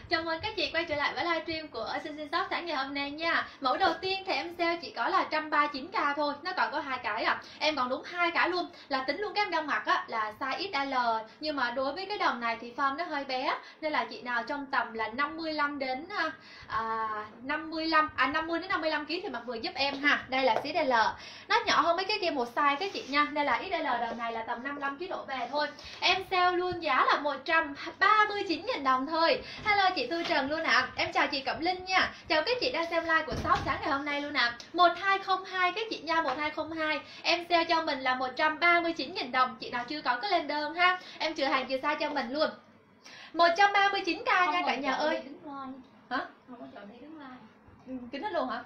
Chào mừng các chị quay trở lại với livestream của Xinh Xinh Shop sáng ngày hôm nay nha. Mẫu đầu tiên thì em sale chỉ có là 139k thôi, nó còn có 2 cái à. Em còn đúng 2 cái luôn, là tính luôn cái em đang mặc á là size XL, nhưng mà đối với cái đầm này thì form nó hơi bé nên là chị nào trong tầm là 55 đến 50 đến 55 kg thì mặc vừa giúp em ha. Đây là XL. Nó nhỏ hơn mấy cái kia một size các chị nha, nên là XL đầm này là tầm 55 kg đổ về thôi. Em sale luôn giá là 139.000 đồng thôi. Hello chị Thu Trần luôn ạ. Em chào chị Cẩm Linh nha. Chào các chị đang xem live của shop sáng ngày hôm nay luôn ạ. 1202 các chị nha, 1202. Em sale cho mình là 139.000 đồng. Chị nào chưa có cứ lên đơn ha. Em chừa hàng chừa size cho mình luôn. 139k nha cả nhà ơi. Hả? Không có chọn đi đứng live. Kính hết luôn hả?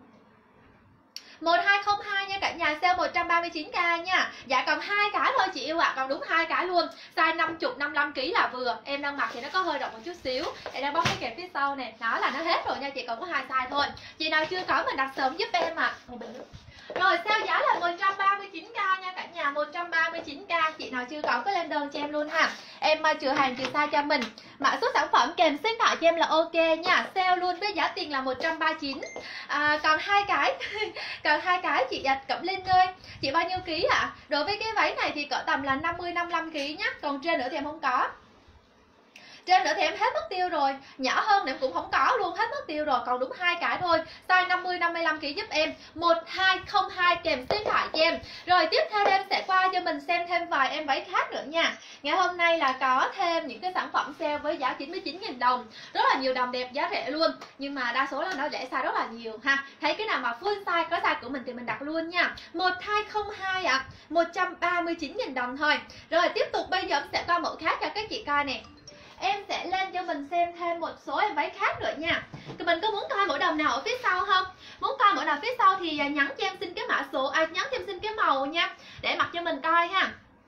1202 nha cả nhà, sale 139k nha. Dạ còn 2 cái thôi chị yêu ạ, còn đúng 2 cái luôn. Size 50 55 kg là vừa. Em đang mặc thì nó có hơi rộng một chút xíu. Em đang bóc cái kẹp phía sau nè. Đó là nó hết rồi nha chị, còn có 2 size thôi. Chị nào chưa có mình đặt sớm giúp em ạ. Rồi sale giá là 139k nha cả nhà, 139k. Chị nào chưa có cứ lên đơn cho em luôn ha. Em chừa hàng chừa size cho mình. Mã số sản phẩm kèm số điện thoại cho em là ok nha. Sale luôn với giá tiền là 139. Còn 2 cái. Còn 2 cái chị Cẩm Linh ơi. Chị bao nhiêu ký ạ? Đối với cái váy này thì cỡ tầm là 55 kg nhá. Còn trên nữa thì em không có. Trên nữa thì em hết mất tiêu rồi. Nhỏ hơn thì em cũng không có luôn, hết mất tiêu rồi. Còn đúng 2 cái thôi. Size 50-55 kg giúp em 1202 kèm số điện thoại cho em. Rồi tiếp theo em sẽ qua cho mình xem thêm vài em váy khác nữa nha. Ngày hôm nay là có thêm những cái sản phẩm sale với giá 99.000 đồng. Rất là nhiều đầm đẹp giá rẻ luôn. Nhưng mà đa số là nó rẻ size rất là nhiều ha. Thấy cái nào mà full size có size của mình thì mình đặt luôn nha. 1202 ạ, 139.000 đồng thôi. Rồi tiếp tục bây giờ em sẽ qua mẫu khác cho các chị coi nè. Em sẽ lên cho mình xem thêm một số em váy khác nữa nha. Mình có muốn coi mẫu đầm nào ở phía sau không? Muốn coi mẫu nào phía sau thì nhắn cho em xin cái mã số, nhắn cho em xin cái màu nha, để mặc cho mình coi ha.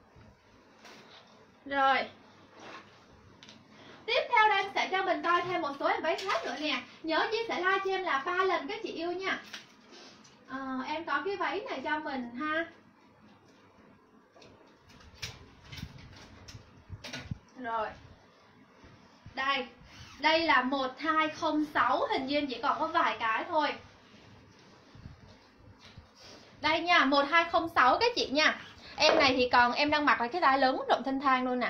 Rồi tiếp theo đây em sẽ cho mình coi thêm một số em váy khác nữa nè. Nhớ chia sẻ like cho em là 3 lần các chị yêu nha. Em có cái váy này cho mình ha. Rồi đây là 1206, hình như em chỉ còn có vài cái thôi. Đây nha, 1206 các chị nha. Em này thì còn em đang mặc là cái đai lớn rộng thênh thang luôn nè.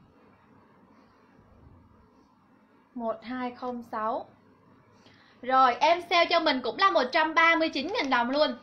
1206. Rồi em sale cho mình cũng là 139.000 đồng luôn.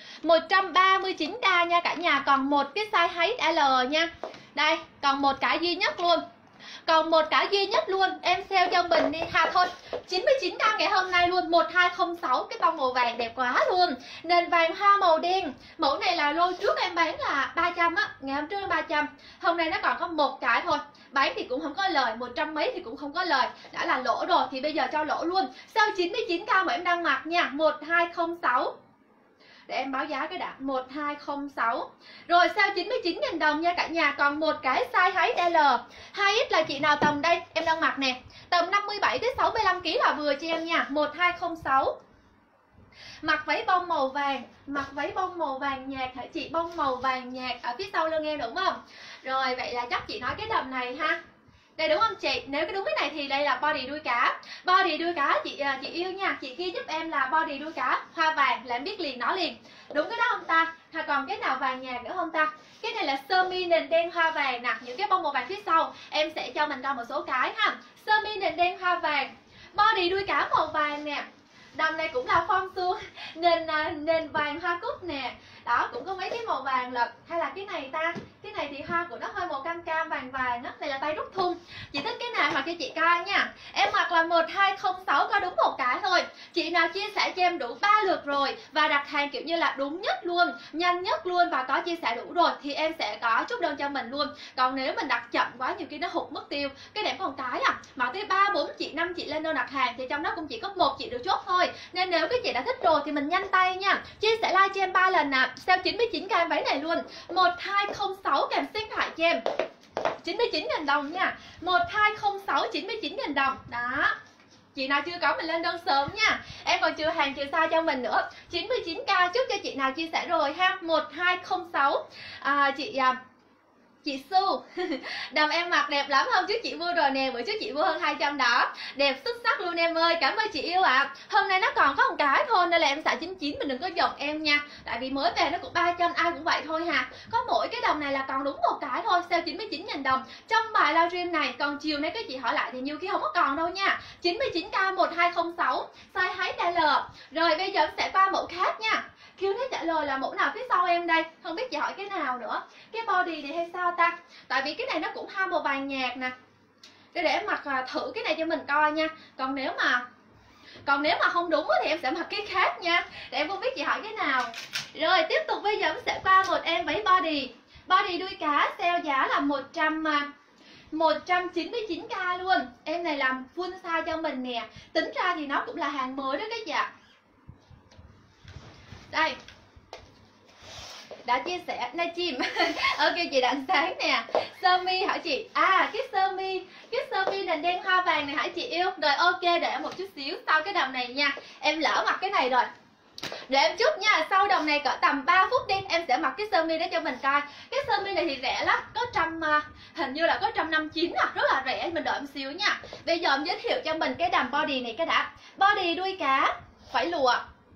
139k nha cả nhà, còn một cái size HL nha. Đây, còn một cái duy nhất luôn. Còn một cái duy nhất luôn, em sale cho mình đi ha. Thôi 99k ngày hôm nay luôn. 1206, cái tông màu vàng đẹp quá luôn. Nền vàng hoa màu đen. Mẫu này là lô trước em bán là 300 á, ngày hôm trước là 300. Hôm nay nó còn có một cái thôi. Bán thì cũng không có lời, 100 mấy thì cũng không có lời. Đã là lỗ rồi thì bây giờ cho lỗ luôn. Sau 99k mà em đang mặc nha, 1206. Để em báo giá cái đã, 1206. Rồi sao 99.000 đồng nha cả nhà. Còn một cái size 2XL. 2X là chị nào tầm đây em đang mặc nè, tầm 57 tới 65 kg là vừa cho em nha. 1206. Mặc váy bông màu vàng, mặc váy bông màu vàng nhạt hả chị? Bông màu vàng nhạt ở phía sau lưng em đúng không? Rồi vậy là chắc chị nói cái đầm này ha. Đây đúng không chị? Nếu cái đúng cái này thì đây là body đuôi cá. Body đuôi cá chị yêu nha. Chị ghi giúp em là body đuôi cá hoa vàng là em biết liền nó liền. Đúng cái đó không ta? Hay còn cái nào vàng nhạt nữa không ta? Cái này là sơ mi nền đen hoa vàng nè. Những cái bông màu vàng phía sau em sẽ cho mình coi một số cái ha. Sơ mi nền đen hoa vàng, body đuôi cá màu vàng nè. Đầm này cũng là form suông, nền vàng hoa cúc nè. Đó, cũng có mấy cái màu vàng lật. Hay là cái này ta? Cái này thì hoa của nó hơi màu cam cam vàng vàng á. Này là tay rút thun. Chị thích cái nào mặc cho chị coi nha. Em mặc là 1206, có đúng một cái thôi. Chị nào chia sẻ cho em đủ 3 lượt rồi và đặt hàng kiểu như là đúng nhất luôn, nhanh nhất luôn và có chia sẻ đủ rồi thì em sẽ có chốt đơn cho mình luôn. Còn nếu mình đặt chậm quá nhiều khi nó hụt mất tiêu. Cái đẹp còn cái à. Mà tới 3, 4 chị, 5 chị lên đơn đặt hàng thì trong đó cũng chỉ có một chị được chốt thôi. Nên nếu các chị đã thích rồi thì mình nhanh tay nha. Chia sẻ like cho em 3 lần nè. Sale 99k váy này luôn. 1206 kèm số điện thoại cho em. 99.000 đồng nha. 1206 99.000 đồng. Đó. Chị nào chưa có mình lên đơn sớm nha. Em còn chưa hàng chưa size cho mình nữa. 99k chúc cho chị nào chia sẻ rồi ha. 1206. Chị Su đầm em mặc đẹp lắm, hôm trước chị mua rồi nè, bữa trước chị mua hơn 200 đó, đẹp xuất sắc luôn em ơi, cảm ơn chị yêu ạ. Hôm nay nó còn có một cái thôi nên là em xài 99, mình đừng có giận em nha, tại vì mới về nó cũng 300, ai cũng vậy thôi hà. Có mỗi cái đầm này là còn đúng một cái thôi, sale 99.000 đồng trong bài livestream này. Còn chiều nay các chị hỏi lại thì nhiều khi không có còn đâu nha. 99k 1206 size 2L. Rồi bây giờ sẽ qua mẫu khác nha. Kêu thấy trả lời là mẫu nào phía sau em đây, không biết chị hỏi cái nào nữa, cái body này hay sao ta, tại vì cái này nó cũng hai màu vàng nhạt nè. Để em mặc thử cái này cho mình coi nha. Còn nếu mà không đúng thì em sẽ mặc cái khác nha, để em không biết chị hỏi cái nào. Rồi tiếp tục bây giờ em sẽ qua một em váy body đuôi cá, sale giá là 199k luôn. Em này làm full size cho mình nè, tính ra thì nó cũng là hàng mới đó các chị ạ. Đây, đã chia sẻ nay chim ok chị Đặng Sáng nè. Sơ mi hỏi chị, cái sơ mi nền đen hoa vàng này hỏi chị yêu. Rồi ok, để em một chút xíu sau cái đầm này nha, em lỡ mặc cái này rồi, để em chút nha, sau đầm này cỡ tầm 3 phút đi em sẽ mặc cái sơ mi đó cho mình coi. Cái sơ mi này thì rẻ lắm, có hình như là có 159 à, rất là rẻ, mình đợi một xíu nha. Bây giờ em giới thiệu cho mình cái đầm body này cái đã. Body đuôi cá, vải lụa.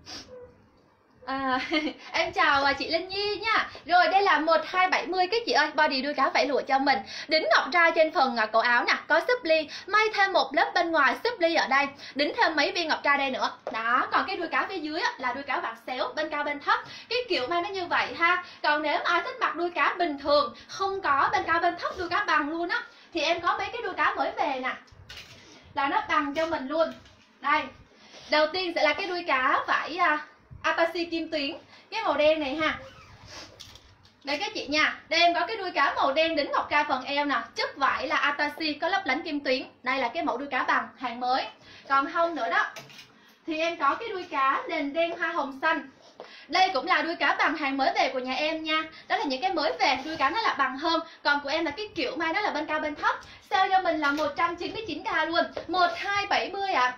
Em chào chị Linh Nhi nha. Rồi đây là 1270 các chị ơi, body đuôi cá vải lụa cho mình. Đính ngọc trai trên phần cổ áo nè, có súp ly, may thêm một lớp bên ngoài súp ly ở đây, đính thêm mấy viên ngọc trai đây nữa. Đó, còn cái đuôi cá phía dưới là đuôi cá vạt xéo, bên cao bên thấp. Cái kiểu may nó như vậy ha. Còn nếu mà ai thích mặc đuôi cá bình thường, không có bên cao bên thấp, đuôi cá bằng luôn á, thì em có mấy cái đuôi cá mới về nè, là nó bằng cho mình luôn. Đây, đầu tiên sẽ là cái đuôi cá vải Atashi kim tuyến, cái màu đen này ha. Đây các chị nha, đây em có cái đuôi cá màu đen đính ngọc trai phần eo nè, chất vải là Atashi có lấp lánh kim tuyến. Đây là cái mẫu đuôi cá bằng hàng mới. Còn hông nữa đó thì em có cái đuôi cá nền đen hoa hồng xanh. Đây cũng là đuôi cá bằng hàng mới về của nhà em nha. Đó là những cái mới về, đuôi cá nó là bằng hơn. Còn của em là cái kiểu may nó là bên cao bên thấp. Sale cho mình là 199k luôn, 1270 ạ.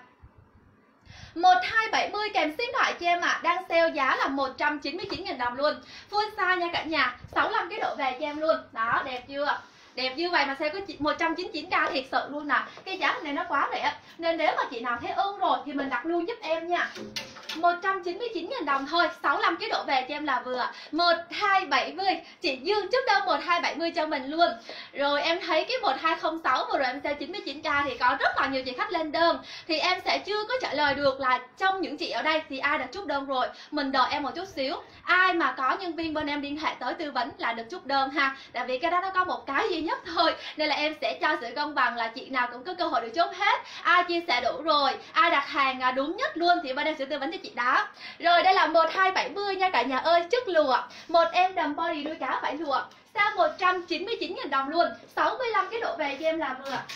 1270 kèm sim thoại cho em ạ, đang sale giá là 199.000 đồng luôn. Full size nha cả nhà, 65 cái độ về cho em luôn. Đó, đẹp chưa? Đẹp như vậy mà sale có 199k thiệt sự luôn nè. Cái giá này nó quá rẻ, nên nếu mà chị nào thấy ưng rồi thì mình đặt luôn giúp em nha. 199.000 đồng thôi, 65 cái độ về cho em là vừa. 1270, chị Dương trước đơn 1270 cho mình luôn. Rồi em thấy cái 1206 vừa rồi em sale 99k thì có rất là nhiều chị khách lên đơn. Thì em sẽ chưa có trả lời được là trong những chị ở đây thì ai đã chốt đơn rồi. Mình đợi em một chút xíu. Ai mà có nhân viên bên em liên hệ tới tư vấn là được chốt đơn ha. Tại vì cái đó nó có một cái duy nhất thôi, nên là em sẽ cho sự công bằng là chị nào cũng có cơ hội được chốt hết. Ai chia sẻ đủ rồi, ai đặt hàng đúng nhất luôn thì bên em sẽ tư vấn cho chị đó. Rồi đây là 1270 nha cả nhà ơi, chất lụa. Một em đầm body đuôi cá vải lụa, sale 199.000 đồng luôn, 65 cái độ về cho em là vừa.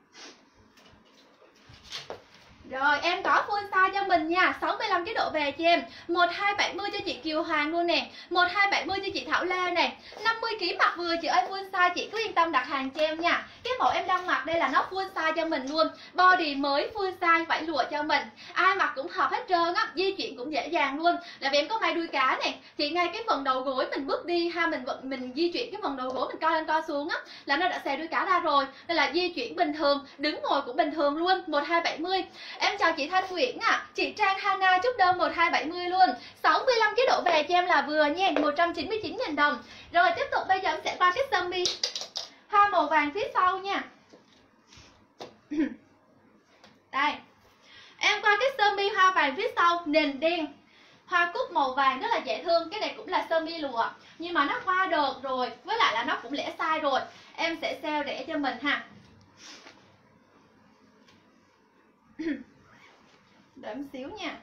Rồi em có full size cho mình nha, 65 cái độ về cho em. 1270 cho chị Kiều Hoàng luôn nè, 1270 cho chị Thảo Lê nè. 50kg mặc vừa chị ơi, full size, chị cứ yên tâm đặt hàng cho em nha. Cái mẫu em đang mặc đây là nó full size cho mình luôn. Body mới full size vải lụa cho mình. Ai mặc cũng hợp hết trơn á, di chuyển cũng dễ dàng luôn. Là vì em có may đuôi cá nè, thì ngay cái phần đầu gối mình bước đi ha, mình di chuyển cái phần đầu gối mình co lên co xuống á, là nó đã xè đuôi cá ra rồi. Nên là di chuyển bình thường, đứng ngồi cũng bình thường luôn. 1270. Em chào chị Thanh Nguyễn chị Trang Hana chúc đơn 1270 luôn, 65 cái độ về cho em là vừa nha, 199.000 đồng. Rồi tiếp tục bây giờ em sẽ qua cái sơ mi hoa màu vàng phía sau nha. Đây, em qua cái sơ mi hoa vàng phía sau nền đen hoa cúc màu vàng rất là dễ thương. Cái này cũng là sơ mi lụa nhưng mà nó qua đợt rồi, với lại là nó cũng lẻ size rồi, em sẽ sale rẻ cho mình ha. Đợi một xíu nha.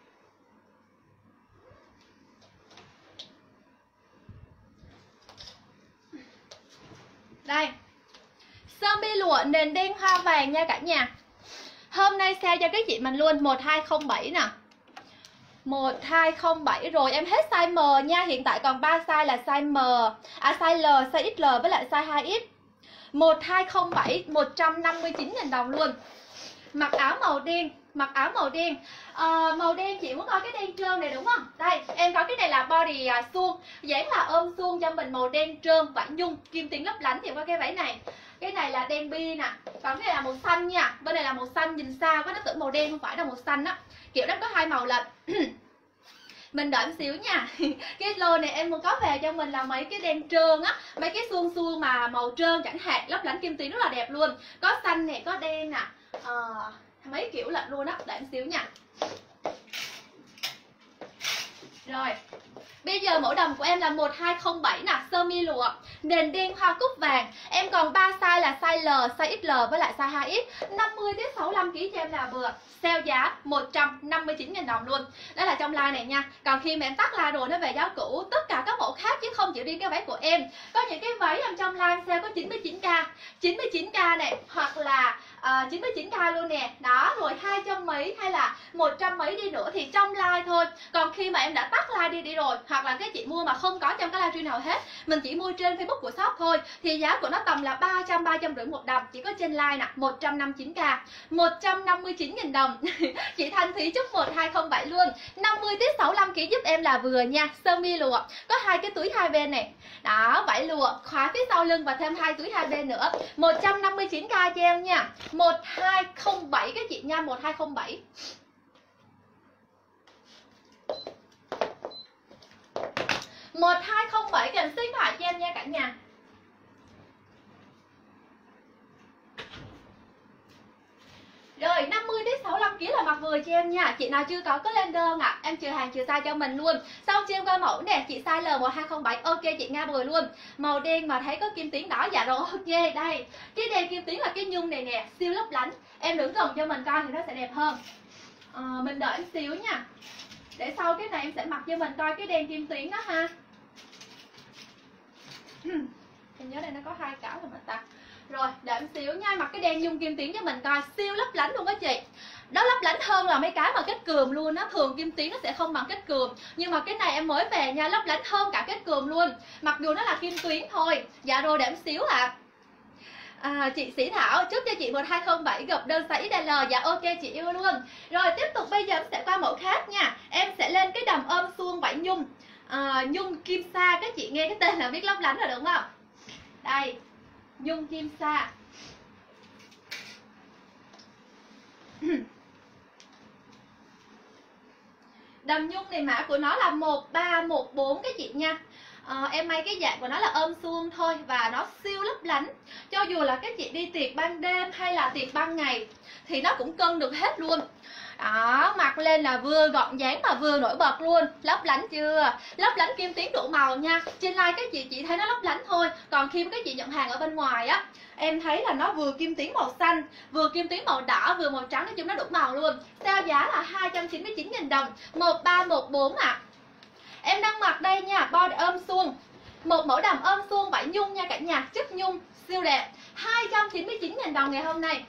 Đây, sơ mi lụa nền đen hoa vàng nha cả nhà. Hôm nay sale cho các chị mình luôn 1207 nè, 1207 rồi, em hết size M nha. Hiện tại còn 3 size là size M, size L, size XL với lại size 2X. 1207, 159.000 đồng luôn. mặc áo màu đen, mặc áo màu đen. Màu đen chị muốn coi cái đen trơn này đúng không? Đây em có cái này là body suông, dáng là ôm suông cho mình, màu đen trơn vải nhung kim tuyến lấp lánh. Thì qua cái váy này, cái này là đen bi nè, còn cái này là màu xanh nha, bên này là màu xanh, nhìn xa quá nó tưởng màu đen không phải là màu xanh á, kiểu nó có hai màu lận. Mình đợi một xíu nha. Cái lô này em muốn có về cho mình là mấy cái đen trơn á, mấy cái suông suông mà màu trơn chẳng hạn, lấp lánh kim tuyến rất là đẹp luôn. Có xanh này, có đen nè, mấy kiểu lận luôn á. Đợi một xíu nha. Rồi, bây giờ mẫu đầm của em là 1207 nè, sơ mi lụa, nền đen hoa cúc vàng. Em còn 3 size là size L, size XL với lại size 2X. 50 đến 65 kg cho em là vừa. Sale giá 159.000 đồng luôn. Đó là trong like này nha. Còn khi mà em tắt like rồi nó về giá cũ, tất cả các mẫu khác chứ không chỉ riêng cái váy của em. Có những cái váy làm trong like sale có 99k, 99k này, hoặc là 99k luôn nè. Đó, rồi 200 mấy hay là 100 mấy đi nữa thì trong like thôi. Còn khi mà em đã tắt like đi rồi, hoặc là cái chị mua mà không có trong cái livestream nào hết, mình chỉ mua trên Facebook của shop thôi, thì giá của nó tầm là 300, 350 một đầm. Chỉ có trên like nè, 159k, 159.000 đồng. Chị Thanh Thúy chúc 1207 luôn. 50 đến 65 kg giúp em là vừa nha. Sơ mi lụa, có hai cái túi hai bên này. Đó, vải lụa, khóa phía sau lưng và thêm hai túi hai bên nữa. 159k cho em nha. 1207 các chị nha, 1207. Một hai không bảy kèm số điện thoại cho em nha cả nhà. Rồi 50 đến 65 kg là mặc vừa cho em nha. Chị nào chưa có lên đơn ạ, em trừ hàng trừ size cho mình luôn. Xong cho em coi mẫu nè, chị size L1207. Ok chị Nga bồi luôn. Màu đen mà thấy có kim tuyến đỏ, dạ rồi ok. Đây, cái đen kim tuyến là cái nhung này nè, siêu lấp lánh. Em đứng gần cho mình coi thì nó sẽ đẹp hơn. Mình đợi em xíu nha. Để sau cái này em sẽ mặc cho mình coi cái đen kim tuyến đó ha. Em nhớ đây nó có hai cái rồi mà ta. Rồi, để một xíu nha, mặc cái đen nhung kim tuyến cho mình coi, siêu lấp lánh luôn đó chị. Đó lấp lánh hơn là mấy cái mà kết cườm luôn á, thường kim tuyến nó sẽ không bằng kết cườm. Nhưng mà cái này em mới về nha, lấp lánh hơn cả kết cườm luôn. Mặc dù nó là kim tuyến thôi. Dạ rồi, để một xíu chị Sĩ Thảo, chúc cho chị 1207 gặp đơn size XL. Dạ ok chị yêu luôn. Rồi tiếp tục bây giờ em sẽ qua mẫu khác nha. Em sẽ lên cái đầm ôm suông vải nhung, nhung kim sa. Các chị nghe cái tên là biết lấp lánh rồi đúng không? Đây, nhung kim sa. Đầm nhung này mã của nó là 1314 các chị nha. Em may cái dạng của nó là ôm suông thôi và nó siêu lấp lánh. Cho dù là các chị đi tiệc ban đêm hay là tiệc ban ngày thì nó cũng cân được hết luôn. Đó, mặc lên là vừa gọn dáng mà vừa nổi bật luôn. Lấp lánh chưa? Lấp lánh kim tuyến đủ màu nha. Trên like các chị chỉ thấy nó lấp lánh thôi. Còn khi các chị nhận hàng ở bên ngoài á, em thấy là nó vừa kim tuyến màu xanh, vừa kim tuyến màu đỏ, vừa màu trắng, nói chung nó đủ màu luôn. Sale giá là 299.000 đồng, 1314 ạ. Em đang mặc đây nha, body ôm suông, một mẫu đầm ôm suông vải nhung nha cả nhà, chất nhung siêu đẹp, 299.000 đồng ngày hôm nay.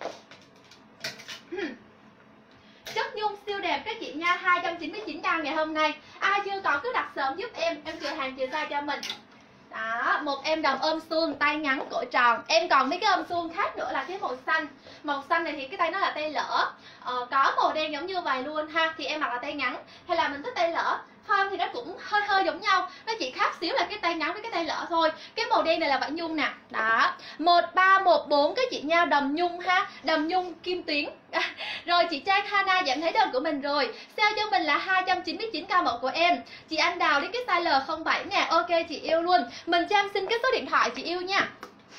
Chất nhung siêu đẹp các chị nha, 299k ngày hôm nay. Ai chưa có cứ đặt sớm giúp em trừ hàng trừ size cho mình. Đó, một em đầm ôm suông tay ngắn cổ tròn. Em còn mấy cái ôm suông khác nữa là cái màu xanh. Màu xanh này thì cái tay nó là tay lỡ. Có màu đen giống như vậy luôn ha. Thì em mặc là tay ngắn, hay là mình thích tay lỡ không thì nó cũng hơi hơi giống nhau. Nó chỉ khác xíu là cái tay ngắn với cái tay lỡ thôi. Cái màu đen này là vải nhung nè. Đó, 1314 các chị nha, đầm nhung ha, đầm nhung kim tuyến. Rồi chị Trang Hana giảm thấy đơn của mình rồi. Sale cho mình là 299k mẫu của em. Chị Anh Đào đi cái size L07 nè. Ok chị yêu luôn. Mình cho em xin cái số điện thoại chị yêu nha.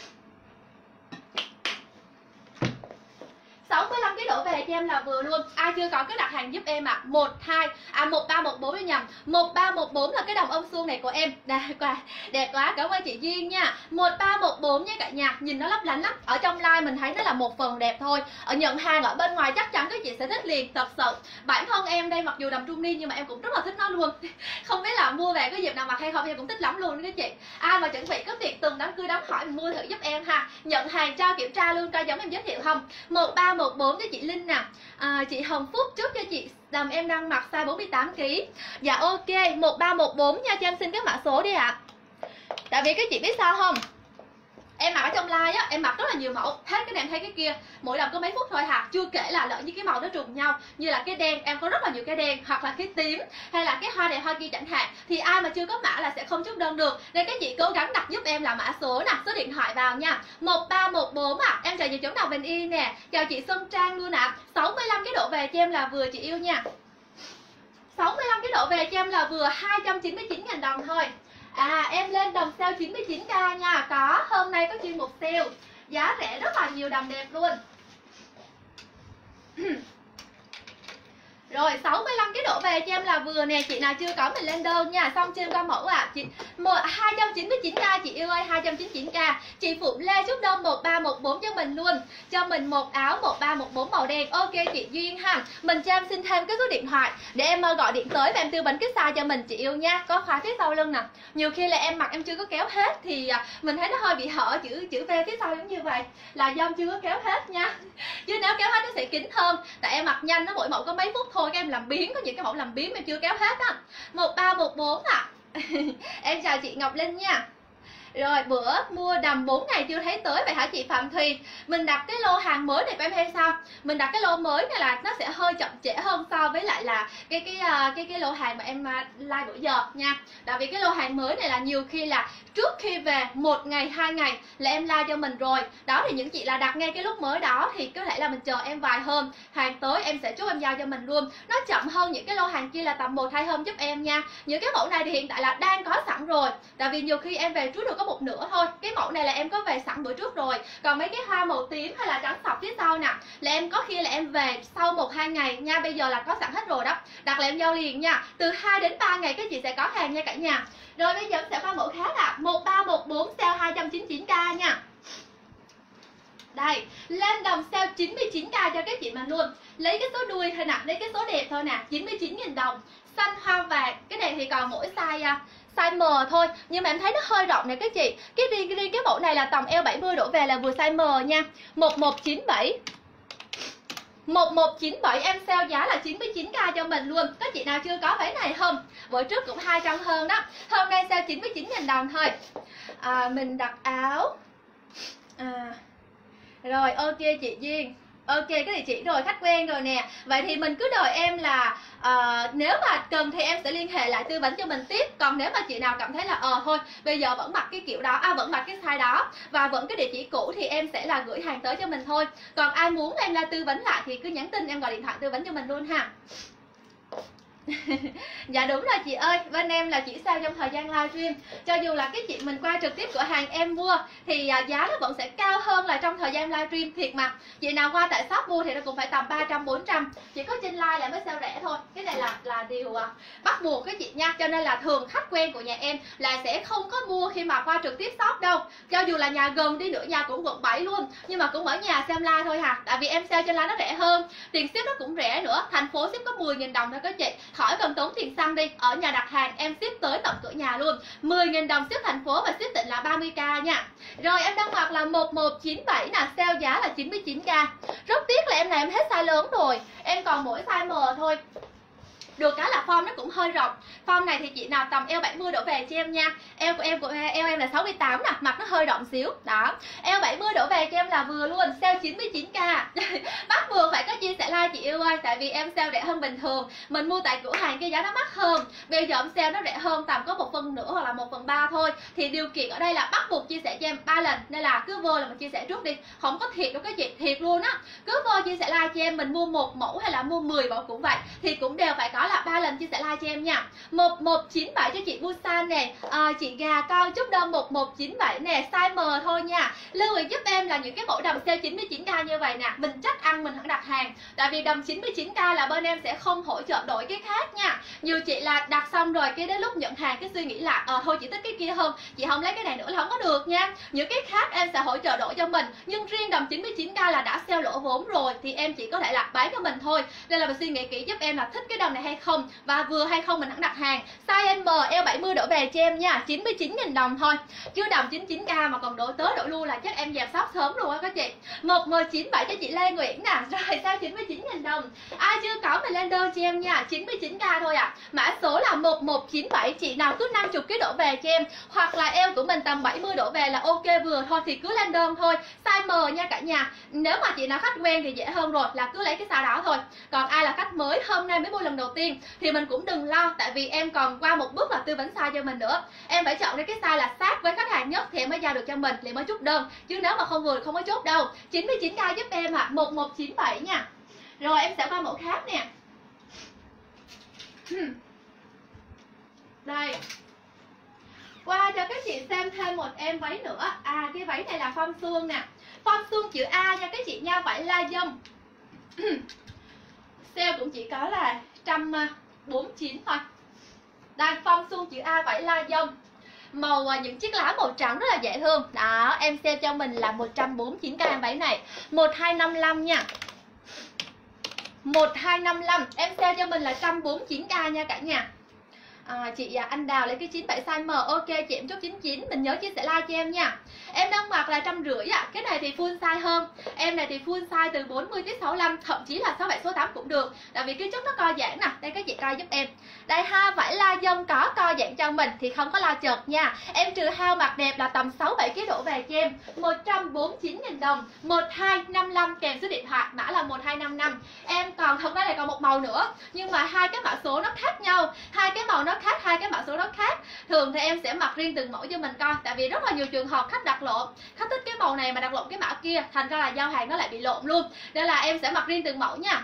65 cái đổ về cho em là vừa luôn. Ai chưa có cái đặt hàng giúp em ạ. 1314 đi nhầm. 1314 là cái đầm ôm suông này của em. Đẹp quá, cảm ơn chị Duyên nha. 1314 nha cả nhà. Nhìn nó lấp lánh lắm. Ở trong live mình thấy nó là một phần đẹp thôi. Ở nhận hàng ở bên ngoài chắc chắn các chị sẽ thích liền. Thật sự bản thân em đây mặc dù đầm trung niên nhưng mà em cũng rất là thích nó luôn. Không biết là mua về có dịp nào mặc hay không, em cũng thích lắm luôn các chị. Ai mà chuẩn bị có tiệc tùng đám cưới đám hỏi mình mua thử giúp em ha. Nhận hàng cho kiểm tra luôn coi giống em giới thiệu không. 1314 cho chị Linh nè. Chị Hồng Phúc chúc cho chị đầm em đang mặc size 48kg. Dạ ok, 1314 nha, cho em xin cái mã số đi ạ. Tại vì các chị biết sao không, em mặc ở trong live á, em mặc rất là nhiều mẫu, hết cái này thấy cái kia, mỗi lần có mấy phút thôi hả. Chưa kể là lỡ như cái màu nó trùng nhau, như là cái đen, em có rất là nhiều cái đen, hoặc là cái tím, hay là cái hoa này hoa kia chẳng hạn, thì ai mà chưa có mã là sẽ không chốt đơn được. Nên các chị cố gắng đặt giúp em là mã số nè, số điện thoại vào nha, 1314 em chào chị Chống Đầu Bình Yên nè, chào chị Xuân Trang luôn ạ. 65 cái độ về cho em là vừa chị yêu nha. 65 cái độ về cho em là vừa 299.000 đồng thôi. Em lên đồng sale 99k nha. Có, hôm nay có chuyên mục sale giá rẻ rất là nhiều đầm đẹp luôn. Rồi 65 cái độ về cho em là vừa nè. Chị nào chưa có mình lên đơn nha. Xong trên qua mẫu chị 299k chị yêu ơi, 299k. Chị Phụng Lê chốt đơn 1314 cho mình luôn. Cho mình một áo 1314 màu đen. Ok chị Duyên ha. Mình cho em xin thêm cái số điện thoại để em gọi điện tới và em tư vấn cái size cho mình chị yêu nha. Có khóa phía sau lưng nè. Nhiều khi là em mặc em chưa có kéo hết thì mình thấy nó hơi bị hở chữ V phía sau giống như vậy, là do em chưa có kéo hết nha. Chứ nếu kéo hết nó sẽ kín hơn. Tại em mặc nhanh, nó mỗi mẫu có mấy phút thôi, các em làm biến, có những cái mẫu làm biến em chưa kéo hết á. 1314 Em chào chị Ngọc Linh nha. Rồi bữa mua đầm 4 ngày chưa thấy tới, vậy hả chị Phạm Thùy? Mình đặt cái lô hàng mới này em hay sao? Mình đặt cái lô mới này là nó sẽ hơi chậm trễ hơn so với lại là cái lô hàng mà em like bữa giờ nha. Tại vì cái lô hàng mới này là nhiều khi là trước khi về 1 ngày 2 ngày là em like cho mình rồi. Đó thì những chị là đặt ngay cái lúc mới đó thì có thể là mình chờ em vài hôm, hàng tới em sẽ chốt em giao cho mình luôn. Nó chậm hơn những cái lô hàng kia là tầm 1-2 hôm giúp em nha. Những cái mẫu này thì hiện tại là đang có sẵn rồi. Tại vì nhiều khi em về trước được có một nửa thôi. Cái mẫu này là em có về sẵn bữa trước rồi. Còn mấy cái hoa màu tím hay là trắng sọc phía sau nè là em có khi là em về sau 1-2 ngày nha. Bây giờ là có sẵn hết rồi đó. Đặt là em giao liền nha. Từ 2 đến 3 ngày các chị sẽ có hàng nha cả nhà. Rồi bây giờ sẽ qua mẫu khác ạ. 1314 sale 299k nha. Đây, lên đồng sale 99k cho các chị mà luôn. Lấy cái số đuôi thôi nè, lấy cái số đẹp thôi nè, 99.000 đồng. Xanh hoa vàng, cái này thì còn mỗi size M thôi, nhưng mà em thấy nó hơi rộng này các chị. Cái riêng cái mẫu này là tầm eo 70 đổ về là vừa size M nha. 1197 em sale giá là 99k cho mình luôn. Có chị nào chưa có váy này không? Bữa trước cũng 200 hơn đó. Hôm nay sale 99.000 đồng thôi. Mình đặt áo rồi ok chị Duyên. Ok, cái địa chỉ rồi, khách quen rồi nè. Vậy thì mình cứ đợi em là nếu mà cần thì em sẽ liên hệ lại tư vấn cho mình tiếp. Còn nếu mà chị nào cảm thấy là thôi bây giờ vẫn mặc cái kiểu đó, vẫn mặc cái size đó và vẫn cái địa chỉ cũ thì em sẽ là gửi hàng tới cho mình thôi. Còn ai muốn em là tư vấn lại thì cứ nhắn tin em gọi điện thoại tư vấn cho mình luôn ha. Dạ đúng rồi chị ơi, bên em là chỉ sale trong thời gian livestream. Cho dù là cái chị mình qua trực tiếp cửa hàng em mua thì giá nó vẫn sẽ cao hơn là trong thời gian livestream thiệt mà. Chị nào qua tại shop mua thì nó cũng phải tầm 300-400. Chỉ có trên live là mới sale rẻ thôi. Cái này là điều bắt buộc cái chị nha. Cho nên là thường khách quen của nhà em là sẽ không có mua khi mà qua trực tiếp shop đâu. Cho dù là nhà gần đi nữa, nhà cũng quận 7 luôn, nhưng mà cũng ở nhà xem live thôi hả. Tại vì em sale trên live nó rẻ hơn, tiền ship nó cũng rẻ nữa. Thành phố ship có 10.000 đồng thôi các chị. Khỏi cần tốn tiền xăng đi, ở nhà đặt hàng em ship tới tận cửa nhà luôn. 10.000 đồng ship thành phố và ship tỉnh là 30k nha. Rồi em đang mặc là 1197 nè, sale giá là 99k. Rất tiếc là em này em hết size lớn rồi, em còn mỗi size M thôi. Được cái là form nó cũng hơi rộng. Form này thì chị nào tầm eo 70 đổ về cho em nha. Eo em là 68 nè, mặt nó hơi rộng xíu. Đó. Eo 70 đổ về cho em là vừa luôn, sale 99k. Bắt buộc phải có chia sẻ like chị yêu ơi, tại vì em sale rẻ hơn bình thường. Mình mua tại cửa hàng cái giá nó mắc hơn. Bây giờ em sale nó rẻ hơn tầm có 1/4 hoặc là 1/3 thôi. Thì điều kiện ở đây là bắt buộc chia sẻ cho em 3 lần. Nên là cứ vô là mình chia sẻ trước đi. Không có thiệt đâu các chị, thiệt luôn á. Cứ vô chia sẻ like cho em, mình mua 1 mẫu hay là mua 10 mẫu cũng vậy thì cũng đều phải có là 3 lần chia sẻ like cho em nha. 1197 cho chị Busan nè, chị gà con chúc đơn 1197 nè, size M thôi nha. Lưu ý giúp em là những cái mẫu đầm sale 99k như vậy nè, mình chắc ăn mình hẳn đặt hàng. Tại vì đầm 99k là bên em sẽ không hỗ trợ đổi cái khác nha. Nhiều chị là đặt xong rồi cái đến lúc nhận hàng cái suy nghĩ là thôi chị thích cái kia hơn, chị không lấy cái này nữa là không có được nha. Những cái khác em sẽ hỗ trợ đổi cho mình, nhưng riêng đầm 99k là đã sale lỗ vốn rồi thì em chỉ có thể là bán cho mình thôi. Nên là mình suy nghĩ kỹ giúp em là thích cái đầm này hay không và vừa hay không mình hẳn đặt hàng. Size M eo 70 đổ về cho em nha, 99.000 đồng thôi. Chưa đầm 99k mà còn đổ lui là chắc em dẹp shop sớm luôn á các chị. 1197 cho chị Lê Nguyễn nè, rồi size 99 249.000 đồng. Ai chưa có mình lên đơn cho em nha, 99k thôi ạ. Mã số là 1197, chị nào cứ 50 kg đổ về cho em, hoặc là eo của mình tầm 70 đổ về là ok vừa thôi thì cứ lên đơn thôi. Size M nha cả nhà. Nếu mà chị nào khách quen thì dễ hơn rồi, là cứ lấy cái size đó thôi. Còn ai là khách mới hôm nay mới mua lần đầu tiên thì mình cũng đừng lo, tại vì em còn qua một bước là tư vấn size cho mình nữa. Em phải chọn cái size là sát với khách hàng nhất thì em mới giao được cho mình, thì mới chốt đơn. Chứ nếu mà không vừa thì không có chốt đâu. 99k giúp em ạ, 1197 nha. Rồi em sẽ qua mẫu khác nè. Đây, qua cho các chị xem thêm một em váy nữa. Cái váy này là form suông nè, form suông chữ A nha các chị nha, vải la dông. Sale cũng chỉ có là 149 thôi. Đây, form suông chữ A, vải la dông, màu những chiếc lá màu trắng rất là dễ thương. Đó, em sale cho mình là 149k em váy này, 1255 nha. 1255, em sale cho mình là 149k nha cả nhà. Chị Anh Đào lấy cái 97 size M. Ok chị, em chốt 99, mình nhớ chia sẻ like cho em nha. Em đang mặc là 150 ạ. Cái này thì full size hơn. Em này thì full size từ 40 tới 65, thậm chí là 67 số 8 cũng được. Tại vì cái chất nó co giãn nè. Đây các chị coi giúp em. Đây ha, vải la dông có co giãn cho mình thì không có lo chật nha. Em trừ hao mặc đẹp là tầm 6-7 kg đổ về cho em, 149.000 đồng, 1255 kèm số điện thoại, mã là 1255. Em còn thật ra này còn một màu nữa, nhưng mà hai cái mã số nó khác nhau, hai cái màu nó khác, hai cái mã số nó khác. Thường thì em sẽ mặc riêng từng mẫu cho mình coi, tại vì rất là nhiều trường hợp khách đặt lộn, khách thích cái màu này mà đặt lộn cái mã kia, thành ra là giao hàng nó lại bị lộn luôn. Nên là em sẽ mặc riêng từng mẫu nha.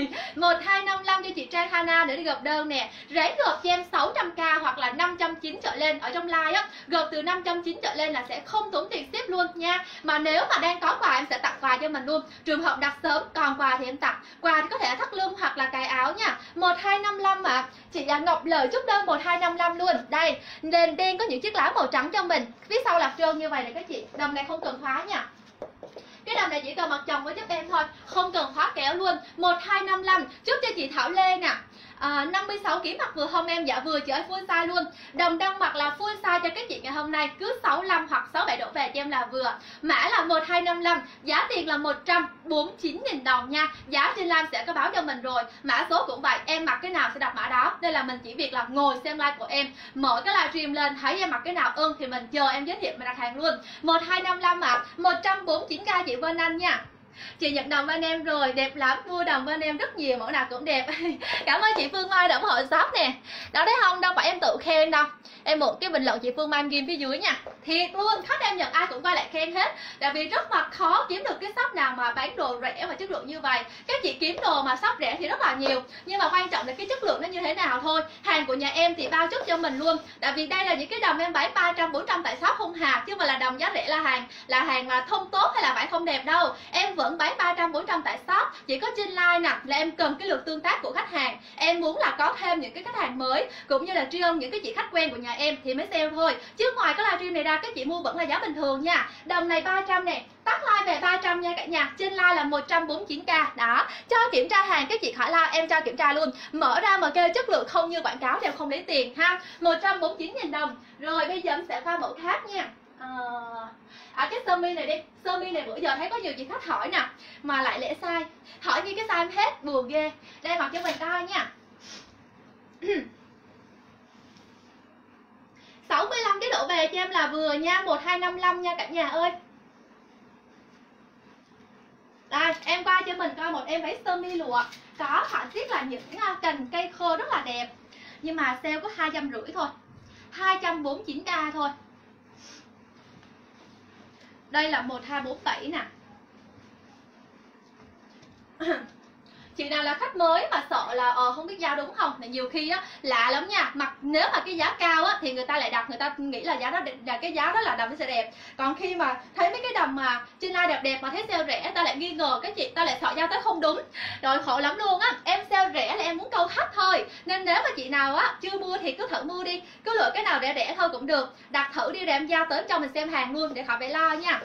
1255 cho chị Trang Hana để đi gộp đơn nè. Ráng gộp cho em 600k hoặc là 590 trở lên ở trong live á, gộp từ 590 trở lên là sẽ không tốn tiền ship luôn nha. Mà nếu mà đang có quà em sẽ tặng quà cho mình luôn. Trường hợp đặt sớm còn quà thì em tặng. Quà thì có thể là thắt lưng hoặc là cài áo nha. 1255 ạ. Chị Ngọc Lời chúc đơn 1255 luôn. Đây, nền đen có những chiếc lá màu trắng cho mình. Phía sau là trơn như vậy này các chị. Đầm này không cần khóa nha. Cái đầm này chỉ cần mặc chồng với giúp em thôi, không cần khóa kéo luôn. 1255 chúc cho chị Thảo Lê nè. 56 kg mặc vừa không em? Dạ vừa chị ơi, full size luôn. Đồng đang mặc là full size cho các chị ngày hôm nay, cứ 65 hoặc 67 đổ về cho em là vừa. Mã là 1255, giá tiền là 149.000 đồng nha. Giá trên live sẽ có báo cho mình rồi. Mã số cũng vậy, em mặc cái nào sẽ đặt mã đó. Đây là mình chỉ việc là ngồi xem live của em, mở cái livestream lên, thấy em mặc cái nào ưng thì mình chờ em giới thiệu mình đặt hàng luôn. 1255 ạ, 149k chị Vân Anh nha. Chị nhận đồng bên em rồi, đẹp lắm, mua đồng bên em rất nhiều, mẫu nào cũng đẹp. Cảm ơn chị Phương Mai đã ủng hộ shop nè. Đó đấy không, đâu phải em tự khen đâu. Em mượn cái bình luận chị Phương Mai em ghim phía dưới nha. Thiệt luôn, khách em nhận ai cũng quay lại khen hết. Tại vì rất là khó kiếm được cái shop nào mà bán đồ rẻ và chất lượng như vậy. Các chị kiếm đồ mà shop rẻ thì rất là nhiều, nhưng mà quan trọng là cái chất lượng nó như thế nào thôi. Hàng của nhà em thì bao chút cho mình luôn. Tại vì đây là những cái đồng em bán 300, 400 tại shop không hà, chứ mà là đồng giá rẻ là hàng mà không tốt hay là vải không đẹp đâu. Em vẫn bán 300, 400 tại shop. Chỉ có trên live nè là em cần cái lượt tương tác của khách hàng. Em muốn là có thêm những cái khách hàng mới, cũng như là tri ân những cái chị khách quen của nhà em thì mới sale thôi. Chứ ngoài cái livestream này ra các chị mua vẫn là giá bình thường nha. Đồng này 300 nè, tắt like về 300 nha cả nhà. Trên live là 149k. Đó, cho kiểm tra hàng các chị khỏi lo, em cho kiểm tra luôn. Mở ra mà kêu chất lượng không như quảng cáo thì em không lấy tiền ha. 149.000 đồng. Rồi bây giờ em sẽ qua mẫu khác nha. Cái sơ mi này đi, sơ mi này bữa giờ thấy có nhiều chị khách hỏi nè, mà lại lễ size, hỏi như cái size em hết, buồn ghê. Đây mặc cho mình coi nha. 65 cái độ về cho em là vừa nha, 1255 nha cả nhà ơi. Đây, em qua cho mình coi một em váy sơ mi lụa, có họa tiết là những cành cây khô rất là đẹp, nhưng mà sale có 250 thôi, 249k thôi. Đây là 1247 nè. Chị nào là khách mới mà sợ là không biết giao đúng không, là nhiều khi á lạ lắm nha. Nếu mà cái giá cao á thì người ta lại đặt, người ta nghĩ là giá đó là cái giá đó là đầm nó sẽ đẹp. Còn khi mà thấy mấy cái đầm mà trên live đẹp đẹp mà thấy sale rẻ, ta lại nghi ngờ cái chị, ta lại sợ giao tới không đúng. Rồi khổ lắm luôn á. Em sale rẻ là em muốn câu khách thôi. Nên nếu mà chị nào á chưa mua thì cứ thử mua đi, cứ lựa cái nào rẻ rẻ thôi cũng được. Đặt thử đi rồi em giao tới cho mình xem hàng luôn để khỏi phải lo nha.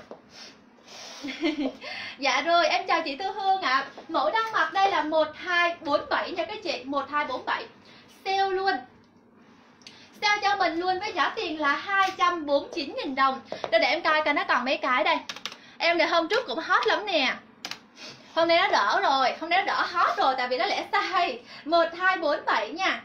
Dạ rồi, em chào chị Tư Hương ạ. Mẫu đang mặc đây là 1247 nha các chị, 1247. Sale luôn. Sale cho mình luôn với giá tiền là 249.000 đồng. Để em coi coi nó còn mấy cái đây. Em để hôm trước cũng hot lắm nè. Hôm nay nó đỡ rồi, hôm nay nó đỡ hot rồi tại vì nó lẻ size 1247 nha.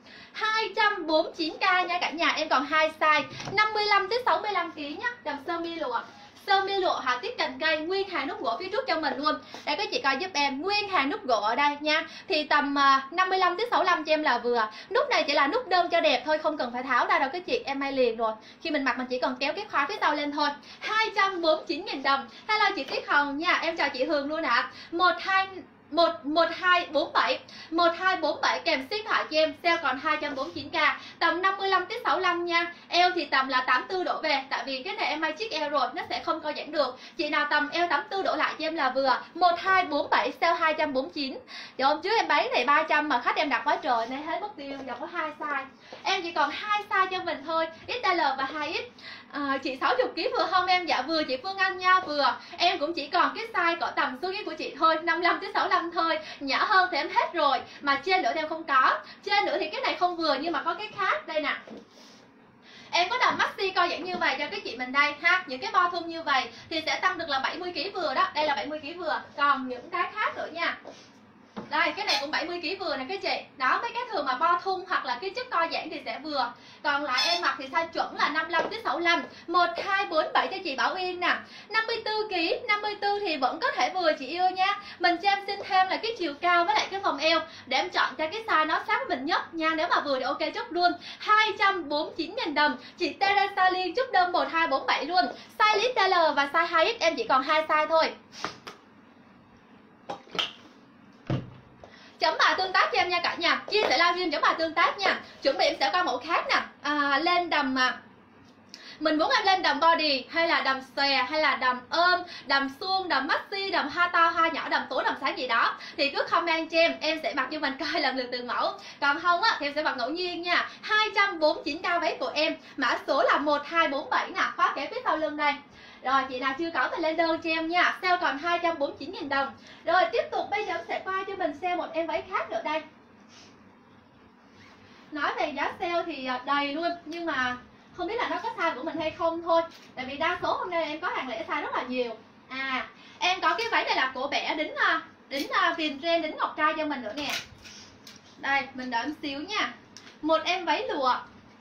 249k nha cả nhà, em còn 2 size 55 tới 65 kg nhá, đầm sơ mi lụa. Sơ mi lụa họa tiết cành cây, nguyên hàng nút gỗ phía trước cho mình luôn. Đây các chị coi giúp em, nguyên hàng nút gỗ ở đây nha. Thì tầm 55 tới 65 cho em là vừa. Nút này chỉ là nút đơn cho đẹp thôi, không cần phải tháo ra đâu các chị, em may liền rồi. Khi mình mặc mình chỉ cần kéo cái khóa phía sau lên thôi. 249.000 đồng. Hello chị Tiết Hồng nha, em chào chị Hường luôn ạ. 1247 kèm ship thoại cho em, sale còn 249k, tầm 55 tới 65 nha. Eo thì tầm là 84 đổ về, tại vì cái này em may chiếc eo rồi nó sẽ không co giãn được. Chị nào tầm eo 84 đổ lại cho em là vừa. 1247 sale 249. Giờ hôm trước em bán này 300 mà khách em đặt quá trời nên hết mất tiêu, giờ có 2 size. Em chỉ còn 2 size cho mình thôi, XL và 2X. Chị 60 kg vừa không em? Dạ vừa chị Phương Anh nha, vừa. Em cũng chỉ còn cái size cỡ tầm số ghế của chị thôi, 55 tới 65 thôi. Nhỏ hơn thì em hết rồi, mà trên nữa thì em không có. Trên nữa thì cái này không vừa nhưng mà có cái khác đây nè. Em có đầm maxi co giãn như vậy cho các chị mình đây ha. Những cái bo thun như vậy thì sẽ tăng được là 70 kg vừa đó. Đây là 70 kg vừa. Còn những cái khác nữa nha. Đây, cái này cũng 70 kg vừa nè các chị. Đó, mấy cái thường mà bo thun hoặc là cái chất co giãn thì sẽ vừa. Còn lại em mặc thì size chuẩn là 55 tới 65. 1247 cho chị Bảo Yên nè. 54 kg, 54 thì vẫn có thể vừa chị yêu nha. Mình cho em xin thêm là cái chiều cao với lại cái vòng eo để em chọn cho cái size nó sát với mình nhất nha. Nếu mà vừa thì ok chốt luôn. 249.000 đồng. Chị Teresa Liên chốt đơn 1247 luôn. Size XL và size 2X em chỉ còn 2 size thôi. Chấm bài tương tác cho em nha cả nhà, chia sẻ livestream chấm bài tương tác nha. Chuẩn bị em sẽ qua mẫu khác nè. Lên đầm mình muốn em lên đầm body hay là đầm xòe hay là đầm ôm, đầm suông, đầm maxi, đầm ha to ha nhỏ, đầm tối đầm sáng gì đó thì cứ comment cho em sẽ mặc cho mình coi làm được từng mẫu. Còn không á thì em sẽ mặc ngẫu nhiên nha. 249k váy của em, mã số là 1247 nè, khóa kẻ phía sau lưng đây. Rồi chị nào chưa có thì lên đơn cho em nha. Sale còn 249.000 đồng. Rồi tiếp tục bây giờ em sẽ qua cho mình sale một em váy khác nữa đây. Nói về giá sale thì đầy luôn, nhưng mà không biết là nó có size của mình hay không thôi. Tại vì đa số hôm nay em có hàng lẻ size rất là nhiều. Em có cái váy này là cổ bẻ đính viền ren đính ngọc trai cho mình nữa nè. Đây mình đợi em xíu nha. Một em váy lụa.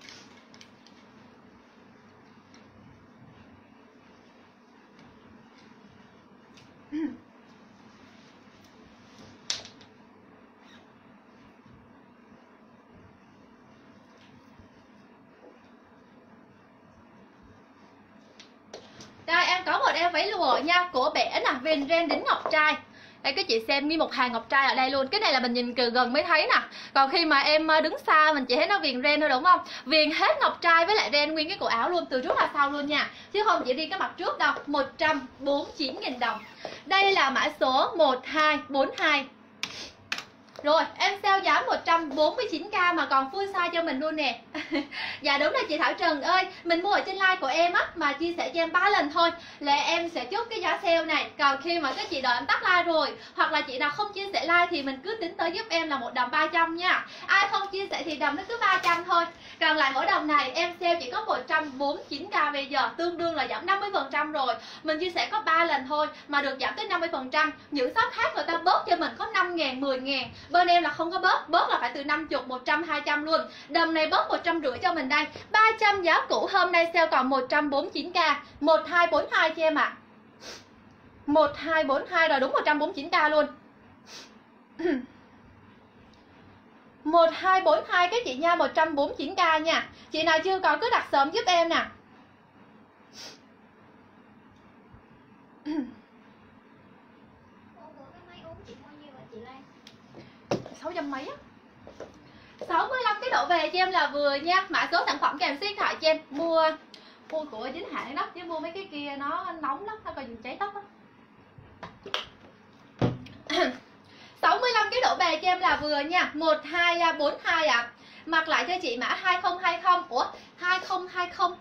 Đây em có một em váy lụa nha, cổ bẻ nè, viền ren đính ngọc trai. Đây các chị xem nguyên một hàng ngọc trai ở đây luôn. Cái này là mình nhìn từ gần mới thấy nè. Còn khi mà em đứng xa mình chỉ thấy nó viền ren thôi đúng không? Viền hết ngọc trai với lại ren nguyên cái cổ áo luôn, từ trước ra sau luôn nha. Chứ không chỉ đi cái mặt trước đâu. 149.000 đồng. Đây là mã số 1242. Rồi em sale giá 149k mà còn full size cho mình luôn nè. Dạ đúng là chị Thảo Trần ơi, mình mua ở trên live của em á, mà chia sẻ cho em 3 lần thôi là em sẽ chốt cái giá sale này. Còn khi mà các chị đợi em tắt live rồi, hoặc là chị nào không chia sẻ live thì mình cứ tính tới giúp em là một đầm 300 nha. Ai không chia sẻ thì đầm nó cứ 300 thôi. Còn lại mỗi đầm này em sale chỉ có 149k bây giờ, tương đương là giảm 50% rồi. Mình chia sẻ có 3 lần thôi mà được giảm tới 50%. Những shop khác người ta bớt cho mình có 5.000, 10.000. Bên em là không có bớt là phải từ 50, 100, 200 luôn. Đầm này bớt 150 cho mình đây. 300 giá cũ, hôm nay sale còn 149k. 1242 cho em ạ. 1242 rồi, đúng 149k luôn. 1242 các chị nha, 149k nha. Chị nào chưa có cứ đặt sớm giúp em nè. 600 mấy á. 65 cái độ về cho em là vừa nha. Mã số sản phẩm kèm ship thoại cho em. Mua của chính hãng đó, chứ mua mấy cái kia nó nóng lắm, nó còn dùng cháy tóc á. 65 cái độ về cho em là vừa nha. 1242 ạ. Mặc lại cho chị mã 2020. Ủa 2020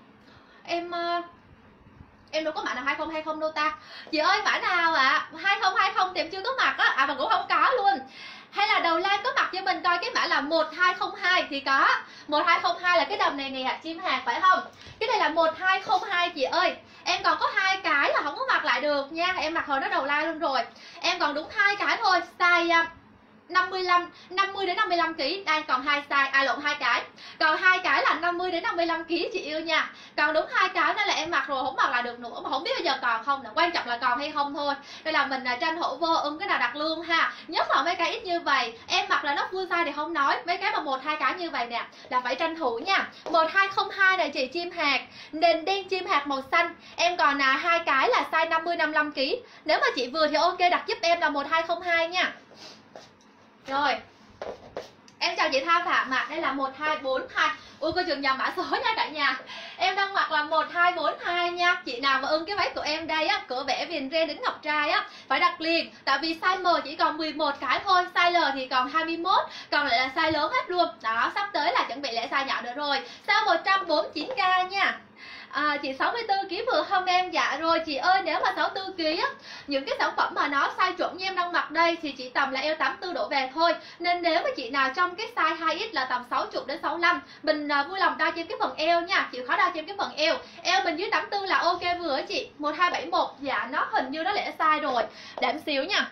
em đâu có mã nào 2020 đâu ta. Chị ơi mã nào ạ? 2020 thì em chưa có mặc á. Mà cũng không có luôn. Hay là đầu lan có mặc cho mình coi cái mã là 1202 thì có 1202 là cái đầm này nè chim hạt phải không? Cái này là 1202 chị ơi. Em còn có 2 cái là không có mặc lại được nha. Em mặc hồi nó đầu like luôn rồi. Em còn đúng 2 cái thôi. Size 50 đến 55 kg. Đây còn 2 size, lộn 2 cái. Còn 2 cái là 50 đến 55 kg chị yêu nha. Còn đúng 2 cái đó là em mặc rồi không mặc lại được nữa, mà không biết bây giờ còn không nữa. Quan trọng là còn hay không thôi. Đây là mình tranh thủ vô cái nào đặt luôn ha. Nhất là mấy cái ít như vậy, em mặc là nó full size thì không nói, mấy cái mà 1-2 cái như vậy nè là phải tranh thủ nha. 1202 này chị chim hạt, nền đen chim hạt màu xanh. Em còn 2 cái là size 50 55 kg. Nếu mà chị vừa thì ok, đặt giúp em là 1202 nha. Rồi, em chào chị Tha Phạm ạ. Đây là 1242. Ui coi chừng nhầm mã số nha cả nhà. Em đang mặc là 1242 nha. Chị nào mà ưng cái váy của em đây á, cửa vẽ viền ren đến ngọc trai á, phải đặt liền. Tại vì size M chỉ còn 11 cái thôi, size L thì còn 21, còn lại là size lớn hết luôn. Đó, sắp tới là chuẩn bị lẻ size nhỏ nữa rồi. Size 149k nha. Chị 64 kg vừa không em? Dạ rồi chị ơi, nếu mà 64 kg á, những cái sản phẩm mà nó size chuẩn như em đang mặc đây thì chỉ tầm là eo 84 đổ về thôi. Nên nếu mà chị nào trong cái size 2X là tầm 60 đến 65, mình vui lòng đo trên cái phần eo nha, chịu khó đo trên cái phần eo. Eo mình dưới 84 là ok vừa á chị. 1271, dạ nó hình như nó lẻ size rồi. Để em xíu nha.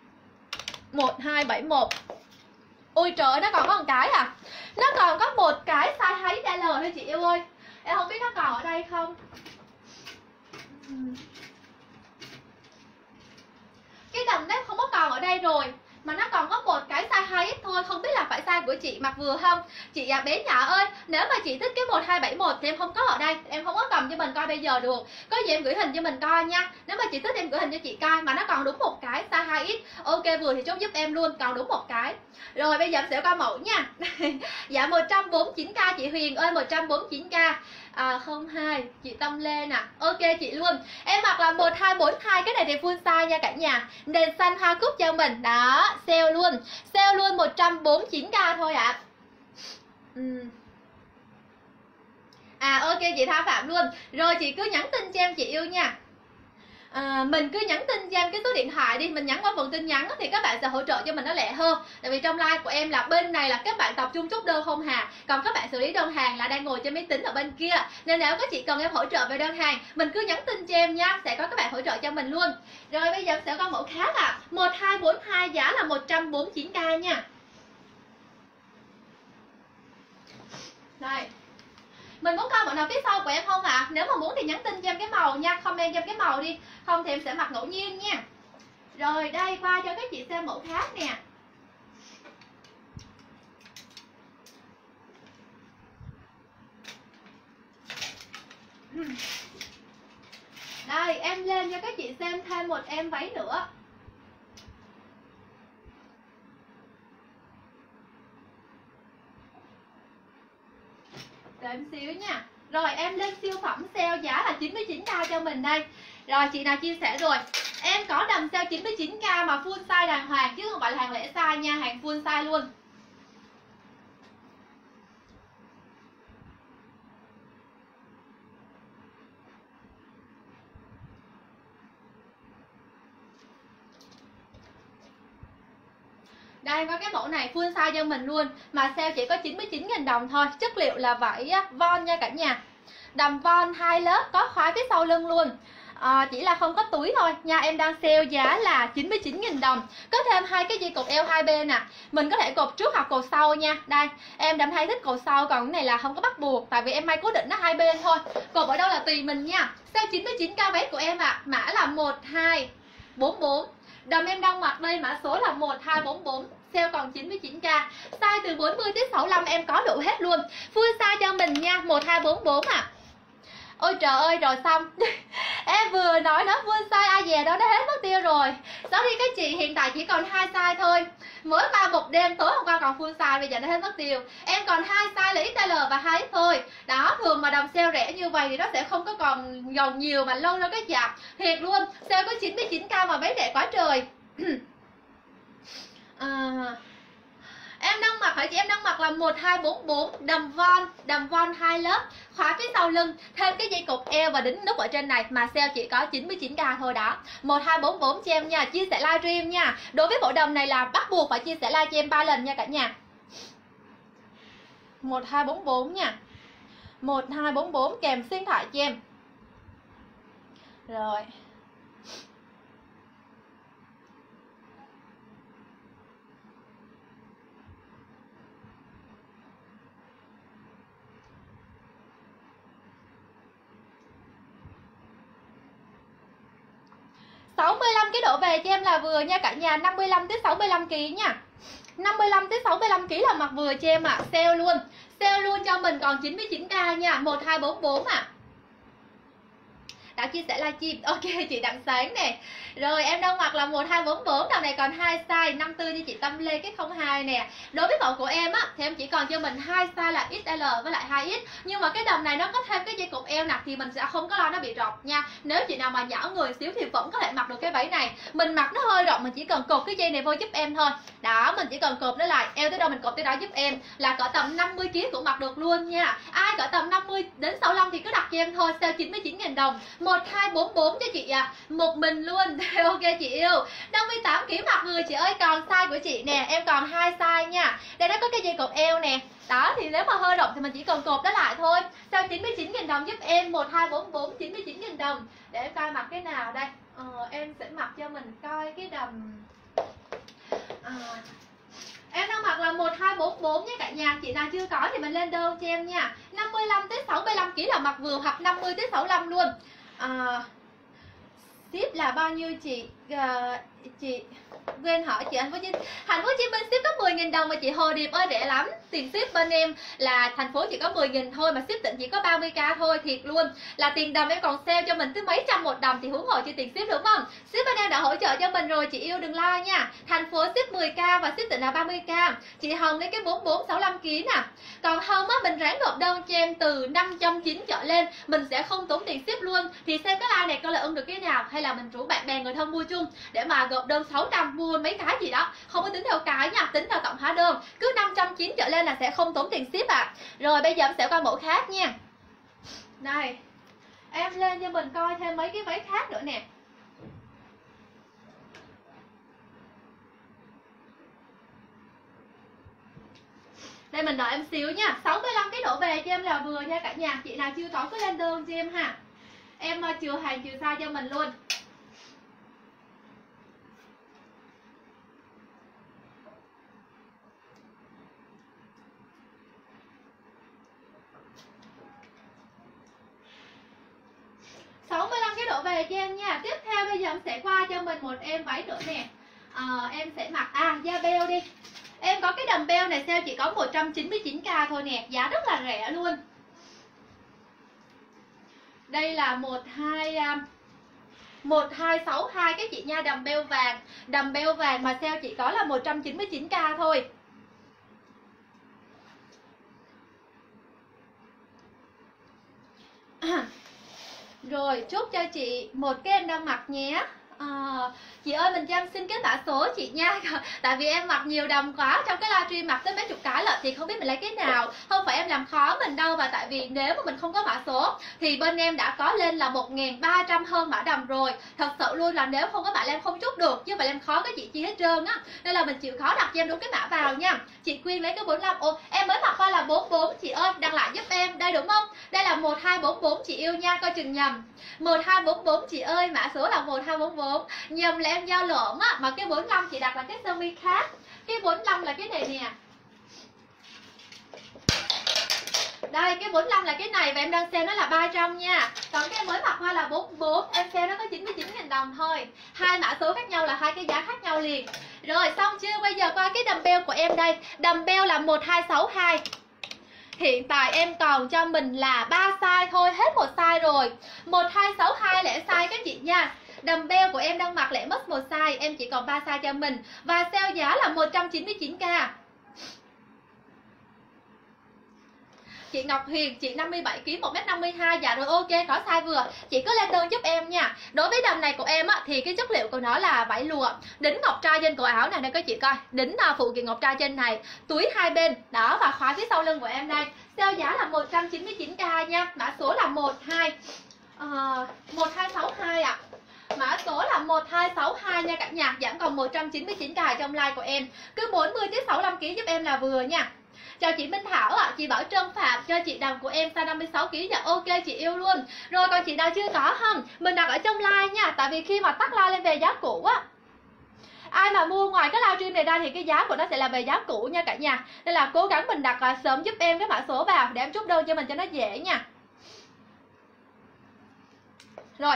1271. Ui trời ơi, nó còn có một cái à. Nó còn có một cái size 2XL thôi chị yêu ơi. Em không biết nó còn ở đây không. Cái đầm nếp không có còn ở đây rồi, mà nó còn có một cái size 2X thôi. Không biết là phải size của chị mặc vừa không. Chị bé nhỏ ơi, nếu mà chị thích cái 1271 thì em không có ở đây, em không có cầm cho mình coi bây giờ được. Có gì em gửi hình cho mình coi nha. Nếu mà chị thích em gửi hình cho chị coi. Mà nó còn đúng một cái size 2X. Ok vừa thì chốt giúp em luôn, còn đúng một cái. Rồi bây giờ em sẽ coi mẫu nha. Dạ 149k chị Huyền ơi, 149k. 02 chị Tâm Lê nè. Ok chị luôn. Em mặc là 1242, cái này thì full size nha cả nhà. Nền xanh hoa cúc cho mình. Đó, sale luôn. Sale luôn 149k thôi ạ. Ok chị Tha Phạm luôn. Rồi chị cứ nhắn tin cho em chị yêu nha. Mình cứ nhắn tin cho em cái số điện thoại đi, mình nhắn qua phần tin nhắn thì các bạn sẽ hỗ trợ cho mình nó lẹ hơn. Tại vì trong live của em là bên này là các bạn tập trung chốt đơn không hà, còn các bạn xử lý đơn hàng là đang ngồi trên máy tính ở bên kia. Nên nếu các chị cần em hỗ trợ về đơn hàng, mình cứ nhắn tin cho em nha, sẽ có các bạn hỗ trợ cho mình luôn. Rồi bây giờ sẽ có mẫu khác 1242, giá là 149k nha. Đây, mình muốn coi mẫu nào phía sau của em không ạ? Nếu mà muốn thì nhắn tin cho em cái màu nha, comment cho em cái màu đi, không thì em sẽ mặc ngẫu nhiên nha. Rồi đây, qua cho các chị xem mẫu khác nè. Đây, em lên cho các chị xem thêm một em váy nữa. Để em xíu nha. Rồi em lên siêu phẩm sale giá là 99k cho mình đây. Rồi chị nào chia sẻ rồi. Em có đầm sale 99k mà full size đàng hoàng, chứ không phải là hàng lẻ size nha, hàng full size luôn. Đây có cái mẫu này full size cho mình luôn, mà sale chỉ có 99.000 đồng thôi. Chất liệu là vải von nha cả nhà. Đầm von 2 lớp, có khóa phía sau lưng luôn. Chỉ là không có túi thôi nha. Em đang sale giá là 99.000 đồng. Có thêm 2 cái dây cột eo 2 bên nè. Mình có thể cột trước hoặc cột sau nha. Đây, em đam hay thích cột sau, còn cái này là không có bắt buộc, tại vì em may cố định nó 2 bên thôi. Cột ở đâu là tùy mình nha. Sale 99k váy của em ạ. Mã là 1244. Đầm em đang mặc đây mã số là 1244. Sale còn 99k. Size từ 40 tới 65 em có đủ hết luôn. Full size cho mình nha, 1244 ạ. Ôi trời ơi, rồi xong. Em vừa nói nó full size ai về đó, nó hết mất tiêu rồi. Sorry các chị, hiện tại chỉ còn 2 size thôi. Mới qua một đêm, tối hôm qua còn full size, bây giờ nó hết mất tiêu. Em còn 2 size là XL và 2X thôi. Đó, thường mà đồng sale rẻ như vậy thì nó sẽ không có còn nhiều mà lâu đâu các chị ạ. Thiệt luôn, sale có 99k mà váy rẻ quá trời. Em đang mặc hả chị? Em đang mặc là 1244 đầm von 2 lớp, khóa phía sau lưng, thêm cái dây cột eo và đính nút ở trên này mà sale chỉ có 99k thôi đó. 1244 cho em nha, chia sẻ livestream nha. Đối với bộ đầm này là bắt buộc phải chia sẻ live cho em 3 lần nha cả nhà. 1244 nha. 1244 kèm xuyên thoại cho em. Rồi. cái độ về cho em là vừa nha cả nhà, 55 tới 65 kg nha. 55 tới 65 kg là mặc vừa cho em ạ. Sale luôn. Sale luôn cho mình còn 99k nha, 1244 ạ. Đã chia sẻ livestream. Ok chị Đặng Sáng nè. Rồi em đang mặc là 1244, đầm này còn 2 size, 54 cho chị Tâm Lê cái 02 nè. Đối với mẫu của em á thì em chỉ còn cho mình 2 size là XL với lại 2X. Nhưng mà cái đầm này nó có thêm cái dây cột eo nè thì mình sẽ không có lo nó bị rộng nha. Nếu chị nào mà nhỏ người xíu thì vẫn có thể mặc được cái váy này. Mình mặc nó hơi rộng, mình chỉ cần cột cái dây này vô giúp em thôi. Đó, mình chỉ cần cột nó lại, eo tới đâu mình cột tới đó giúp em. Là cỡ tầm 50 kg cũng mặc được luôn nha. Ai cỡ tầm 50 đến 65 thì cứ đặt cho em thôi, sale 99.000 đồng. 1244 cho chị à, một mình luôn. Ok chị yêu. 58 kg mặc người chị ơi, còn size của chị nè, em còn 2 size nha. Đây nó có cái dây cột eo nè. Đó thì nếu mà hơi rộng thì mình chỉ cần cột nó lại thôi. Sale 99.000 đồng giúp em, 1244 99.000 đồng. Để em coi mặc cái nào đây. Em sẽ mặc cho mình coi cái đầm. Em đang mặc là 1244 nha cả nhà. Chị nào chưa có thì mình lên đơn cho em nha. 55 tới 65 kg là mặc vừa, hoặc 50 tới 65 luôn. Ship là bao nhiêu chị? Chị quên hỏi chị. Thành phố Hồ Chí Minh ship có 10.000 đồng mà chị Hồ Điệp ơi, rẻ lắm. Tiền ship bên em là thành phố chỉ có 10.000 thôi, mà ship tỉnh chỉ có 30k thôi, thiệt luôn. Là tiền đầm em còn sale cho mình tới mấy trăm một đầm thì huống hồ chi tiền ship, đúng không? Ship bên em đã hỗ trợ cho mình rồi, chị yêu đừng lo nha. Thành phố ship 10k và ship tỉnh là 30k. Chị Hồng lấy cái 44 65 kg nè. Còn Hồng á, mình ráng nộp đơn cho em từ 590 trở lên, mình sẽ không tốn tiền ship luôn. Thì xem cái like này coi là ưng được cái nào, hay là mình rủ bạn bè người thân mua chung để mà gộp đơn 600 mua mấy cái gì đó, không có tính theo cái nha, tính theo tổng hóa đơn. Cứ 590 trở lên là sẽ không tốn tiền ship ạ. Rồi bây giờ em sẽ qua mẫu khác nha. Đây, em lên cho mình coi thêm mấy cái váy khác nữa nè. Đây mình đợi em xíu nha. 65 cái độ về cho em là vừa nha cả nhà. Chị nào chưa có cứ lên đơn cho em ha. Em chừa hàng chừa size cho mình luôn. cái độ về cho em nha. Tiếp theo bây giờ em sẽ qua cho mình một em váy nữa nè. Em sẽ mặc da beo đi. Em có cái đầm beo này sale chỉ có 199k thôi nè, giá rất là rẻ luôn. Đây là 1262 cái chị nha, đầm beo vàng. Đầm beo vàng mà sale chỉ có là 199k thôi. Rồi chốt cho chị một cái em đang mặc nhé. Chị ơi mình cho em xin cái mã số chị nha. Tại vì em mặc nhiều đầm quá, trong cái livestream mặc tới mấy chục cái lận thì không biết mình lấy cái nào. Không phải em làm khó mình đâu, và tại vì nếu mà mình không có mã số thì bên em đã có lên là 1.300 hơn mã đầm rồi. Thật sự luôn là nếu không có mã là em không chốt được, chứ vậy em khó cái chị chi hết trơn á. Nên là mình chịu khó đặt cho em đúng cái mã vào nha. Chị Quyên lấy cái 45. Em mới mặc qua là 44 chị ơi, đặt lại giúp em. Đây đúng không? Đây là 1244 chị yêu nha, coi chừng nhầm. 1244 chị ơi, mã số là 1244. Nhầm là em giao lộn á, mà cái 45 chị đặt là cái sơ mi khác. Cái 45 là cái này nè. Đây, cái 45 là cái này và em đang sale nó là 300 nha. Còn cái em mới mặc hoa là 44, em sale nó có 99.000 đồng thôi. Hai mã số khác nhau là hai cái giá khác nhau liền. Rồi xong chưa? Bây giờ qua cái đầm beo của em đây. Đầm beo là 1262. Hiện tại em còn cho mình là 3 size thôi, hết một size rồi. 1262 lẻ size các chị nha. Đầm beo của em đang mặc lẻ mất một size, em chỉ còn 3 size cho mình. Và sale giá là 199k. Chị Ngọc Huyền, chị 57 kg, 1m52. Dạ rồi ok, có size vừa. Chị cứ lên đơn giúp em nha. Đối với đầm này của em á thì cái chất liệu của nó là vải lụa, đính ngọc trai trên cổ áo này đây các chị coi, đính phụ kiện ngọc trai trên này, túi hai bên đó và khóa phía sau lưng của em đây. Sale giá là 199k nha. Mã số là 1262 ạ. Mã số là 1262 nha cả nhà, giảm còn 199k trong like của em. Cứ 40 tới 65 kg giúp em là vừa nha. Chào chị Minh Thảo ạ, chị Bảo Trân Phạm cho chị đầm của em size 56 kg. Dạ ok chị yêu luôn. Rồi còn chị nào chưa có không? Mình đặt ở trong like nha, tại vì khi mà tắt like lên về giá cũ á. Ai mà mua ngoài cái livestream này ra thì cái giá của nó sẽ là về giá cũ nha cả nhà. Nên là cố gắng mình đặt sớm giúp em cái mã số vào để em chốt đơn cho mình cho nó dễ nha. Rồi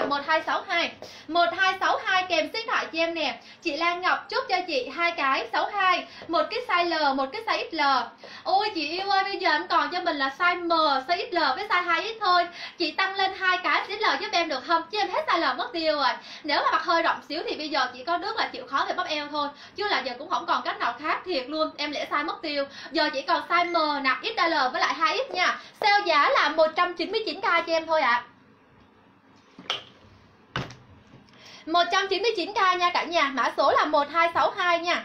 1262 kèm số điện thoại cho em nè. Chị Lan Ngọc chốt cho chị 2 cái 62, một cái size L, một cái size XL. Ôi chị yêu ơi, bây giờ em còn cho mình là size M, size XL với size 2X thôi. Chị tăng lên 2 cái XL giúp em được không? Chứ em hết size L mất tiêu rồi. Nếu mà mặc hơi rộng xíu thì bây giờ chỉ có nước là chịu khó về bắp eo thôi. Chứ là giờ cũng không còn cách nào khác thiệt luôn. Em lẽ size mất tiêu. Giờ chỉ còn size M nè, XL với lại 2X nha. Sale giá là 199k cho em thôi ạ. 199k nha cả nhà. Mã số là 1262 nha.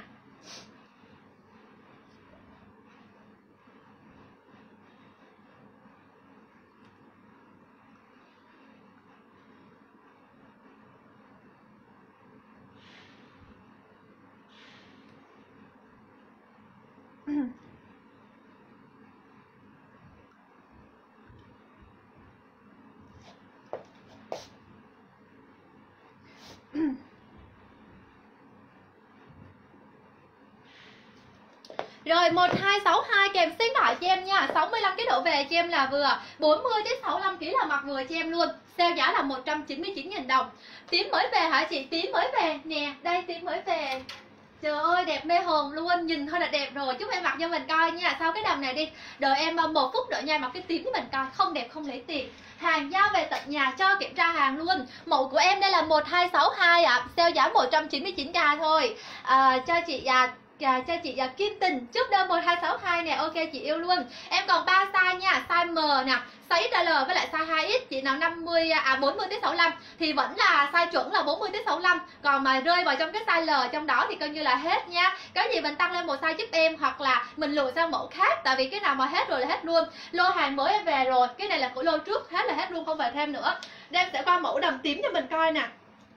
Rồi 1262 kèm số điện thoại cho em nha. 65 kg đổ về cho em là vừa. 40 đến 65 kg là mặc vừa cho em luôn. Sale giá là 199.000 đồng. Tím mới về hả chị? Tím mới về nè, đây tím mới về. Trời ơi đẹp mê hồn luôn, nhìn thôi là đẹp rồi. Chúc em mặc cho mình coi nha. Sau cái đầm này đi, đợi em 1 phút nữa nha, mặc cái tím cho mình coi. Không đẹp không lấy tiền. Hàng giao về tận nhà cho kiểm tra hàng luôn. Mẫu của em đây là 1262 ạ. Sale giá 199k thôi. Cho chị Kim Tình chúc đơn 1262 nè. Ok chị yêu luôn. Em còn 3 size nha, size M nè, size XL với lại size 2X. Chị nào 40 đến 65 thì vẫn là size chuẩn là 40 đến 65. Còn mà rơi vào trong cái size L trong đó thì coi như là hết nha. Cái gì mình tăng lên một size giúp em, hoặc là mình lùi sang mẫu khác, tại vì cái nào mà hết rồi là hết luôn. Lô hàng mới em về rồi, cái này là của lô trước, hết là hết luôn, không về thêm nữa. Đây em sẽ qua mẫu đầm tím cho mình coi nè.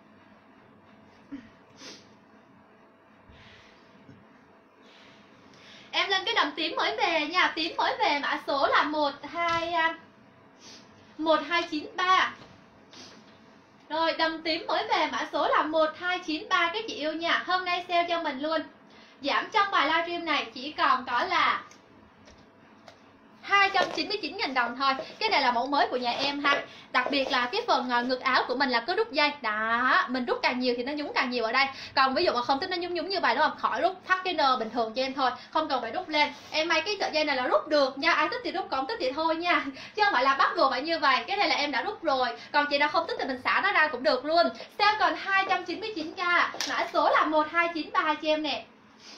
Em lên cái đầm tím mới về nha. Tím mới về mã số là 1293. Rồi đầm tím mới về mã số là 1293 các chị yêu nha. Hôm nay sale cho mình luôn. Giảm trong bài livestream này chỉ còn có là 299.000 đồng thôi. Cái này là mẫu mới của nhà em ha. Đặc biệt là cái phần ngực áo của mình là có rút dây. Đó, mình rút càng nhiều thì nó nhúng càng nhiều ở đây. Còn ví dụ mà không thích nó nhúng như vậy đúng không? Khỏi rút, thắt cái nơ bình thường cho em thôi, không cần phải rút lên. Em may cái sợi dây này là rút được nha. Ai thích thì rút, còn thích thì thôi nha. Chứ không phải là bắt buộc phải như vậy. Cái này là em đã rút rồi. Còn chị nào không thích thì mình xả nó ra cũng được luôn. Sale còn 299k. Mã số là 1293 cho em nè.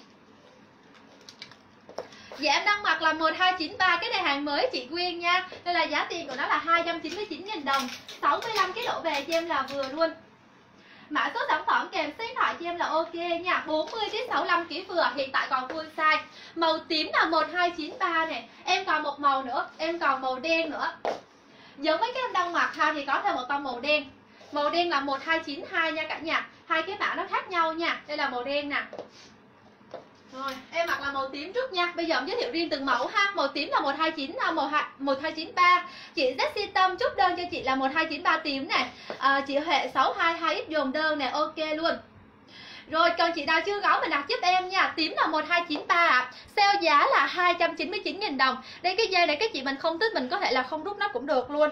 Dạ em đang mặc là 1293. Cái này hàng mới chị Quyên nha. Nên là giá tiền của nó là 299.000 đồng. 65 cái độ về cho em là vừa luôn. Mã số sản phẩm kèm số điện thoại cho em là ok nha. 40 đến 65 kg vừa. Hiện tại còn full size. Màu tím là 1293 nè. Em còn một màu nữa, em còn màu đen nữa. Giống mấy cái em đang mặc ha, thì có thêm một tông màu đen. Màu đen là 1292 nha cả nhà. Hai cái mã nó khác nhau nha. Đây là màu đen nè. Rồi, em mặc là màu tím trước nha. Bây giờ em giới thiệu riêng từng mẫu ha. Màu tím là 1293. Chị Jessie Tâm chốt đơn cho chị là 1293 tím nè. Chị Huệ 622X dồn đơn nè, ok luôn. Rồi còn chị nào chưa có mình đặt giúp em nha. Tím là 1293 ạ. Sale giá là 299.000 đồng. Đây cái dây này các chị mình không thích mình có thể là không rút nó cũng được luôn.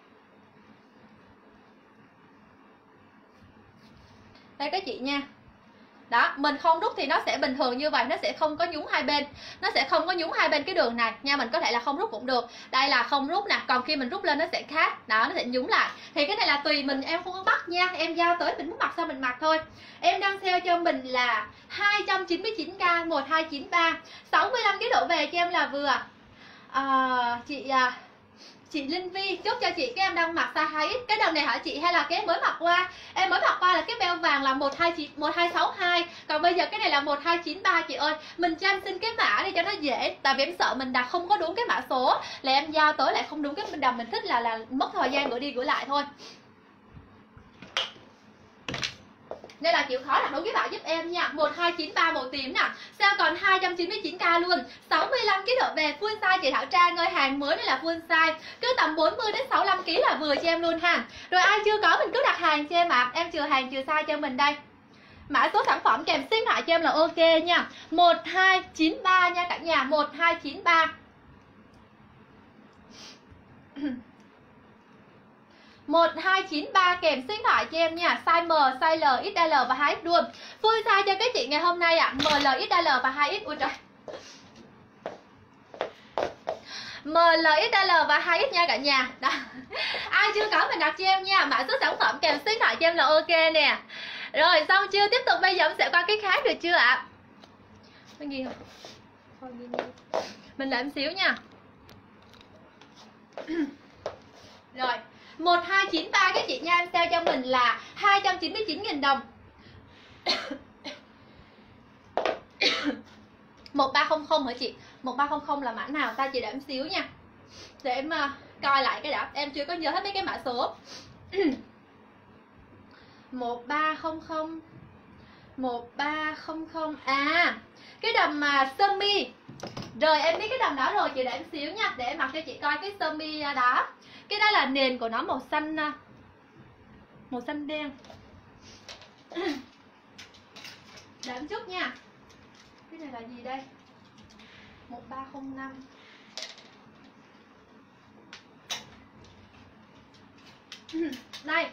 Đây các chị nha. Đó, mình không rút thì nó sẽ bình thường như vậy, nó sẽ không có nhúng hai bên. Nó sẽ không có nhúng hai bên cái đường này nha, mình có thể là không rút cũng được. Đây là không rút nè, còn khi mình rút lên nó sẽ khác. Đó, nó sẽ nhúng lại. Thì cái này là tùy mình, em không có bắt nha, em giao tới mình muốn mặc sao mình mặc thôi. Em đang sale cho mình là 299k 1293. 65 cái độ về cho em là vừa. Chị Linh Vi chúc cho chị cái em đang mặc size 2X. Cái đầm này hả chị hay là cái em mới mặc qua? Em mới mặc qua là cái beo vàng là 1262, còn bây giờ cái này là 1293 chị ơi. Mình cho em xin cái mã đi cho nó dễ, tại vì em sợ mình đặt không có đúng cái mã số là em giao tới lại không đúng cái đầm mình thích là mất thời gian gửi đi gửi lại thôi. Nên là chịu khó đặt đúng cái mã giúp em nha. 1293 màu tím nè. Sao còn 299k luôn. 65 kg độ về full size chị Thảo Trang ơi, hàng mới đây là full size. Cứ tầm 40 đến 65 kg là vừa cho em luôn ha. Rồi ai chưa có mình cứ đặt hàng cho em ạ. Em chừa hàng chừa size cho mình đây. Mã số sản phẩm kèm xin lại cho em là ok nha. 1293 nha cả nhà, 1293. 1293 kèm số điện thoại cho em nha. Size M, size L, XL và 2X luôn. Full size cho các chị ngày hôm nay ạ. M, L, XL và 2X. Ui trời. M, L, XL và 2X nha cả nhà. Đó. Ai chưa có mình đặt cho em nha. Mã số sản phẩm kèm số điện thoại cho em là ok nè. Rồi xong chưa? Tiếp tục bây giờ em sẽ qua cái khác được chưa ạ? Có ghi không? Thôi ghi. Mình làm xíu nha. Rồi 1293 các chị nha, em sale cho mình là 299.000 đồng. 1300 hả chị? 1300 là mã nào ta, chị để em xíu nha. Để em coi lại cái đã, em chưa có nhớ hết mấy cái mã số. 1300 1300 à, cái đầm mà sơ mi. Rồi em biết cái đầm đó rồi, chị để em xíu nha, để em mặc cho chị coi cái sơ mi đó. Cái đó là nền của nó màu xanh đen. Để em chút nha. Cái này là gì đây? 1305. Đây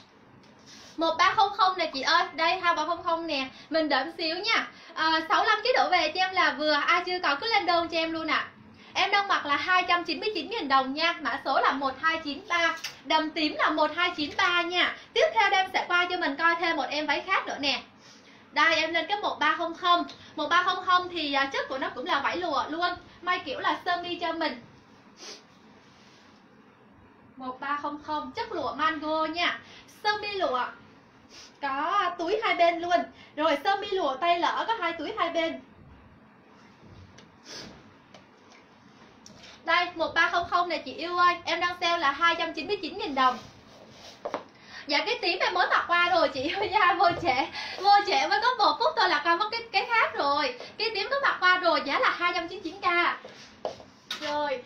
1300 nè chị ơi. Đây 2300 nè. Mình đợi xíu nha. 65 kg đổ về cho em là vừa. Ai chưa có cứ lên đơn cho em luôn ạ. Em đang mặc là 299.000 đồng nha. Mã số là 1293. Đầm tím là 1293 nha. Tiếp theo em sẽ qua cho mình coi thêm một em váy khác nữa nè. Đây em lên cái 1300. 1300 thì chất của nó cũng là vải lụa luôn. May kiểu là sơ mi cho mình. 1300 chất lụa mango nha. Sơ mi lụa có túi hai bên luôn. Rồi sơ mi lụa tay lỡ có hai túi hai bên. Đây 1300 này chị yêu ơi. Em đang sale là 299.000 đồng. Dạ cái tím em mới mặc qua rồi chị ơi nha. Vô trễ mới có 1 phút thôi là coi mất cái khác rồi. Cái tím có mặc qua rồi, giá là 299k. Rồi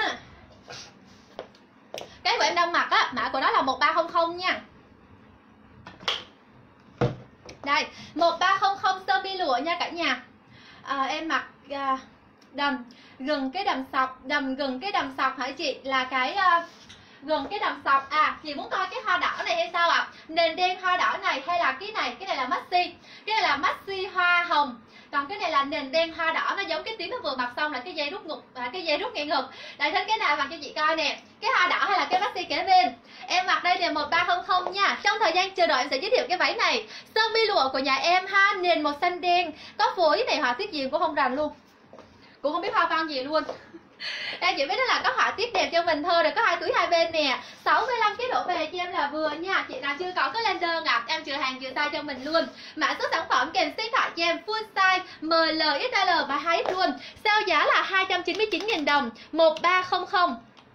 cái của em đang mặc á, mã của nó là 1300 nha. Đây 1300 sơ mi lụa nha cả nhà. Em mặc đầm gần cái đầm sọc hả chị? Là cái gần cái đầm sọc. Chị muốn coi cái hoa đỏ này hay sao ạ? Nền đen hoa đỏ này hay là cái này? Cái này là maxi. Cái này là maxi hoa hồng. Còn cái này là nền đen hoa đỏ, nó giống cái tím nó vừa mặc xong là cái dây rút ngực, cái dây rút ngay ngực. Đây thích cái nào mặc cho chị coi nè. Cái hoa đỏ hay là cái maxi kế bên. Em mặc đây là 1300 nha. Trong thời gian chờ đợi em sẽ giới thiệu cái váy này. Sơ mi lụa của nhà em ha, nền màu xanh đen. Có phối này họa tiết gì cũng không rành luôn. Cũng không biết hoa văn gì luôn. Đây chị biết đó là có họa tiết đẹp cho mình thôi. Rồi có hai túi hai bên nè. 65 kg đổ về cho em là vừa nha. Chị nào chưa có cứ lên đơn ạ. Em chừa hàng chừa size cho mình luôn. Mã số sản phẩm kèm số điện thoại cho em full size M, L, XL và 2X luôn. Sao giá là 299.000 đồng. 1300.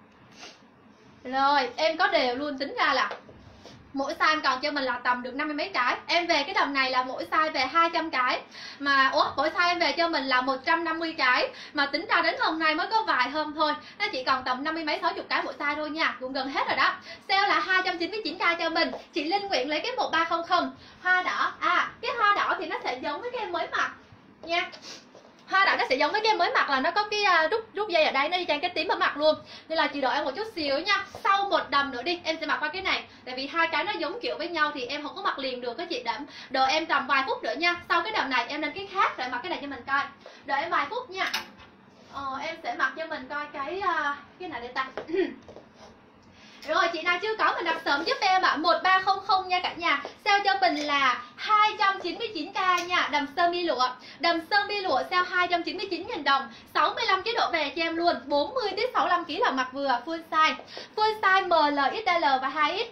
Rồi em có đều luôn, tính ra là mỗi size còn cho mình là tầm được 50 mấy cái. Em về cái đầm này là mỗi size về 200 cái. Mà mỗi size em về cho mình là 150 cái. Mà tính ra đến hôm nay mới có vài hôm thôi. Nó chỉ còn tầm 50 mấy 60 cái mỗi size thôi nha. Cũng gần hết rồi đó. Sale là 299k cho mình. Chị Linh Nguyện lấy cái 1300. Hoa đỏ. Cái hoa đỏ thì nó sẽ giống với cái em mới mặc nha. Hoa đỏ nó sẽ giống với cái mới mặc là nó có cái rút dây ở đây, nó đi trang cái tím ở mặt luôn. Nên là chị đợi em một chút xíu nha. Sau một đầm nữa đi em sẽ mặc qua cái này. Tại vì hai cái nó giống kiểu với nhau thì em không có mặc liền được các chị. Đợi em tầm vài phút nữa nha. Sau cái đầm này em lên cái khác để mặc cái này cho mình coi. Đợi em vài phút nha. Em sẽ mặc cho mình coi cái này để ta. Rồi chị nào chưa có mình đặt sớm giúp em ạ. 1300 nha cả nhà. Sale cho mình là 299k nha. Đầm sơ mi lụa. Đầm sơ mi lụa sale 299.000 đồng. 65 kg độ về cho em luôn. 40 đến 65 kg là mặc vừa, full size. Full size ML, XL và 2X.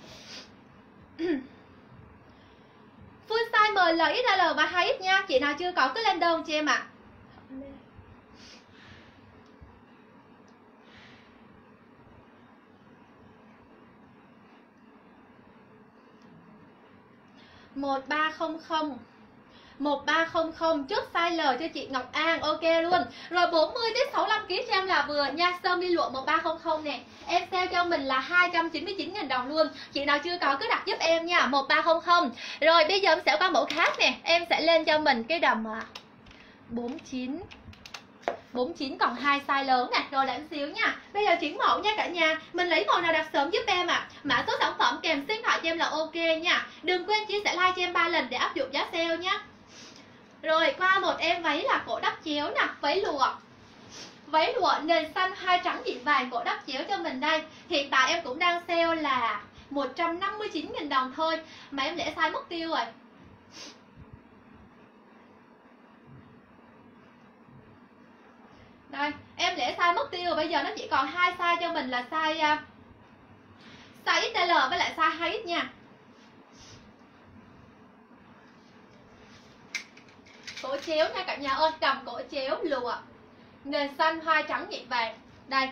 Full size ML, XL và 2X nha. Chị nào chưa có cứ lên đơn cho em ạ. Một ba không không 1300 chốt size L cho chị Ngọc An, ok luôn. Rồi 40 đến 65 kg cho em là vừa nha. Sơ mi lụa 1300 nè. Em sale cho mình là 299.000 đồng luôn. Chị nào chưa có cứ đặt giúp em nha, 1300. Rồi bây giờ em sẽ qua mẫu khác nè. Em sẽ lên cho mình cái đầm 49 còn 2 size lớn nè. Rồi đợi xíu nha. Bây giờ chuyển mẫu nha cả nhà. Mình lấy màu nào đặt sớm giúp em ạ. Mã số sản phẩm kèm số điện thoại cho em là ok nha. Đừng quên chia sẻ like cho em 3 lần để áp dụng giá sale nha. Rồi qua một em váy là cổ đắp chéo nè, váy lụa nền xanh hai trắng diện vàng, cổ đắp chéo cho mình đây. Hiện tại em cũng đang sale là 159.000 đồng thôi. Mà em để size mất tiêu rồi. Đây, em để size mất tiêu rồi. Bây giờ nó chỉ còn 2 size cho mình là size XL với lại size 2X nha. Cổ chéo nha cả nhà ơi, cầm cổ chéo lụa nền xanh hoa trắng nhị vàng. Đây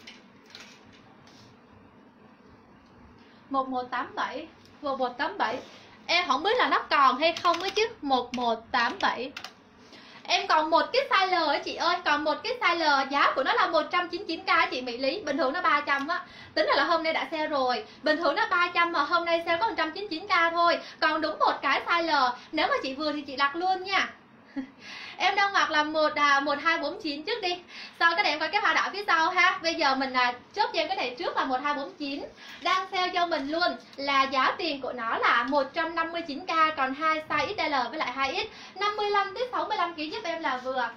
1187 em không biết là nó còn hay không ấy chứ. 1187 em còn một cái size L á chị ơi, còn một cái size L, giá của nó là 199k chị Mỹ Lý. Bình thường nó 300 á, tính là hôm nay đã sale rồi. Bình thường nó 300 mà hôm nay sale có 199k thôi. Còn đúng một cái size L. Nếu mà chị vừa thì chị đặt luôn nha. Em đang mặc là 1249 trước đi. Sau cái này em coi cái hoa đỏ phía sau ha. Bây giờ mình chốt cho em cái này trước là 1249. Đang sale cho mình luôn là giá tiền của nó là 159k, còn 2 size XL với lại 2X. 55 đến 65 kg giúp em là vừa.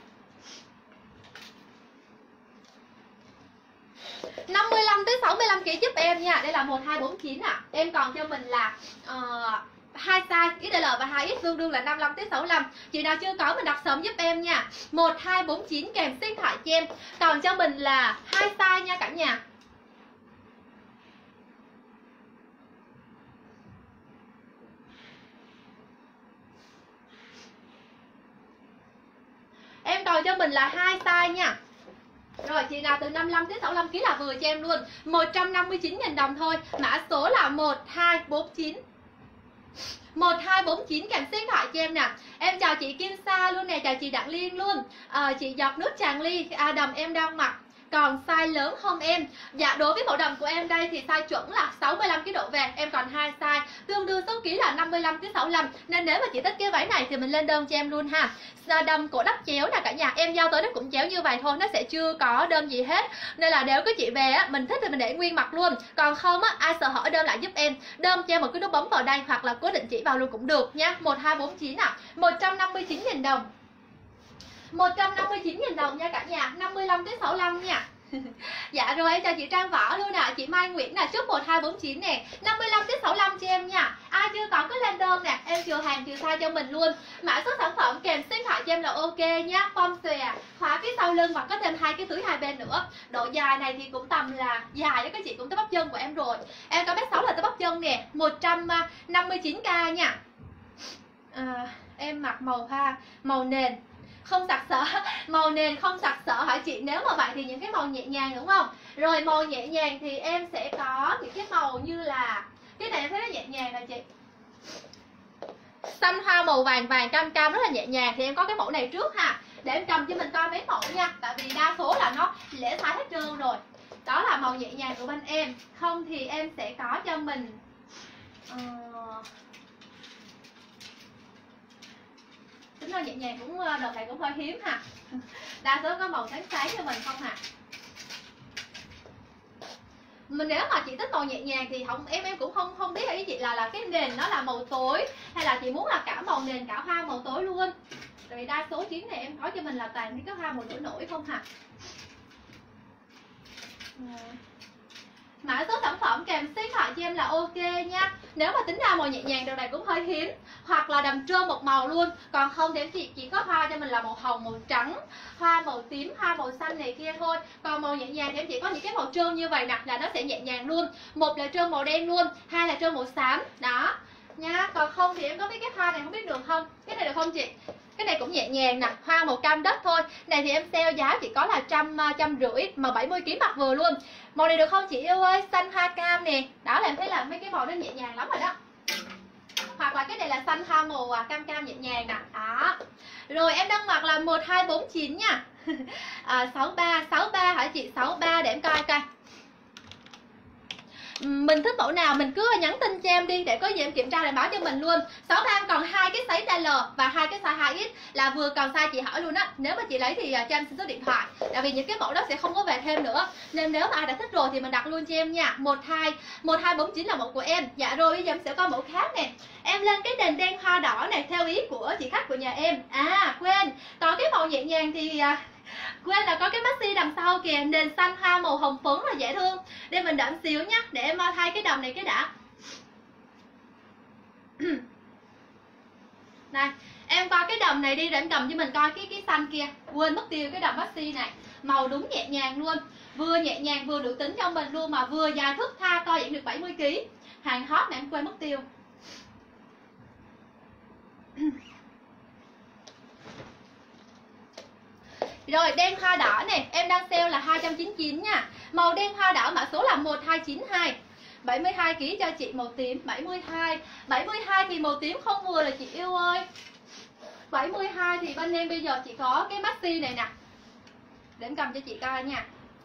55 tới 65 kg giúp em nha. Đây là 1249 ạ. Em còn cho mình là 2 size XL và 2X tương đương là 55 tới 65. Chị nào chưa có mình đặt sớm giúp em nha. 1249 kèm số điện thoại cho em. Còn cho mình là 2 size nha cả nhà. Em còn cho mình là 2 size nha. Rồi chị nào từ 55 đến 65 kg là vừa cho em luôn. 159.000 đồng thôi. Mã số là 1249. 1249 kèm số điện thoại cho em nè. Em chào chị Kim Sa luôn nè, chào chị Đặng Liên luôn. Chị Giọt Nước Tràng Ly, đầm em đang mặc còn size lớn không em? Dạ đối với mẫu đầm của em đây thì size chuẩn là 65 kg độ vàng, em còn 2 size tương đương số ký là 55 đến 65. Nên nếu mà chị thích cái váy này thì mình lên đơn cho em luôn ha. Đầm cổ đắp chéo nè cả nhà, em giao tới nó cũng chéo như vậy thôi, nó sẽ chưa có đơn gì hết. Nên là nếu có chị về á, mình thích thì mình để nguyên mặt luôn. Còn không á, ai sợ hỏi đơn lại giúp em. Đơn cho một cái nút bấm vào đây hoặc là cố định chỉ vào luôn cũng được nha. 1249 ạ. 159.000 đồng. 159.000 đồng nha cả nhà. 55 đến 65 nha. Dạ rồi em chào chị Trang Võ luôn nè, chị Mai Nguyễn nè, chốt 1249 nè. 55 đến 65 cho em nha. Ai chưa có cứ lên đơn nè, em chừa hàng chừa size cho mình luôn. Mã số sản phẩm kèm số điện thoại cho em là ok nhá. Form xòe, khóa phía sau lưng và có thêm 2 cái túi hai bên nữa. Độ dài này thì cũng tầm là dài đó các chị, cũng tới bắp chân của em rồi. Em có 1m6 là tới bắp chân nè. 159k nha. Em mặc màu hoa, màu nền không sặc sỡ, màu nền không sặc sỡ hả chị? Nếu mà vậy thì những cái màu nhẹ nhàng đúng không? Rồi màu nhẹ nhàng thì em sẽ có những cái màu như là cái này em thấy nó nhẹ nhàng nè chị, xanh hoa màu vàng vàng cam cam rất là nhẹ nhàng. Thì em có cái mẫu này trước ha, để em cầm cho mình coi mấy mẫu nha, tại vì đa số là nó lễ size hết trơn rồi. Đó là màu nhẹ nhàng của bên em. Không thì em sẽ có cho mình tính ra nhẹ nhàng cũng đợt này cũng hơi hiếm ha. Đa số có màu sáng sáng cho mình không hả? Mình nếu mà chị thích màu nhẹ nhàng thì em cũng không biết ý chị là cái nền nó là màu tối hay là chị muốn là cả màu nền cả hoa màu tối luôn. Rồi đa số chuyến này em có cho mình là toàn những cái hoa màu nổi nổi không hả? Mã số sản phẩm kèm số điện thoại cho em là ok nha. Nếu mà tính ra màu nhẹ nhàng điều này cũng hơi hiếm, hoặc là đầm trơn một màu luôn. Còn không thì em chỉ có hoa cho mình là màu hồng, màu trắng, hoa màu tím, hoa màu xanh này kia thôi. Còn màu nhẹ nhàng thì em chỉ có những cái màu trơn như vậy nè, là nó sẽ nhẹ nhàng luôn. Một là trơn màu đen luôn, hai là trơn màu xám đó nha. Còn không thì em có biết cái hoa này không biết được không? Cái này được không chị? Cái này cũng nhẹ nhàng nè, hoa màu cam đất thôi. Này thì em sale giá chỉ có là 150, mà 70 kg mặc vừa luôn. Màu này được không chị yêu ơi? Xanh hoa cam nè. Đó là em thấy là mấy cái màu nó nhẹ nhàng lắm rồi đó. Hoặc là cái này là xanh hoa màu cam cam nhẹ nhàng nè. Đó. Rồi em đang mặc là 1249 nha. 63 hả chị? 63 để em coi coi. Mình thích mẫu nào mình cứ nhắn tin cho em đi, để có gì em kiểm tra lại báo cho mình luôn. 63 em còn 2 cái size L và 2 cái size 2X, là vừa còn size chị hỏi luôn á. Nếu mà chị lấy thì cho em xin số điện thoại, tại vì những cái mẫu đó sẽ không có về thêm nữa, nên nếu mà ai đã thích rồi thì mình đặt luôn cho em nha. 1249 là mẫu của em. Dạ rồi bây giờ em sẽ có mẫu khác nè. Em lên cái nền đen hoa đỏ này theo ý của chị khách của nhà em. Quên, còn cái màu nhẹ nhàng thì quên là có cái maxi đằng sau kìa, nền xanh hoa màu hồng phấn là dễ thương. Để mình đợi xíu nhá, để em thay cái đầm này cái đã. Này, em coi cái đầm này đi rồi em cầm cho mình coi cái xanh kia. Quên mất tiêu cái đầm maxi này. Màu đúng nhẹ nhàng luôn, vừa nhẹ nhàng vừa nữ tính cho mình luôn, mà vừa dài thước tha, coi vẫn được 70 kg. Hàng hot mà em quên mất tiêu. Rồi đen hoa đỏ này, em đang sale là 299 nha. Màu đen hoa đỏ mã số là 1292. 72 kg cho chị màu tím. 72 thì màu tím không vừa là chị yêu ơi. 72 thì bên em bây giờ chỉ có cái maxi này nè. Để em cầm cho chị coi nha.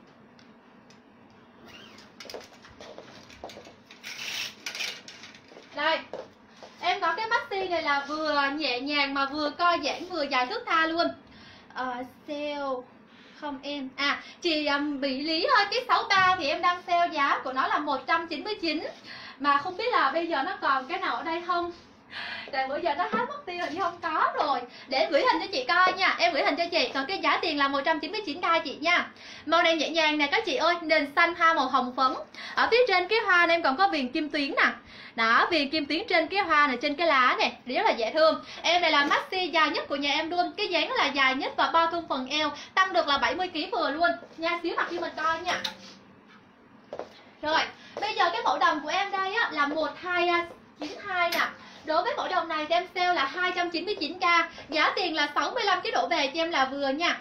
Đây, em có cái maxi này là vừa nhẹ nhàng mà vừa co giãn vừa dài thước tha luôn. Sale không em chị bị lý thôi. Cái 63 thì em đang sale giá của nó là 199, mà không biết là bây giờ nó còn cái nào ở đây không, tại bữa giờ nó hết mất tiêu thì không có rồi. Để em gửi hình cho chị coi nha, em gửi hình cho chị. Còn cái giá tiền là 199k chị nha. Màu này nhẹ nhàng nè các chị ơi, nền xanh hoa màu hồng phấn. Ở phía trên cái hoa này em còn có viền kim tuyến nè. Đó, viền kim tuyến trên cái hoa này, trên cái lá này, rất là dễ thương. Em này là maxi dài nhất của nhà em luôn, cái dáng là dài nhất và bao thun phần eo, tăng được là 70 kg vừa luôn nha. Xíu mặc cho mình coi nha. Rồi, bây giờ cái mẫu đầm của em đây á là 1292 nè. Đối với mẫu đồng này thì em sale là 299k, giá tiền là 65 cái đổ về cho em là vừa nha.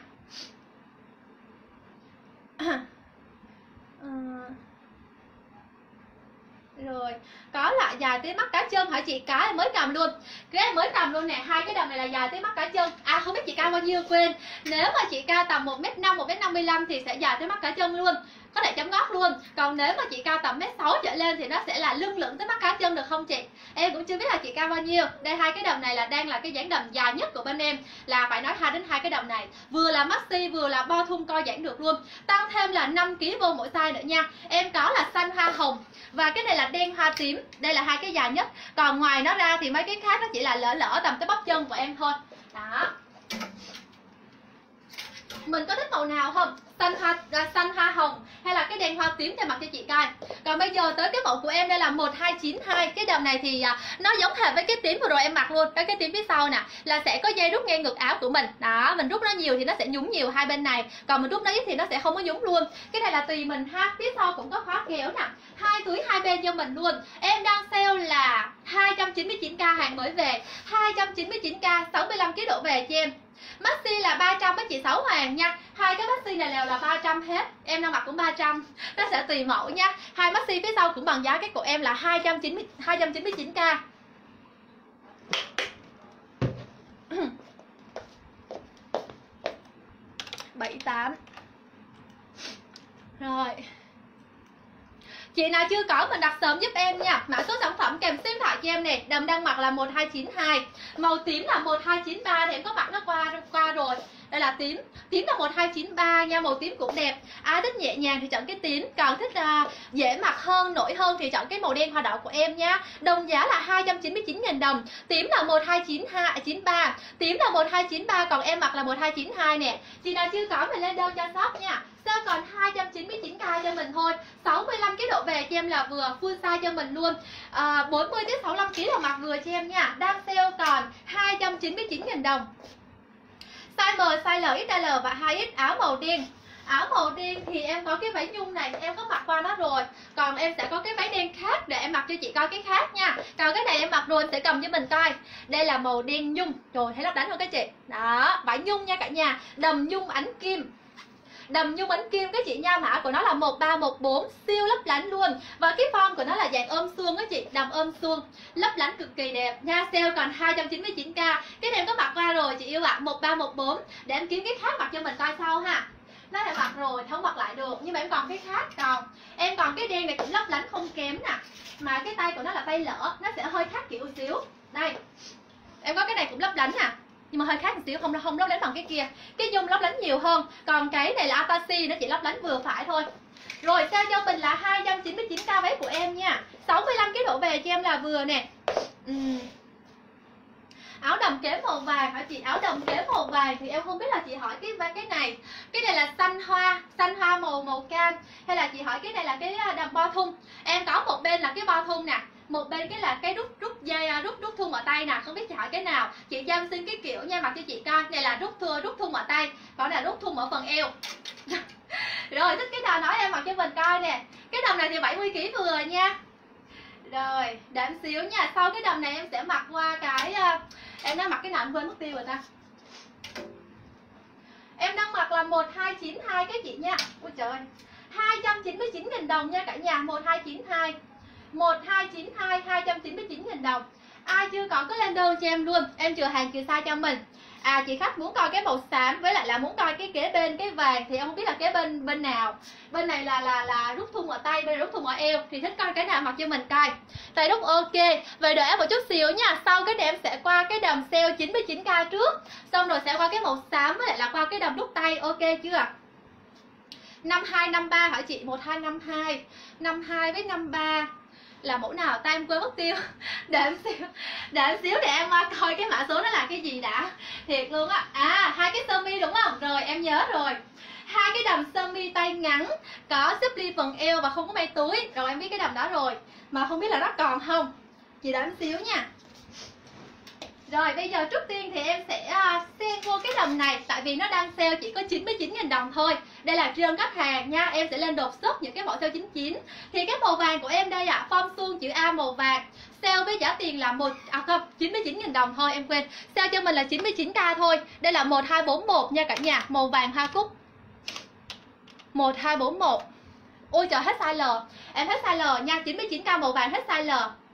Rồi, có lại dài tới mắt cá chân hả chị? Cái mới cầm luôn. Cái mới cầm luôn nè, hai cái đầm này là dài tới mắt cá chân. Không biết chị cao bao nhiêu quên. Nếu mà chị cao tầm 1m5, 1m55 thì sẽ dài tới mắt cá chân luôn, có thể chấm gót luôn. Còn nếu mà chị cao tầm 1m6 trở lên thì nó sẽ là lưng lửng tới mắt cá chân, được không chị? Em cũng chưa biết là chị cao bao nhiêu. Đây, hai cái đầm này là đang là cái dáng đầm dài nhất của bên em, là phải nói 2 đến 2 cái đầm này vừa là maxi vừa là bo thun co giãn được luôn. Tăng thêm là 5 kg vô mỗi size nữa nha. Em có là xanh hoa hồng và cái này là đen hoa tím. Đây là hai cái dài nhất. Còn ngoài nó ra thì mấy cái khác nó chỉ là lỡ tầm tới bắp chân của em thôi. Đó. Mình có thích màu nào không? Xanh hoa hồng hay là cái đen hoa tím thì mặc cho chị coi. Còn bây giờ tới cái mẫu của em đây là 1292. Cái đầm này thì nó giống hệt với cái tím vừa rồi em mặc luôn. Cái tím phía sau nè là sẽ có dây rút ngang ngực áo của mình. Đó, mình rút nó nhiều thì nó sẽ nhúng nhiều hai bên này, còn mình rút nó ít thì nó sẽ không có nhúng luôn. Cái này là tùy mình ha. Phía sau cũng có khóa kéo nè, hai túi hai bên cho mình luôn. Em đang sale là 299k, hàng mới về 299k, 65 kg độ về cho em. Maxi là 300 với chị Sáu Hoàng nha. Hai cái maxi này đều là 300 hết. Em đang mặc cũng 300. Nó sẽ tùy mẫu nha. Hai maxi phía sau cũng bằng giá cái của em là 299k. Bảy tám. Rồi. Chị nào chưa có mình đặt sớm giúp em nha. Mã số sản phẩm kèm số điện thoại cho em nè. Đầm đang mặc là 1292. Màu tím là 1293 thì em có mặc nó qua rồi. Đây là là tím. Tím là 1293 nha, màu tím cũng đẹp. Ai thích nhẹ nhàng thì chọn cái tím, còn thích dễ mặc hơn, nổi hơn thì chọn cái màu đen hoa đậu của em nha. Đồng giá là 299.000 đồng. Tím là 1293, tím là 1293, còn em mặc là 1292 nè. Chị nào chưa có mình lên đơn cho shop nha. Sale còn 299k cho mình thôi. 65 kg độ về cho em là vừa, full size cho mình luôn. 40 đến 65 kg là mặc vừa cho em nha. Đang sale còn 299.000 đồng. Size M, size L, XL và 2X, áo màu đen. Áo màu đen thì em có cái váy nhung này, em có mặc qua nó rồi. Còn em sẽ có cái váy đen khác để em mặc cho chị coi cái khác nha. Còn cái này em mặc rồi em sẽ cầm cho mình coi. Đây là màu đen nhung. Rồi thấy lấp lánh không các chị? Đó, vải nhung nha cả nhà. Đầm nhung ánh kim. Đầm nhung ánh kim các chị nha, mã của nó là 1314, siêu lấp lánh luôn. Và cái form của nó là dạng ôm suông á chị, đầm ôm suông, lấp lánh cực kỳ đẹp nha. Sale còn 299k. Cái này em có mặc qua rồi chị yêu ạ. 1314 để em kiếm cái khác mặc cho mình coi sau ha. Nó đã mặc rồi, không mặc lại được, nhưng mà em còn cái khác. Còn em còn cái đen này cũng lấp lánh không kém nè. Mà cái tay của nó là tay lỡ, nó sẽ hơi khác kiểu xíu. Đây, em có cái này cũng lấp lánh nè, nhưng mà hơi khác một xíu, không lấp lánh bằng cái kia. Cái nhung lấp lánh nhiều hơn, còn cái này là Atashi, nó chỉ lấp lánh vừa phải thôi. Rồi sale cho mình là 299k váy của em nha. 65 kg độ về cho em là vừa nè. Áo đầm kế màu vàng hả chị? Áo đầm kế màu vàng thì em không biết là chị hỏi cái này. Cái này là xanh hoa màu cam, hay là chị hỏi cái này là cái đầm bo thun. Em có một bên là cái bo thun nè, một bên cái là cái rút dây rút thun ở tay nè, không biết chị hỏi cái nào. Chị cho em xin cái kiểu nha, mặc cho chị coi. Này là rút thun ở tay, còn này là rút thun ở phần eo. Rồi thích cái nào nói em mặc cho mình coi nè. Cái đầm này thì 70 kg vừa nha. Rồi để em xíu nha. Sau cái đầm này em sẽ mặc qua cái em đang mặc cái nào em quên mất tiêu rồi ta. Em đang mặc là 1292 cái chị nha. Ôi trời ơi, 299.000 đồng nha cả nhà. 1292 299.000 đồng. Ai chưa có cứ lên đơn cho em luôn. Em chừa hàng chừa size cho mình. Chị khách muốn coi cái màu xám với lại là muốn coi cái kế bên cái vàng thì em không biết là kế bên nào. Bên này là rút thun ở tay, bên này rút thun ở eo, thì thích coi cái nào mặc cho mình coi. Tay đúc ok. Về đợi em một chút xíu nha. Sau cái này em sẽ qua cái đầm sale 99k trước, xong rồi sẽ qua cái màu xám với lại là qua cái đầm đúc tay, ok chưa? 5253 hả chị? 1252 52 với 53 là mẫu nào ta em quên mất tiêu. Để em xíu để em coi cái mã số nó là cái gì đã. Thiệt luôn á. Hai cái sơ mi đúng không? Rồi em nhớ rồi. Hai cái đầm sơ mi tay ngắn, có xếp ly phần eo và không có may túi. Rồi em biết cái đầm đó rồi, mà không biết là nó còn không. Chị đợi em xíu nha. Rồi bây giờ trước tiên thì em sẽ xen vô cái đầm này. Tại vì nó đang sale chỉ có 99.000 đồng thôi. Đây là trơn khách hàng nha. Em sẽ lên đột xuất những cái mẫu sale 99. Thì cái màu vàng của em đây ạ, form suông chữ A màu vàng. Sale với giá tiền là 99.000 đồng thôi, em quên. Sale cho mình là 99k thôi. Đây là 1241 nha cả nhà. Màu vàng hoa cúc 1241. Ôi trời, hết size L. Em hết size L nha. 99k màu vàng hết size L.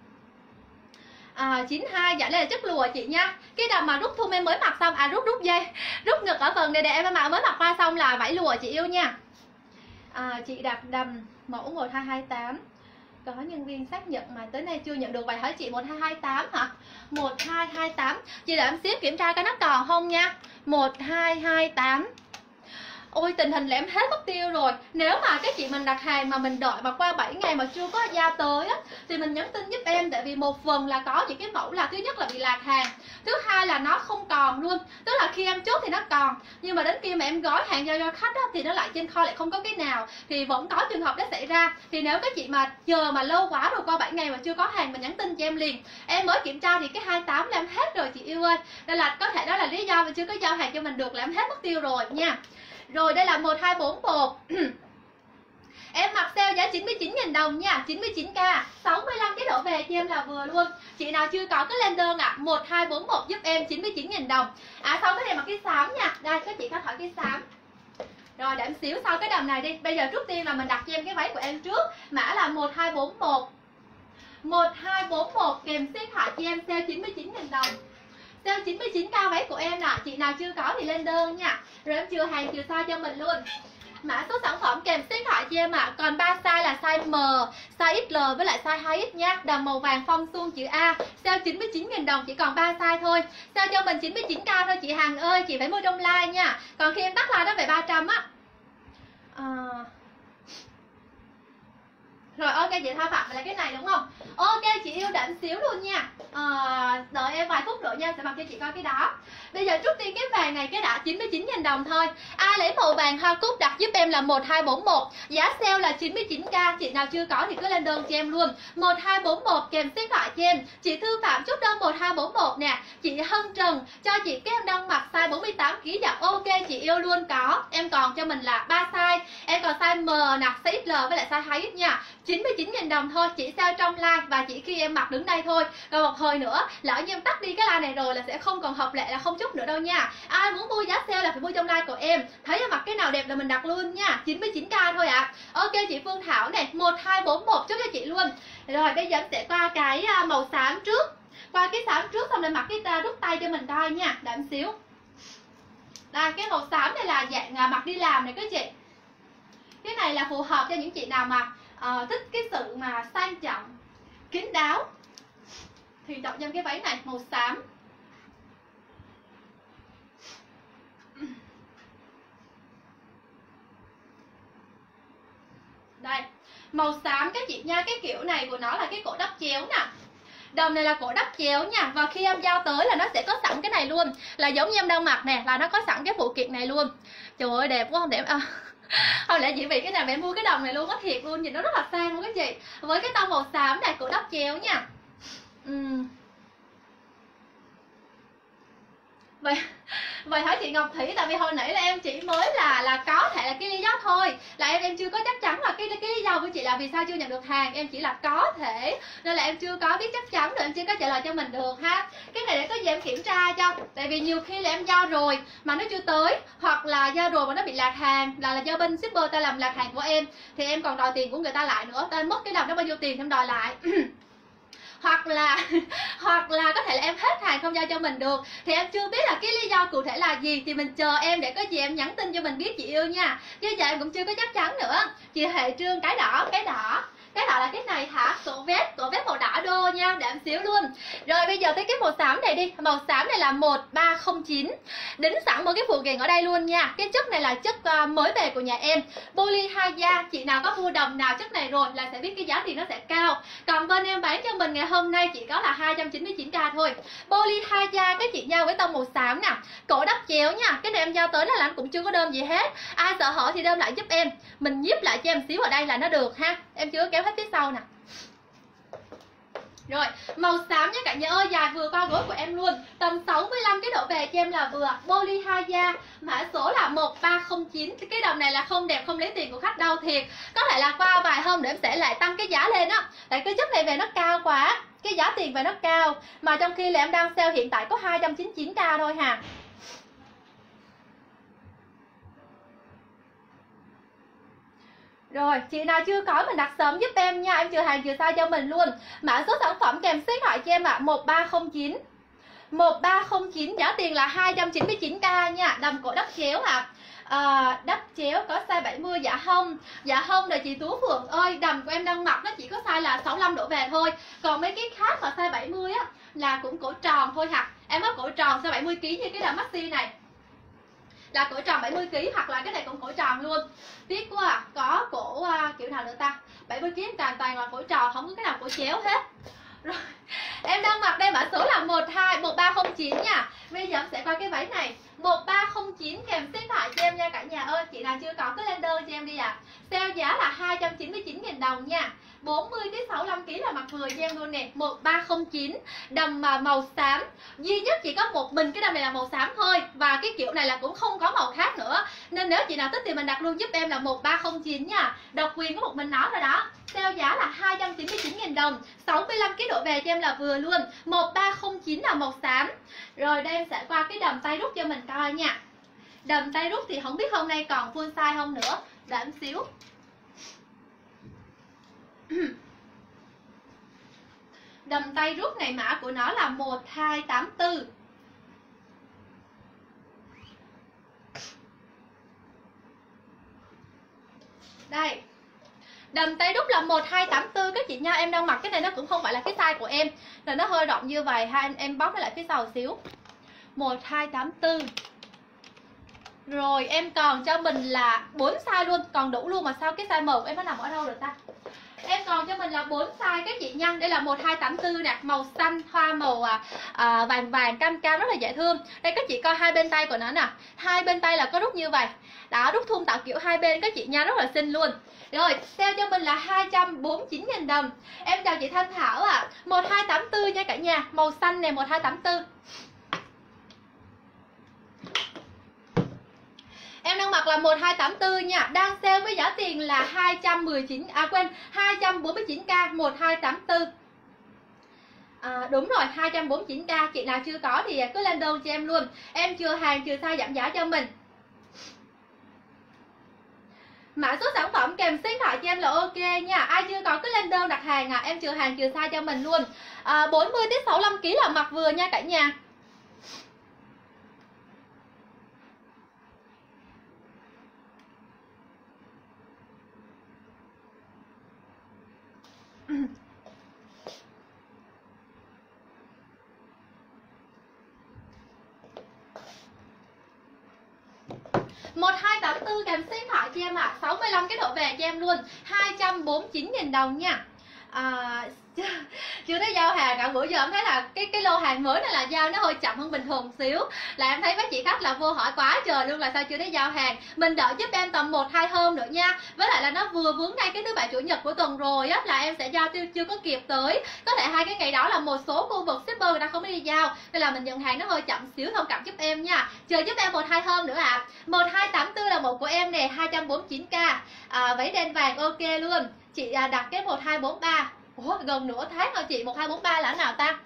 92, dạ đây là chất lụa chị nha. Cái đầm mà rút thun em mới mặc xong, rút dây, rút ngực ở phần này để em mới mặc qua xong là vải lụa chị yêu nha. Chị đặt đầm mẫu 1228. Có nhân viên xác nhận mà tới nay chưa nhận được vậy hả chị? 1228 hả? 1228. Chị để em xíu kiểm tra coi nó còn không nha. 1228. Ôi tình hình là em hết mất tiêu rồi. Nếu mà cái chị mình đặt hàng mà mình đợi mà qua 7 ngày mà chưa có giao tới á, thì mình nhắn tin giúp em. Tại vì một phần là có những cái mẫu là thứ nhất là bị lạc hàng, thứ hai là nó không còn luôn. Tức là khi em chốt thì nó còn, nhưng mà đến khi mà em gói hàng cho khách á, thì nó lại trên kho lại không có cái nào. Thì vẫn có trường hợp đó xảy ra. Thì nếu các chị mà chờ mà lâu quá rồi, qua 7 ngày mà chưa có hàng, mình nhắn tin cho em liền. Em mới kiểm tra thì cái 28 là em hết rồi chị yêu ơi. Nên là có thể đó là lý do mà chưa có giao hàng cho mình được, là em hết mất tiêu rồi nha. Rồi đây là 1241. Em mặc sale giá 99.000 đồng nha, 99k, 65 cái độ về cho em là vừa luôn. Chị nào chưa có cứ lên đơn ạ. 1241 giúp em 99.000 đồng. Sau cái này mặc cái xám nha. Đây các chị có hỏi cái xám. Rồi để em xíu sau cái đầm này đi. Bây giờ trước tiên là mình đặt cho em cái váy của em trước. Mã là 1241. 1241 kèm ship hạ cho em sale 99.000 đồng. Sale 99k váy của em nè. Chị nào chưa có thì lên đơn nha. Rồi em chừa hàng chừa size cho mình luôn. Mã số sản phẩm kèm số điện thoại cho em ạ. Còn 3 size là size M, size XL với lại size 2X nha. Đầm màu vàng phong suông chữ A, sale 99.000 đồng, chỉ còn 3 size thôi. Sale cho mình 99k thôi chị Hằng ơi, chị phải mua trong live nha. Còn khi em tắt live đó về 300 á. Rồi ok chị Tha Phạm là cái này đúng không? Ok chị yêu đỉnh xíu luôn nha. Đợi em vài phút nữa nha, sẽ mặc cho chị coi cái đó. Bây giờ trước tiên cái vàng này cái đã 99.000 đồng thôi. Ai lấy màu vàng hoa cúc đặt giúp em là 1241. Giá sale là 99k. Chị nào chưa có thì cứ lên đơn cho em luôn. 1241 kèm số điện thoại cho em. Chị Thư Phạm chốt đơn 1241 nè. Chị Hân Trần cho chị cái em đang mặc size 48kg. Dạ ok chị yêu luôn có. Em còn cho mình là 3 size. Em còn size M nè, size XL với lại size 2X nha. 99.000 đồng thôi, chỉ sale trong live và chỉ khi em mặc đứng đây thôi. Rồi một hồi nữa, lỡ như em tắt đi cái live này rồi là sẽ không còn hợp lệ, là không chúc nữa đâu nha. Ai muốn mua giá sale là phải mua trong live của em. Thấy em mặc cái nào đẹp là mình đặt luôn nha. 99k thôi ạ. Ok chị Phương Thảo này, 1241 chốt cho chị luôn. Rồi bây giờ em sẽ qua cái màu xám trước. Qua cái xám trước xong rồi mặc cái rút tay cho mình coi nha. Đợi em xíu. Đây, cái màu xám này là dạng mặc đi làm này các chị. Cái này là phù hợp cho những chị nào mà thích cái sự mà sang trọng, kín đáo thì chọn cho cái váy này màu xám. Đây, màu xám các chị nha. Cái kiểu này của nó là cái cổ đắp chéo nè. Đầm này là cổ đắp chéo nha. Và khi em giao tới là nó sẽ có sẵn cái này luôn. Là giống như em đang mặc nè, là nó có sẵn cái phụ kiện này luôn. Trời ơi đẹp quá không đẹp không lẽ chỉ vì cái này mà em mua cái đồng này luôn á, thiệt luôn, nhìn nó rất là sang luôn các chị. Với cái tông màu xám này, cổ đắp chéo nha. Vậy hả chị Ngọc Thủy? Tại vì hồi nãy là em chỉ mới là có thể là cái lý do thôi, là em chưa có chắc chắn là cái lý do của chị là vì sao chưa nhận được hàng. Em chỉ là có thể nên là em chưa có biết chắc chắn rồi em chưa có trả lời cho mình được ha. Cái này để có gì em kiểm tra cho, tại vì nhiều khi là em giao rồi mà nó chưa tới, hoặc là giao rồi mà nó bị lạc hàng, là do bên shipper ta làm lạc hàng của em thì em còn đòi tiền của người ta lại nữa. Ta mất cái đồng đó bao nhiêu tiền em đòi lại hoặc là có thể là em hết hàng không giao cho mình được, thì em chưa biết là cái lý do cụ thể là gì, thì mình chờ em để có gì em nhắn tin cho mình biết chị yêu nha. Chứ giờ em cũng chưa có chắc chắn nữa. Chị Hệ Trương cái đỏ là cái này hả? Cổ vest màu đỏ đô nha, để em xíu luôn. Rồi bây giờ tới cái màu xám này đi. Màu xám này là 1309, đính sẵn một cái phụ kiện ở đây luôn nha. Cái chất này là chất mới về của nhà em, poly hai da. Chị nào có mua đồng nào chất này rồi là sẽ biết cái giá tiền nó sẽ cao. Còn bên em bán cho mình ngày hôm nay chỉ có là 299k thôi. Poly hai da các chị nhau với tông màu xám nè, cổ đắp chéo nha. Cái này em giao tới là anh cũng chưa có đơm gì hết. Ai sợ hở thì đơm lại giúp em, mình nhíp lại cho em xíu ở đây là nó được ha. Em chưa kéo hết phía sau nè. Rồi, màu xám nha cả nhà ơi, dài vừa qua gối của em luôn. Tầm 65 cái độ về cho em là vừa. Poly hai da, mã số là 1309. Cái đồng này là không đẹp, không lấy tiền của khách đâu thiệt. Có thể là qua vài hôm để em sẽ lại tăng cái giá lên á. Tại cái chất này về nó cao quá, cái giá tiền về nó cao. Mà trong khi là em đang sale hiện tại có 299k thôi hà. Rồi, chị nào chưa có mình đặt sớm giúp em nha, em chưa hàng chưa sai cho mình luôn. Mã số sản phẩm kèm số điện thoại cho em ạ, 1309. 1309 giá tiền là 299k nha, đầm cổ đắp chéo ạ. Đắp chéo có size 70. Dạ không rồi chị Tú Phượng ơi, đầm của em đang mặc nó chỉ có size là 65 độ về thôi. Còn mấy cái khác mà size 70 á là cũng cổ tròn thôi hả. Em có cổ tròn size 70kg như cái đầm maxi này là cổ tròn 70kg, hoặc là cái này cũng cổ tròn luôn. Tiếc quá à, có cổ kiểu nào nữa ta. 70kg toàn là cổ tròn, không có cái nào cổ chéo hết. Rồi, em đang mặc đây mã số là 1309 nha. Bây giờ em sẽ qua cái váy này 1309 kèm số điện thoại cho em nha cả nhà ơi. Chị nào chưa có cứ lên đơn cho em đi ạ. Sale giá là 299.000 đồng nha. 40 đến 65kg là mặc vừa cho em luôn nè. 1309 đầm màu xám. Duy nhất chỉ có một mình cái đầm này là màu xám thôi. Và cái kiểu này là cũng không có màu khác nữa. Nên nếu chị nào thích thì mình đặt luôn giúp em là 1309 nha. Độc quyền có một mình nó rồi đó. Sale giá là 299.000 đồng. 65kg độ về cho em là vừa luôn. 1309 là màu xám. Rồi đây em sẽ qua cái đầm tay rút cho mình coi nha. Đầm tay rút thì không biết hôm nay còn full size không nữa. Đợi em xíu. Đầm tay rút này mã của nó là 1284. Đây, đầm tay đúc là 1284 các chị nha. Em đang mặc cái này nó cũng không phải là cái size của em, là nó hơi rộng như vậy ha. Em bóc nó lại phía sau xíu. 1284. Rồi em còn cho mình là 4 size luôn, còn đủ luôn mà sao cái size M của em nó nằm ở đâu rồi ta? Em còn cho mình là 4 size các chị nha. Đây là 1284 nè, màu xanh hoa màu vàng vàng cam cam rất là dễ thương. Đây các chị coi hai bên tay của nó nè, hai bên tay là có rút như vậy. Đó, rút thun tạo kiểu hai bên các chị nha, rất là xinh luôn. Rồi, sale cho mình là 249.000 đồng. Em chào chị Thanh Thảo ạ. 1284 nha cả nhà, màu xanh này 1284. Em đang mặc là 1284 nha, đang sale với giá tiền là 249k 1284. Đúng rồi, 249k. Chị nào chưa có thì cứ lên đơn cho em luôn. Em chừa hàng chừa size giảm giá cho mình. Mã số sản phẩm kèm số điện thoại cho em là ok nha. Ai chưa có cứ lên đơn đặt hàng em chừa hàng chừa size cho mình luôn. 40 tới 65 kg là mặc vừa nha cả nhà. Một 1284 kèm số điện thoại cho em ạ. 65 cái độ về cho em luôn. 249.000 đồng nha. Chưa thấy giao hàng cả. Bữa giờ em thấy là cái lô hàng mới này là giao nó hơi chậm hơn bình thường xíu, là em thấy mấy chị khách là vô hỏi quá trời luôn là sao chưa thấy giao hàng. Mình đợi giúp em tầm 1-2 hôm nữa nha. Với lại là nó vừa vướng ngay cái thứ bảy chủ nhật của tuần rồi á, là em sẽ giao chưa có kịp tới. Có thể hai cái ngày đó là một số khu vực shipper người ta không đi giao, nên là mình nhận hàng nó hơi chậm xíu, thông cảm giúp em nha. Chờ giúp em 1-2 hôm nữa ạ. 1284 là một của em nè, 249k. Váy đen vàng ok luôn. Chị đặt cái 1243. Ủa, gần nửa tháng rồi chị. 1243 là nào ta?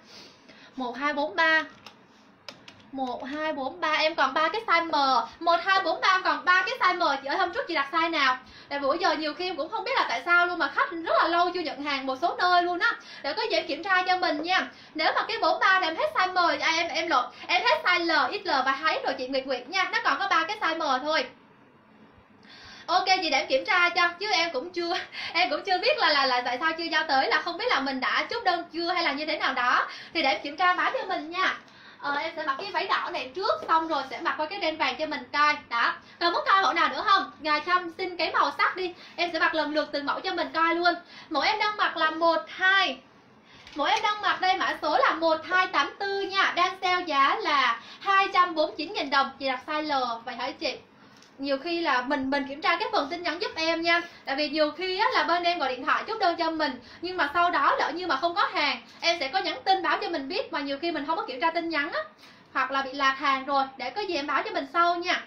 1243 em còn 3 cái size M. 1243 còn 3 cái size M. Chị ơi hôm trước chị đặt size nào? Tại bữa giờ nhiều khi em cũng không biết là tại sao luôn, mà khách rất là lâu chưa nhận hàng một số nơi luôn á. Để có gì em kiểm tra cho mình nha. Nếu mà cái 43 này em hết size M, em hết size L, XL và 2X rồi chị Nguyệt nha. Nó còn có 3 cái size M thôi. Ok chị để em kiểm tra cho, chứ em cũng chưa biết là tại sao chưa giao tới, là không biết là mình đã chốt đơn chưa hay là như thế nào đó. Thì để em kiểm tra báo cho mình nha. Em sẽ mặc cái váy đỏ này trước, xong rồi sẽ mặc qua cái đen vàng cho mình coi. Đó, còn muốn coi mẫu nào nữa không? Ngài Trâm xin cái màu sắc đi, em sẽ mặc lần lượt từng mẫu cho mình coi luôn. Mẫu em đang mặc là 12. Mẫu em đang mặc đây mã số là 1284 nha, đang sale giá là 249.000 đồng. Chị đặt size L vậy hả chị? Nhiều khi là mình kiểm tra cái phần tin nhắn giúp em nha. Tại vì nhiều khi á, là bên em gọi điện thoại chốt đơn cho mình, nhưng mà sau đó lỡ như mà không có hàng, em sẽ có nhắn tin báo cho mình biết, mà nhiều khi mình không có kiểm tra tin nhắn á, hoặc là bị lạc hàng rồi. Để có gì em báo cho mình sau nha.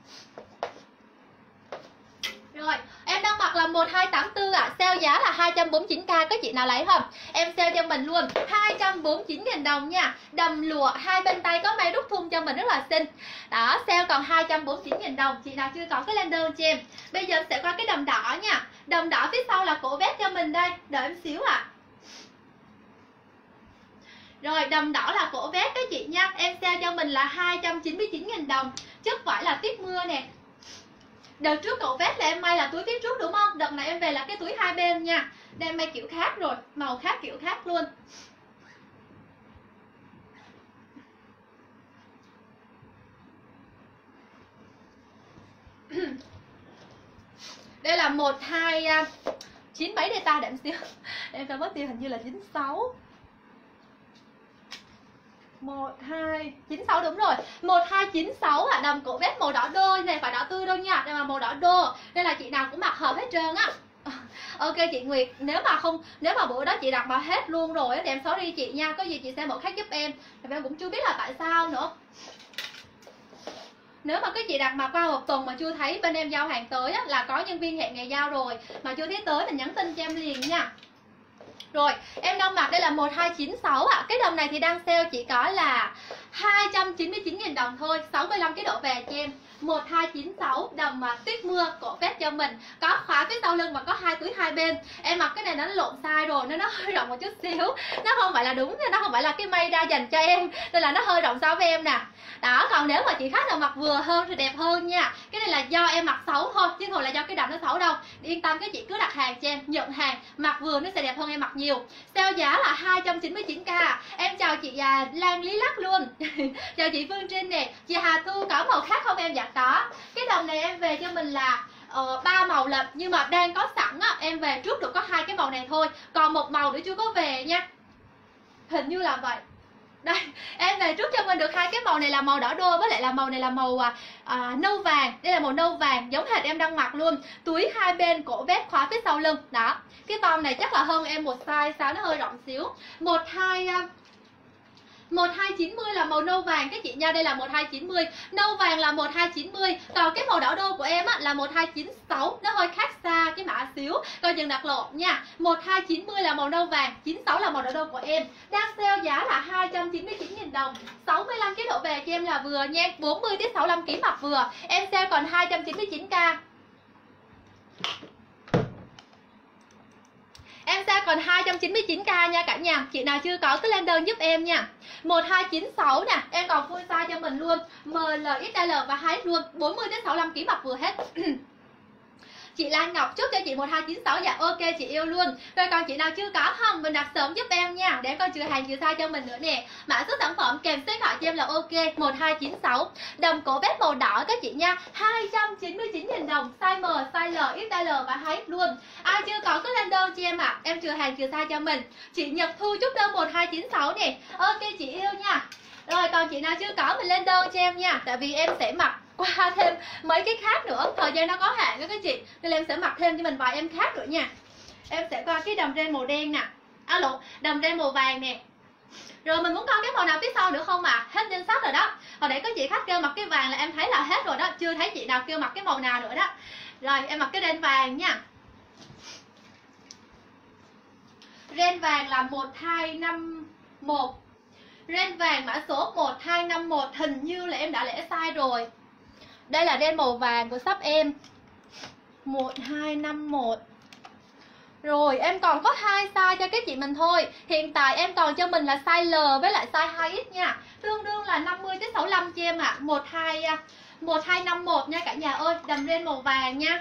Rồi, em đang mặc là 1284 ạ, sale giá là 249k, có chị nào lấy không? Em sale cho mình luôn 249.000 đồng nha. Đầm lụa, hai bên tay có may rút thun cho mình rất là xinh. Đó, sale còn 249.000 đồng. Chị nào chưa có cái lên đơn cho em. Bây giờ em sẽ qua cái đầm đỏ nha. Đầm đỏ phía sau là cổ vest cho mình đây. Đợi em xíu ạ. Rồi, đầm đỏ là cổ vest các chị nha. Em sale cho mình là 299.000 đồng. Chất vải là tuyết mưa nè. Đợt trước cậu vest là em may là túi phía trước đúng không? Đợt này em về là cái túi hai bên nha. Đây em may kiểu khác rồi, màu khác kiểu khác luôn. Đây là 129 mấy đây ta, để em xíu. Em phải mất tiêu hình như là 96. 1296 đúng rồi, 1296 là đầm cổ vest màu đỏ đô này, phải đỏ tươi đâu nha, đây là màu đỏ đô, nên là chị nào cũng mặc hợp hết trơn á. Ok chị Nguyệt, nếu mà bữa đó chị đặt mà hết luôn rồi thì em sorry chị nha, có gì chị xem mẫu khác giúp em, thì em cũng chưa biết là tại sao nữa. Nếu mà các chị đặt mà qua một tuần mà chưa thấy bên em giao hàng tới á, là có nhân viên hẹn ngày giao rồi mà chưa thấy tới mình nhắn tin cho em liền nha. Rồi, em đang mặc đây là 1296 ạ. Cái đầm này thì đang sale chỉ có là 299.000 đồng thôi, 65 cái độ về cho em. 1296 đầm tuyết mưa cổ vest cho mình, có khóa phía sau lưng và có 2 túi hai bên. Em mặc cái này nó lộn size rồi nên nó hơi rộng một chút xíu, nó không phải là đúng, nó không phải là cái may ra dành cho em nên là nó hơi rộng so với em nè. Đó, còn nếu mà chị khách nào mặc vừa hơn thì đẹp hơn nha. Cái này là do em mặc xấu thôi chứ không là do cái đầm nó xấu đâu. Yên tâm, cái chị cứ đặt hàng cho em, nhận hàng mặc vừa nó sẽ đẹp hơn em mặc nhiều. Sale giá là 299k. Em chào chị Lan Lý Lắc luôn. Chào chị Phương Trinh nè. Chị Hà Thu có màu khác không em? Dạ có. Cái đầm này em về cho mình là 3 màu lận, nhưng mà đang có sẵn á, em về trước được có 2 cái màu này thôi, còn một màu nữa chưa có về nha, hình như là vậy. Đây, em về trước cho mình được 2 cái màu này là màu đỏ đô, với lại là màu này là màu nâu vàng. Đây là màu nâu vàng giống hệt em đang mặc luôn. Túi hai bên, cổ vest, khóa phía sau lưng. Đó, cái form này chắc là hơn em một size, sao nó hơi rộng xíu. 1290 là màu nâu vàng các chị nha, đây là 1290, nâu vàng là 1290, còn cái màu đỏ đô của em á là 1296, nó hơi khác xa cái mã xíu, coi chừng đặt lộn nha. 1290 là màu nâu vàng, 96 là màu đỏ đô của em. Đang sale giá là 299.000 đồng, 65 kg độ về cho em là vừa nha, 40 đến 65 kg mặc vừa. Em sale còn 299k. Em sale còn 299k nha cả nhà. Chị nào chưa có cứ lên đơn giúp em nha. 1296 nè, em còn full size cho mình luôn, ML, XL và 2X luôn, 40 đến 65 kg mặc vừa hết. Chị Lan Ngọc chúc cho chị 1296. Dạ ok chị yêu luôn. Rồi còn chị nào chưa có không, mình đặt sớm giúp em nha, để con trừ hàng trừ size cho mình nữa nè. Mã số sản phẩm kèm số điện thoại cho em là ok 1296. Đầm cổ vest màu đỏ các chị nha, 299.000 đồng, size M, size L, XL và 2X luôn. Ai chưa có cứ lên đơn cho em ạ, em trừ hàng trừ size cho mình. Chị Nhật Thu chúc đơn 1296 nè. Ok chị yêu nha. Rồi còn chị nào chưa có mình lên đơn cho em nha, tại vì em sẽ mặc qua thêm mấy cái khác nữa, thời gian nó có hạn đó các chị, nên em sẽ mặc thêm cho mình vài em khác nữa nha. Em sẽ qua cái đầm ren màu đen nè, đầm ren màu vàng nè. Rồi mình muốn coi cái màu nào phía sau nữa không ạ? Hết danh sách rồi đó. Hồi nãy có chị khách kêu mặc cái vàng là em thấy là hết rồi đó, chưa thấy chị nào kêu mặc cái màu nào nữa đó. Rồi em mặc cái ren vàng nha. Ren vàng là 1251. Ren vàng mã số 1251, hình như là em đã lẻ size rồi. Đây là ren màu vàng của shop em, 1251. Rồi em còn có 2 size cho các chị mình thôi. Hiện tại em còn cho mình là size L với lại size 2X nha, tương đương là 50 đến 65 cho em ạ. 1251 nha cả nhà ơi, đầm ren màu vàng nha.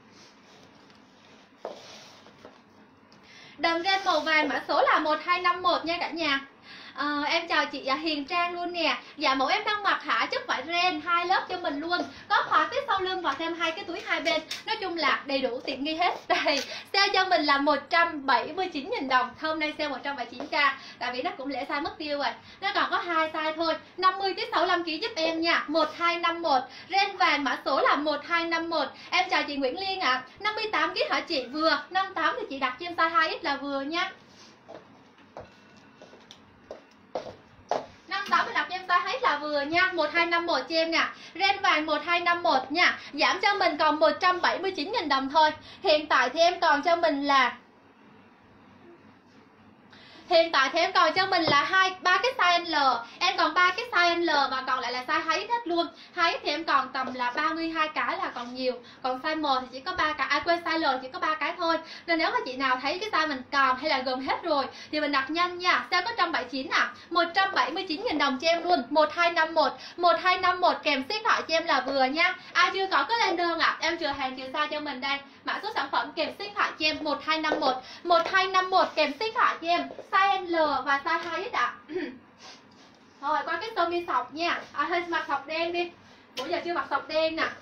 Đầm ren màu vàng mã số là 1251 nha cả nhà. Em chào chị Hiền Trang luôn nè. Dạ mẫu em đang mặc hả, chất vải ren 2 lớp cho mình luôn, có khóa phía sau lưng và thêm 2 cái túi hai bên, nói chung là đầy đủ tiện nghi hết. Đây, sale cho mình là 179.000 đồng, hôm nay sale 179k, tại vì nó cũng lẻ size mất tiêu rồi, nó còn có 2 size thôi. 50 đến 65 kg giúp em nha. 1251, ren vàng mã số là 1251. Em chào chị Nguyễn Liên ạ. 58 kg hả chị? Vừa. 58 thì chị đặt cho em size 2X là vừa nha. 58 đặt cho em size hết là vừa nha. 1251 cho em nè. Ren vàng 1251 nha. Giảm cho mình còn 179.000 đồng thôi. Hiện tại thì em còn cho mình là ba cái size L. Em còn 3 cái size L và còn lại là size 2X hết luôn. 2X thì em còn tầm là 32 cái là còn nhiều. Còn size M thì chỉ có 3 cái, quên, size L chỉ có 3 cái thôi. Nên nếu mà chị nào thấy cái size mình còn hay là gần hết rồi thì mình đặt nhanh nha. Size có 179 à. 179.000 đồng cho em luôn. 1251 kèm số điện thoại cho em là vừa nha. Ai chưa có cứ lên đơn ạ. Em trừ hàng trừ size cho mình đây. Mã số sản phẩm kèm số điện thoại cho em 1251 kèm số điện thoại cho em size L và size 2X ạ. Rồi qua cái sơ mi sọc nha. Hơi mặc sọc đen đi, bữa giờ chưa mặc sọc đen nè.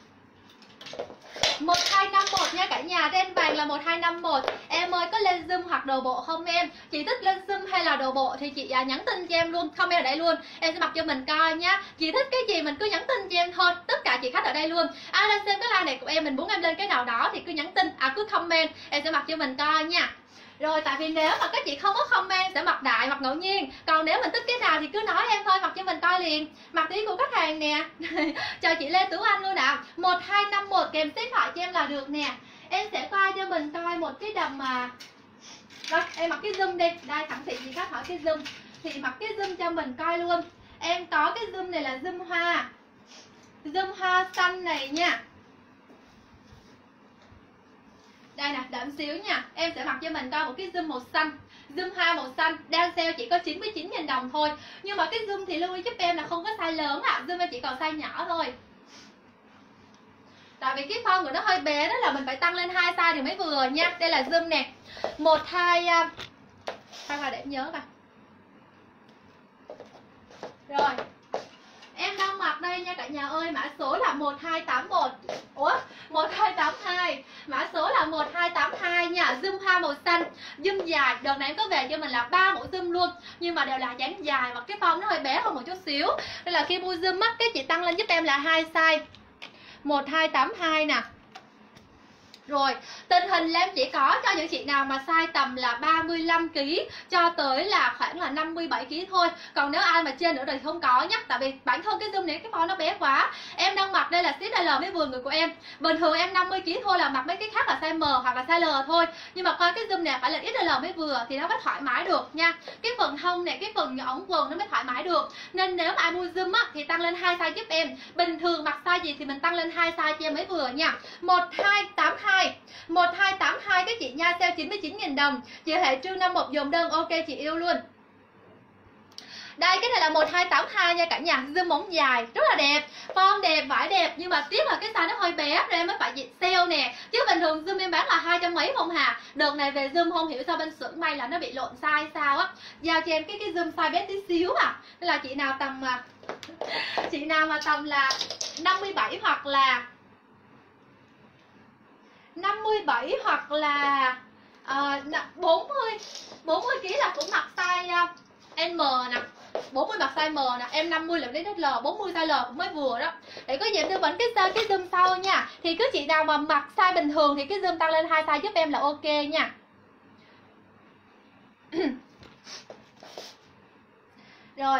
1251 nha cả nhà. Ren vàng là 1251. Em ơi có lên Zoom hoặc đồ bộ không em? Chị thích lên Zoom hay là đồ bộ thì chị nhắn tin cho em luôn, comment ở đây luôn, em sẽ mặc cho mình coi nhá. Chị thích cái gì mình cứ nhắn tin cho em thôi, tất cả chị khách ở đây luôn. Ai lên xem cái like này của em, mình muốn em lên cái nào đó thì cứ nhắn tin, cứ comment, em sẽ mặc cho mình coi nha. Rồi tại vì nếu mà các chị không có comment sẽ mặc đại, mặc ngẫu nhiên. Còn nếu mình thích cái nào thì cứ nói em thôi, mặc cho mình coi liền. Mặc tí của khách hàng nè. Chào chị Lê Tú Anh luôn ạ. 1251 kèm số điện thoại cho em là được nè. Em sẽ coi cho mình coi một cái đầm mà. Rồi em mặc cái zoom đi. Đây sẵn thị chị khách hỏi cái zoom thì mặc cái zoom cho mình coi luôn. Em có cái zoom này là zoom hoa. Zoom hoa xanh này nha. Đây nè, đợi xíu nha. Em sẽ mặc cho mình coi một cái zoom màu xanh. Zoom hoa màu xanh đang sale chỉ có 99.000 đồng thôi. Nhưng mà cái zoom thì lưu ý giúp em là không có size lớn ạ. Zoom em chỉ còn size nhỏ thôi. Tại vì cái form của nó hơi bé, đó là mình phải tăng lên 2 size thì mới vừa nha. Đây là zoom nè. 1, 2 Thôi để em nhớ coi. Rồi. Em đang mặc đây nha cả nhà ơi, mã số là 1281. Ủa, 1282. Mã số là 1282 nha, zoom hoa màu xanh, zoom dài. Đợt này em có về cho mình là 3 mẫu zoom luôn, nhưng mà đều là dáng dài và cái form nó hơi bé hơn một chút xíu. Nên là khi mua zoom á, cái chị tăng lên giúp em là 2 size. 1282 nè. Rồi, tình hình là em chỉ có cho những chị nào mà size tầm là 35kg cho tới là khoảng là 57kg thôi. Còn nếu ai mà trên nữa thì không có nhé. Tại vì bản thân cái zoom này cái form nó bé quá. Em đang mặc đây là size L mới vừa người của em. Bình thường em 50kg thôi là mặc mấy cái khác là size M hoặc là size L thôi. Nhưng mà coi cái zoom này phải là XL mới vừa thì nó mới thoải mái được nha. Cái phần hông này, cái phần ống quần nó mới thoải mái được. Nên nếu mà ai mua zoom á thì tăng lên 2 size giúp em. Bình thường mặc size gì thì mình tăng lên 2 size cho em mới vừa nha. 1282 các chị nha, sale 99.000 đồng. Chị hệ trương 51 dồn đơn, ok chị yêu luôn. Đây cái này là 1282 nha cả nhà, zoom móng dài rất là đẹp, form đẹp, vải đẹp, nhưng mà tiếc là cái size nó hơi bé rồi em mới phải sale nè. Chứ bình thường zoom em bán là 200 mấy không hà. Đợt này về zoom không hiểu sao bên xưởng may là nó bị lộn size sao á. Giao cho em cái zoom size bé tí xíu à. Nên là chị nào tầm là 57 hoặc là 40 kg là cũng mặc size M nè, 40 mặc size M nè, em 50 là đến L, 40 size L cũng mới vừa đó. Để có gì em tư vấn cái zoom sau nha. Thì cứ chị nào mà mặc size bình thường thì cái zoom tăng lên 2 size giúp em là ok nha. Rồi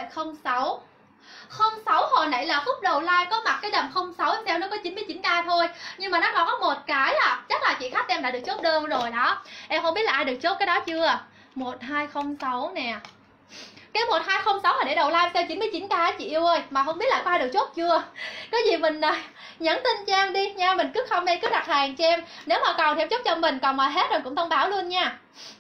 06 hồi nãy là khúc đầu live có mặc cái đầm 06 sale nó có 99k thôi. Nhưng mà nó còn có một cái à, chắc là chị khách em đã được chốt đơn rồi đó. Em không biết là ai được chốt cái đó chưa. 1206 nè. Cái 1206 là để đầu live sale 99k chị yêu ơi. Mà không biết là có ai được chốt chưa. Có gì mình nhắn tin cho em đi nha. Mình cứ không đây cứ đặt hàng cho em. Nếu mà còn thì em chốt cho mình. Còn mà hết rồi cũng thông báo luôn nha.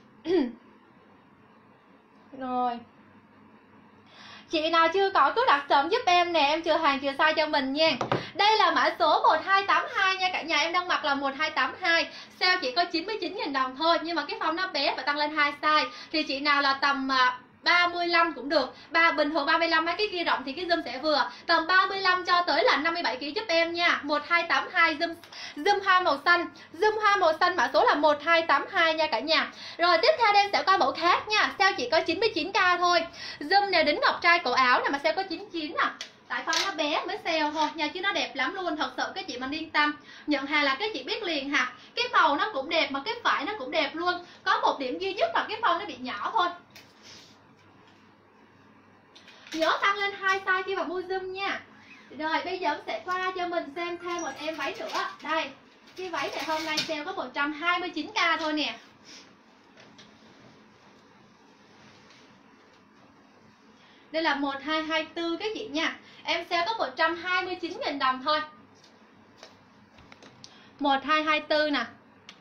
Rồi. Chị nào chưa có cứ đặt sớm giúp em nè, em chưa hàng chưa size cho mình nha. Đây là mã số 1282 nha cả nhà, em đang mặc là 1282. Sale chỉ có 99.000 đồng thôi, nhưng mà cái form nó bé và tăng lên 2 size. Thì chị nào là tầm 35 cũng được. Bình thường 35 mấy cái kia rộng thì cái zoom sẽ vừa. Tầm 35 cho tới là 57kg giúp em nha. 1282 zoom hoa màu xanh. Zoom hoa màu xanh mã số là 1282 nha cả nhà. Rồi tiếp theo đây sẽ coi mẫu khác nha. Sale chỉ có 99k thôi. Zoom này đính ngọc trai cổ áo này mà sale có 99 nè. Tại form nó bé mới sale thôi nha, chứ nó đẹp lắm luôn. Thật sự các chị mình yên tâm, nhận hàng là các chị biết liền hả. Cái màu nó cũng đẹp mà cái vải nó cũng đẹp luôn. Có một điểm duy nhất là cái form nó bị nhỏ thôi. Nhớ tăng lên 2 size khi mà mua zoom nha. Rồi bây giờ sẽ qua cho mình xem thêm một em váy nữa. Đây, cái váy này hôm nay sale có 129k thôi nè. Đây là 1224 các chị nha. Em sale có 129.000 đồng thôi. 1224 nè.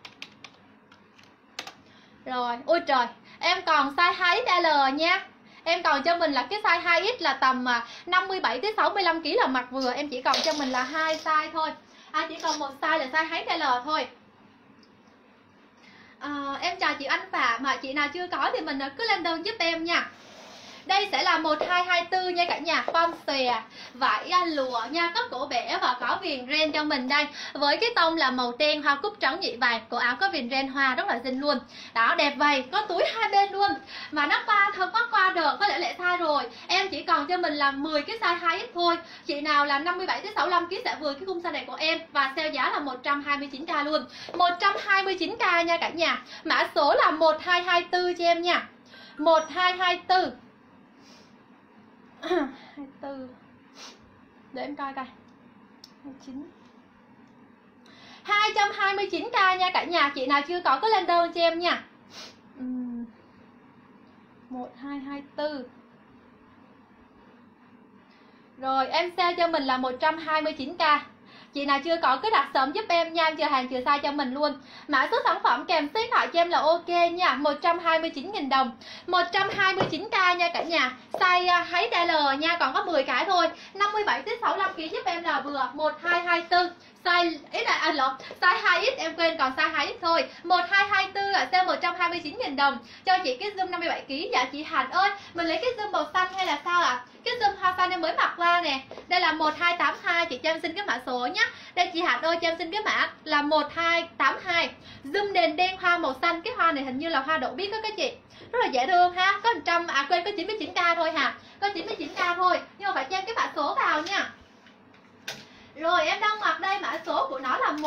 Rồi, ôi trời, em còn size 2XL nha. Em còn cho mình là cái size 2X là tầm 57 tới 65 kg là mặc vừa, em chỉ còn cho mình là 2 size thôi. Chỉ còn một size là size 2XL thôi. Em chào chị Anh Phạm, mà chị nào chưa có thì mình cứ lên đơn giúp em nha. Đây sẽ là 1224 nha cả nhà, form xòe, vải lụa nha, có cổ bẻ và có viền ren cho mình đây. Với cái tông là màu đen hoa cúc trắng nhị vàng, cổ áo có viền ren hoa rất là xinh luôn. Đó, đẹp vậy, có túi hai bên luôn. Mà nó qua đợt, có lẽ lại sai rồi. Em chỉ còn cho mình là 10 cái size 2X thôi. Chị nào là 57 tới 65 kg sẽ vừa cái khung size này của em và sale giá là 129k luôn. 129k nha cả nhà. Mã số là 1224 cho em nha. 1224. 24. Để em coi coi. 29. 229k nha cả nhà, chị nào chưa có cứ lên đơn cho em nha. 1224. Rồi em sale cho mình là 129k. Chị nào chưa có cứ đặt sớm giúp em nha, chờ hàng chờ size cho mình luôn. Mã số sản phẩm kèm số điện thoại cho em là ok nha, 129.000 đồng. 129k nha cả nhà. Size háy L nha, còn có 10 cái thôi. 57 tới 65 kg giúp em là vừa 1224. Size ít lộn, size 2X em quên, còn size 2X thôi. 1224 là sale 129.000 đồng. Cho chị cái zoom 57 kg. Dạ chị Hạnh ơi, mình lấy cái zoom màu xanh hay là sao ạ? Cái zoom hoa xanh em mới mặc qua nè. Đây là 1282, chị cho em xin cái mã số nhé. Đây chị Hạnh ơi, cho em xin cái mã là 1282. Zoom nền đen hoa màu xanh. Cái hoa này hình như là hoa đậu biếc đó các chị. Rất là dễ thương ha. Có 100, quên, có 99k thôi hả? Có 99k thôi. Nhưng mà phải cho em cái mã số vào nha. Rồi em đang mặc đây, mã số của nó là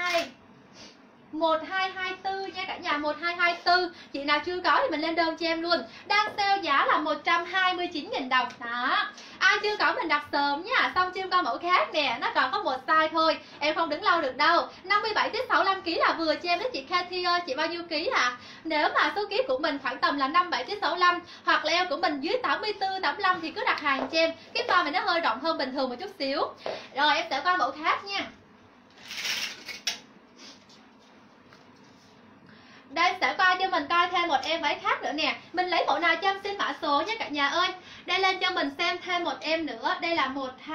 1224 nha cả nhà, 1224. Chị nào chưa có thì mình lên đơn cho em luôn. Đang sale giá là 129.000 đồng. Đó. Ai chưa có mình đặt sớm nha. Xong chưa có mẫu khác nè, nó còn có một size thôi. Em không đứng lâu được đâu. 57 tới 65 kg là vừa cho em đó chị Cathy ơi. Chị bao nhiêu ký hả? Nếu mà số ký của mình khoảng tầm là 57 tới 65 hoặc là eo của mình dưới 84 85 thì cứ đặt hàng cho em. Cái form này nó hơi rộng hơn bình thường một chút xíu. Rồi em sẽ qua mẫu khác nha. Đây sẽ coi cho mình coi thêm một em váy khác nữa nè. Mình lấy mẫu nào cho em xin mã số nha cả nhà ơi. Đây lên cho mình xem thêm một em nữa. Đây là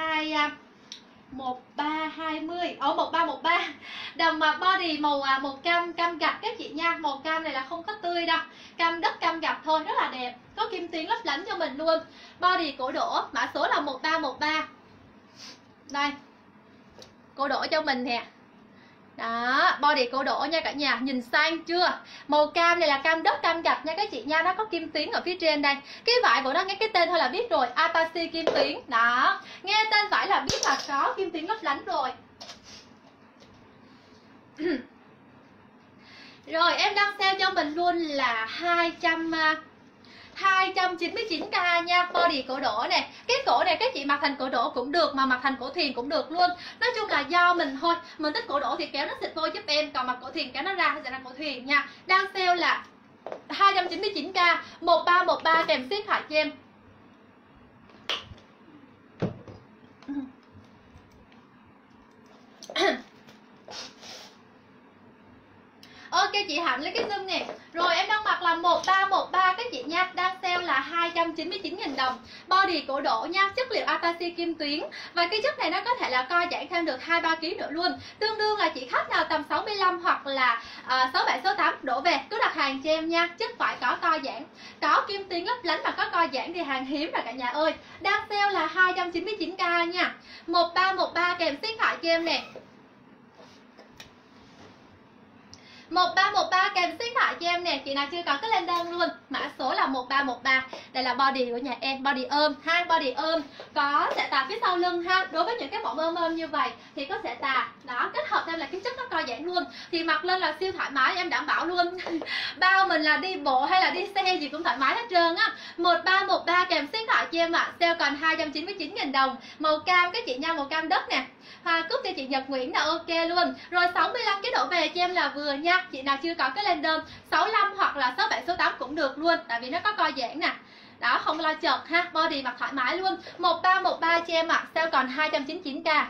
1320. 1313. Đầm body màu cam gạch các chị nha. Màu cam này là không có tươi đâu. Cam đất cam gạch thôi, rất là đẹp. Có kim tuyến lấp lánh cho mình luôn. Body cổ đổ, mã số là 1313. Đây. Cổ đổ cho mình nè. Đó, body cổ đổ nha cả nhà, nhìn sang chưa? Màu cam này là cam đất cam gạch nha các chị nha, nó có kim tuyến ở phía trên đây. Cái vải của nó nghe cái tên thôi là biết rồi, Atashi kim tuyến. Đó, nghe tên vải là biết là có kim tuyến lấp lánh rồi. Rồi em đang sale cho mình luôn là 299k nha, body cổ đổ nè. Cái cổ này các chị mặc thành cổ đổ cũng được, mà mặc thành cổ thuyền cũng được luôn. Nói chung là do mình thôi. Mình thích cổ đổ thì kéo nó xịt vô giúp em, còn mặc cổ thuyền kéo nó ra thì sẽ là cổ thuyền nha. Đang sale là 299k, 1313 kèm ship hại cho em. Ok chị Hạnh lấy cái zoom nè. Rồi em đang mặc là 1313 các chị nha. Đang sale là 299.000 đồng. Body cổ đổ nha, chất liệu Atashi kim tuyến. Và cái chất này nó có thể là co giãn thêm được 2-3 kg nữa luôn. Tương đương là chị khách nào tầm 65 hoặc là 67, 68 đổ về cứ đặt hàng cho em nha. Chất phải có co giãn, có kim tuyến lấp lánh mà có co giãn thì hàng hiếm rồi cả nhà ơi. Đang sale là 299k nha. 1313 kèm ship hại cho em nè. 1313 kèm ship hại cho em nè. Chị nào chưa có cứ lên đơn luôn. Mã số là 1313. Đây là body của nhà em, body ôm ha, body ôm. Có sẽ tà phía sau lưng ha. Đối với những cái mẫu ôm như vậy thì có sẽ tà. Đó, kết hợp thêm là cái chất nó co giãn luôn. Thì mặc lên là siêu thoải mái, em đảm bảo luôn. Bao mình là đi bộ hay là đi xe gì cũng thoải mái hết trơn á. 1313 kèm ship hại cho em ạ. Sale còn 299.000 đồng. Màu cam các chị nha, màu cam đất nè. Cúp cho chị Nhật Nguyễn là ok luôn. Rồi 65 cái độ về cho em là vừa nha. Chị nào chưa có cái lên đơn 65 hoặc là 67, 68 cũng được luôn. Tại vì nó có co giãn nè. Đó, không lo chật ha. Body mặc thoải mái luôn. 1313 cho em ạ. Sale còn 299k.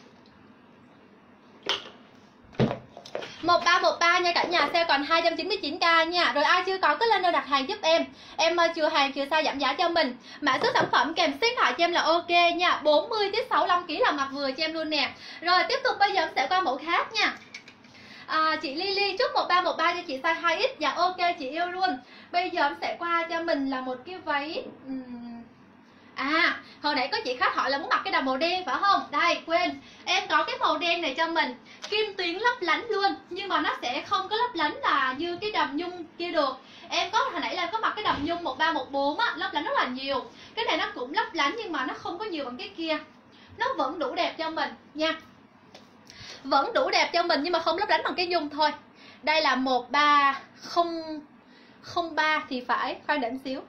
1313 nha cả nhà, sale còn 299k nha. Rồi ai chưa có cứ lên đơn đặt hàng giúp em. Em chưa hàng chưa sao giảm giá cho mình. Mã số sản phẩm kèm ship hại cho em là ok nha. 40 tới 65 kg là mặc vừa cho em luôn nè. Rồi tiếp tục bây giờ em sẽ qua mẫu khác nha. Chị Lily chúc 1313 cho chị size 2X. Dạ ok chị yêu luôn. Bây giờ em sẽ qua cho mình là một cái váy hồi nãy có chị khách hỏi là muốn mặc cái đầm màu đen phải không? Đây, quên. Em có cái màu đen này cho mình. Kim tuyến lấp lánh luôn. Nhưng mà nó sẽ không có lấp lánh là như cái đầm nhung kia được. Em có hồi nãy là có mặc cái đầm nhung 1314 á, lấp lánh rất là nhiều. Cái này nó cũng lấp lánh nhưng mà nó không có nhiều bằng cái kia. Nó vẫn đủ đẹp cho mình nha. Vẫn đủ đẹp cho mình nhưng mà không lấp lánh bằng cái nhung thôi. Đây là 13003 thì phải, khoan đợi một xíu.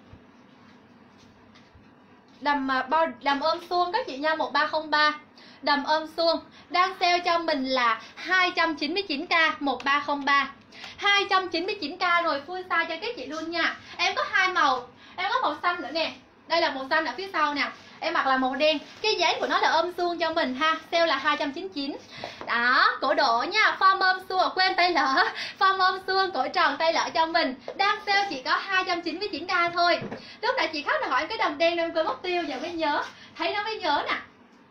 Đầm ôm suông các chị nha, 1303. Đầm ôm suông đang sale cho mình là 299k, 1303. 299k rồi, full size cho các chị luôn nha. Em có hai màu, em có màu xanh nữa nè. Đây là màu xanh ở phía sau nè. Em mặc là màu đen, cái dáng của nó là ôm suông cho mình ha, sale là 299. Đó, cổ độ nha, form ôm suông, quên tay lỡ, form ôm suông, cổ tròn tay lỡ cho mình. Đang sale chỉ có 299k thôi. Lúc nãy chị khách là hỏi cái đầm đen em quên mất tiêu, giờ mới nhớ, thấy nó mới nhớ nè.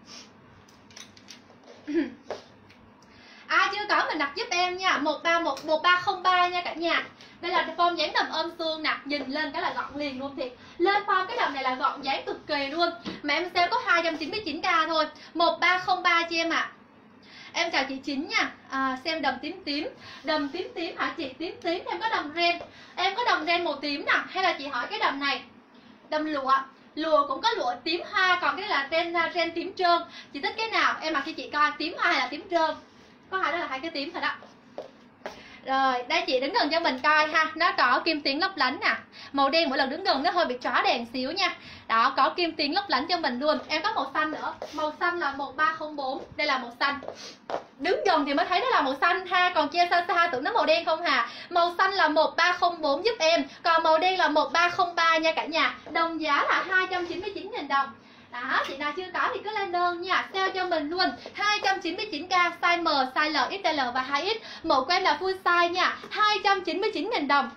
Ai chưa có mình đặt giúp em nha, 1303 nha cả nhà. Đây là form dáng đầm ôm suông nè, nhìn lên cái là gọn liền luôn thiệt. Lên form cái đầm này là gọn dáng cực kỳ luôn. Mà em sale có 299k thôi. 1303 cho em ạ. Em chào chị Chính nha. Xem đầm tím tím. Đầm tím tím hả chị? Tím tím em có đầm ren. Em có đầm ren màu tím nè, hay là chị hỏi cái đầm này? Đầm lụa. Lụa cũng có lụa tím hoa, còn cái là ren tím trơn. Chị thích cái nào? Em mặc cho chị coi, tím hoa hay là tím trơn? Có hai đó là hai cái tím rồi đó. Rồi, đây chị đứng gần cho mình coi ha. Nó có kim tuyến lấp lánh nè. Màu đen mỗi lần đứng gần nó hơi bị chói đèn xíu nha. Đó, có kim tuyến lấp lánh cho mình luôn. Em có màu xanh nữa. Màu xanh là 1304. Đây là màu xanh. Đứng gần thì mới thấy nó là màu xanh ha. Còn che xa xa tưởng nó màu đen không hà. Màu xanh là 1304 giúp em. Còn màu đen là 1303 nha cả nhà. Đồng giá là 299.000 đồng. Đó, chị nào chưa có thì cứ lên đơn nha, sale cho mình luôn 299k, size M, size L, XL và 2X. Mẫu của em là full size nha, 299.000 đồng.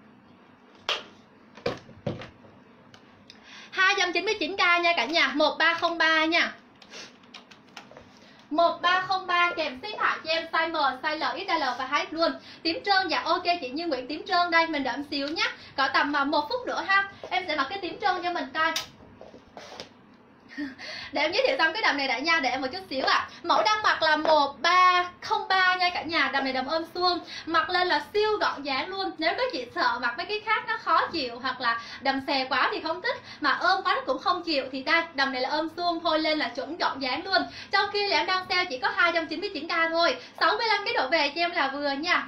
299k nha cả nhà, 1303 nha. 1303 kèm ship thả cho em size M, size L, XL và 2X luôn. Tím trơn, dạ ok chị Như Nguyễn, tím trơn đây, mình đợi xíu nhé. Có tầm 1 phút nữa ha. Em sẽ mặc cái tím trơn cho mình coi. Để em giới thiệu xong cái đầm này đã nha, để em một chút xíu ạ. Mẫu đang mặc là 1303 nha cả nhà. Đầm này đầm ôm suông, mặc lên là siêu gọn dáng luôn. Nếu có chị sợ mặc mấy cái khác nó khó chịu hoặc là đầm xè quá thì không thích, mà ôm quá nó cũng không chịu, thì đây đầm này là ôm suông thôi, lên là chuẩn gọn dáng luôn. Trong khi là em đang sale chỉ có 299k thôi. 65 cái độ về cho em là vừa nha.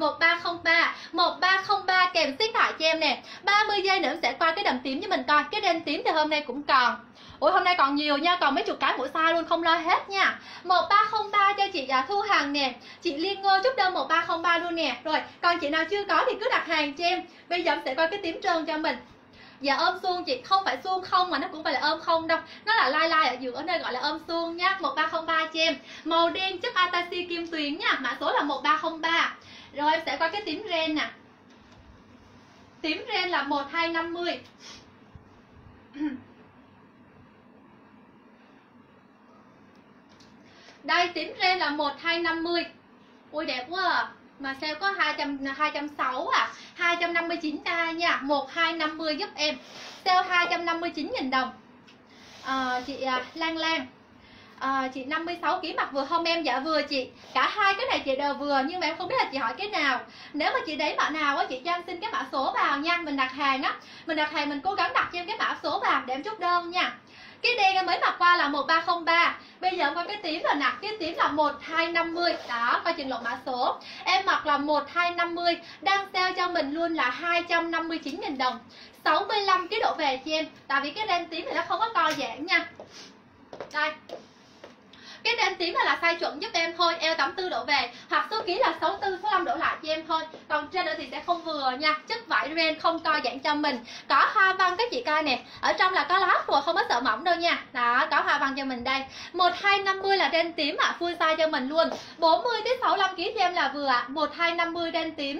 1303 kèm ship thả cho em nè. 30 giây nữa em sẽ qua cái đầm tím cho mình coi. Cái đen tím thì hôm nay cũng còn. Ủa hôm nay còn nhiều nha, còn mấy chục cái mỗi size luôn, không lo hết nha. 1303 cho chị Thu Hằng nè. Chị Liên Ngô chúc đơn 1303 luôn nè. Rồi, còn chị nào chưa có thì cứ đặt hàng cho em. Bây giờ em sẽ coi cái tím trơn cho mình. Dạ ôm suông chị, không phải suông không mà nó cũng phải là ôm không đâu. Nó là lai lai ở giữa nơi gọi là ôm suông nha. 1303 cho em. Màu đen chất Atashi kim tuyến nha, mã số là 1303. Rồi em sẽ coi cái tím ren nè. Tím ren là 1250. Đây tím ren là 1250. Ui đẹp quá à. Mà sale có 260 à. 259k nha. 1250 giúp em. Sale 259.000 đồng. Chị Lan Lan, chị 56kg mặc vừa không em? Dạ vừa chị. Cả hai cái này chị đều vừa, nhưng mà em không biết là chị hỏi cái nào. Nếu mà chị để mã nào á, chị cho em xin cái mã số vào nha. Mình đặt hàng á, mình đặt hàng mình cố gắng đặt cho em cái mã số vào để em chốt đơn nha. Cái đen em mới mặc qua là 1303. Bây giờ em coi cái tím là nè. Cái tím là 1250. Đó, coi chừng lộn mã số. Em mặc là 1250. Đang sale cho mình luôn là 259.000 đồng. 65 cái độ về cho em. Tại vì cái đen tím này nó không có co giãn nha. Đây. Cái đen tím này là size chuẩn giúp em thôi, eo 84 độ về, hoặc số ký là 64, 65 độ lại cho em thôi. Còn trên nữa thì sẽ không vừa nha, chất vải ren không co giãn cho mình. Có hoa văn các chị coi nè, ở trong là có lót rồi, không có sợ mỏng đâu nha. Đó, có hoa văn cho mình đây. 1250 là đen tím ạ, full size cho mình luôn. 40 tới 65 kg cho em là vừa ạ. 1250 đen tím.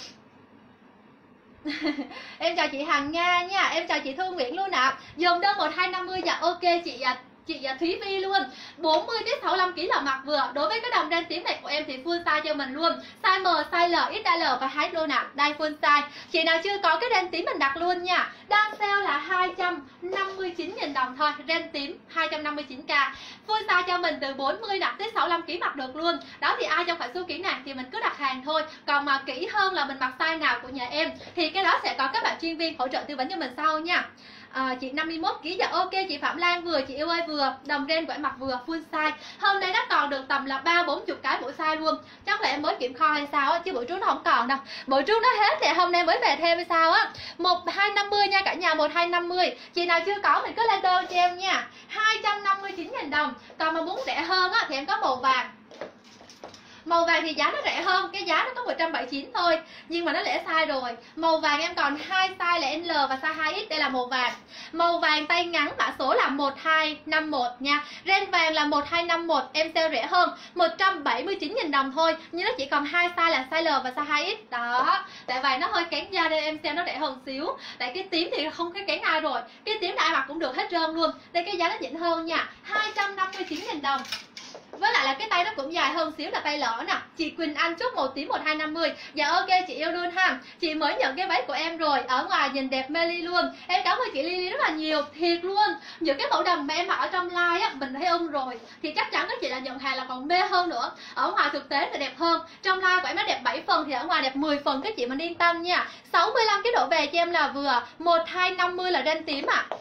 Em chào chị Hằng Nga nha, em chào chị Thu Nguyễn luôn ạ. Dùng đơn 1250 dạ ok chị ạ. Chị Thúy Vi luôn. 40 đến 65 kg là mặc vừa. Đối với cái đầm đen tím này của em thì full size cho mình luôn. Size M, size L, XL và 2X luôn ạ. Đây full size. Chị nào chưa có cái đen tím mình đặt luôn nha. Đang sale là 259.000 đồng thôi. Đen tím 259k. Full size cho mình từ 40 đặt tới 65 kg mặc được luôn. Đó thì ai trong khoảng số ký này thì mình cứ đặt hàng thôi. Còn mà kỹ hơn là mình mặc size nào của nhà em thì cái đó sẽ có các bạn chuyên viên hỗ trợ tư vấn cho mình sau nha. Chị 51kg dạ ok chị Phạm Lan vừa, chị yêu ơi vừa. Đồng ren của em mặc vừa full size. Hôm nay nó còn được tầm là 30-40 cái mỗi size luôn. Chắc là em mới kiểm kho hay sao á, chứ bữa trước nó không còn đâu. Bữa trước nó hết thì hôm nay mới về thêm hay sao á. 1250 nha cả nhà, 1250. Chị nào chưa có mình cứ lên đơn cho em nha. 259.000 đồng. Còn mà muốn rẻ hơn á thì em có màu vàng. Màu vàng thì giá nó rẻ hơn, cái giá nó có 179 thôi, nhưng mà nó lẻ size rồi. Màu vàng em còn 2 size là L và size 2X, đây là màu vàng. Màu vàng tay ngắn mã số là 1251 nha. Ren vàng là 1251, em sale rẻ hơn 179.000 đồng thôi, nhưng nó chỉ còn 2 size là size L và size 2X. Đó, tại vàng nó hơi kén da nên em sale nó rẻ hơn xíu. Tại cái tím thì không có kén ai rồi, cái tím là ai mặc cũng được hết trơn luôn. Đây cái giá nó nhỉnh hơn nha, 259.000 đồng. Với lại là cái tay nó cũng dài hơn xíu là tay lỡ nè. Chị Quỳnh Anh chốt màu tím 1250. Dạ ok chị yêu luôn ha. Chị mới nhận cái váy của em rồi, ở ngoài nhìn đẹp mê ly luôn. Em cảm ơn chị Lily rất là nhiều, thiệt luôn. Những cái mẫu đầm mà em mặc ở trong live á, mình thấy ưng rồi thì chắc chắn các chị là nhận hàng là còn mê hơn nữa. Ở ngoài thực tế thì đẹp hơn. Trong live của em nó đẹp 7 phần thì ở ngoài đẹp 10 phần, các chị mình yên tâm nha. 65 cái độ về cho em là vừa. 1250 là ren tím ạ.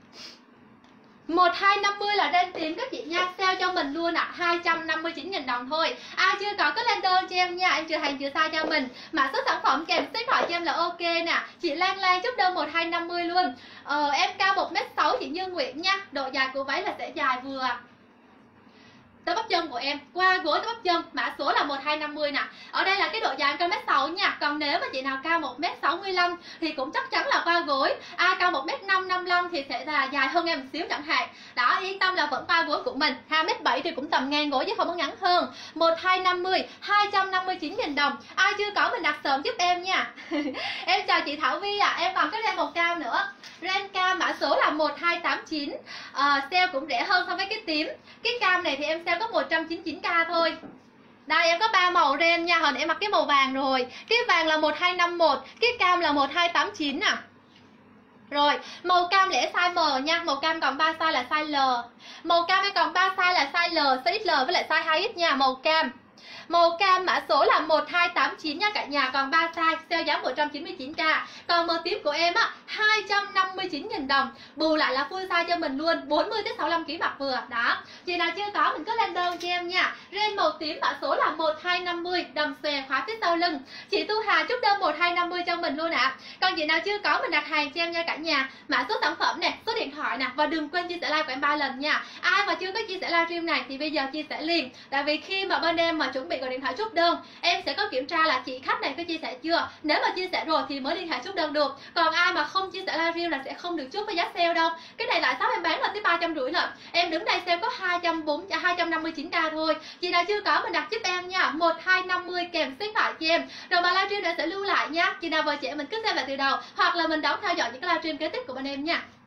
1250 là ren tím các chị nha, sale cho mình luôn ạ, 259.000 đồng thôi. Ai chưa có lên đơn cho em nha, em chưa hàng chưa sai cho mình. Mã số sản phẩm kèm số điện thoại cho em là ok nè. Chị Lan Lan chốt đơn 1250 luôn. Em cao 1m6 chị Như Nguyễn nha. Độ dài của váy là sẽ dài vừa tới bắp chân của em, qua gối tới bắp chân, mã số là 1250 nè. Ở đây là cái độ dài cao 1m6 nha. Còn nếu mà chị nào cao 1m65 thì cũng chắc chắn là qua gối. Ai cao 1m555 thì sẽ là dài hơn em một xíu chẳng hạn. Đó, yên tâm là vẫn qua gối của mình. 2m7 thì cũng tầm ngang gối chứ không có ngắn hơn. 1250, 259.000 đồng. Ai chưa có mình đặt sớm giúp em nha. Em chào chị Thảo Vi ạ. Em còn cái ren màu cam nữa. Ren cam mã số là 1289. Sale cũng rẻ hơn so với cái tím. Cái cam này thì em sale có 199k thôi. Đây em có 3 màu ren nha. Hồi nãy em mặc cái màu vàng rồi. Cái vàng là 1251, cái cam là 1289 nè. Rồi, màu cam lẻ size M nha. Màu cam còn 3 size là size L. Màu cam em còn 3 size là size L, size XL với lại size 2X nha. Màu cam. Màu cam mã số là 1289 nha cả nhà, còn 3 size, sale giá 199k. Còn màu tím của em á 259.000 đồng. Bù lại là full size cho mình luôn, 40 tới 65 kg mặc vừa. Đó. Chị nào chưa có mình cứ lên đơn cho em nha. Ren màu tím mã số là 1250, đầm xòe khóa phía sau lưng. Chị Tu Hà chốt đơn 1250 cho mình luôn ạ. Còn chị nào chưa có mình đặt hàng cho em nha cả nhà. Mã số sản phẩm nè, số điện thoại nè, và đừng quên chia sẻ like của em 3 lần nha. Ai mà chưa có chia sẻ livestream này thì bây giờ chia sẻ liền. Tại vì khi mà bên em mà chuẩn bị gọi điện thoại chốt đơn, em sẽ có kiểm tra là chị khách này có chia sẻ chưa. Nếu mà chia sẻ rồi thì mới liên hệ chốt đơn được. Còn ai mà không chia sẻ livestream là sẽ không được chốt với giá sale đâu. Cái này lại shop em bán là tới 350 lận. Em đứng đây sale có 259k thôi. Chị nào chưa có mình đặt giúp em nha, 1250 kèm số điện thoại cho em. Rồi mà livestream sẽ lưu lại nha. Chị nào vừa trẻ mình cứ xem lại từ đầu, hoặc là mình đón theo dõi những cái livestream kế tiếp của bên em nha.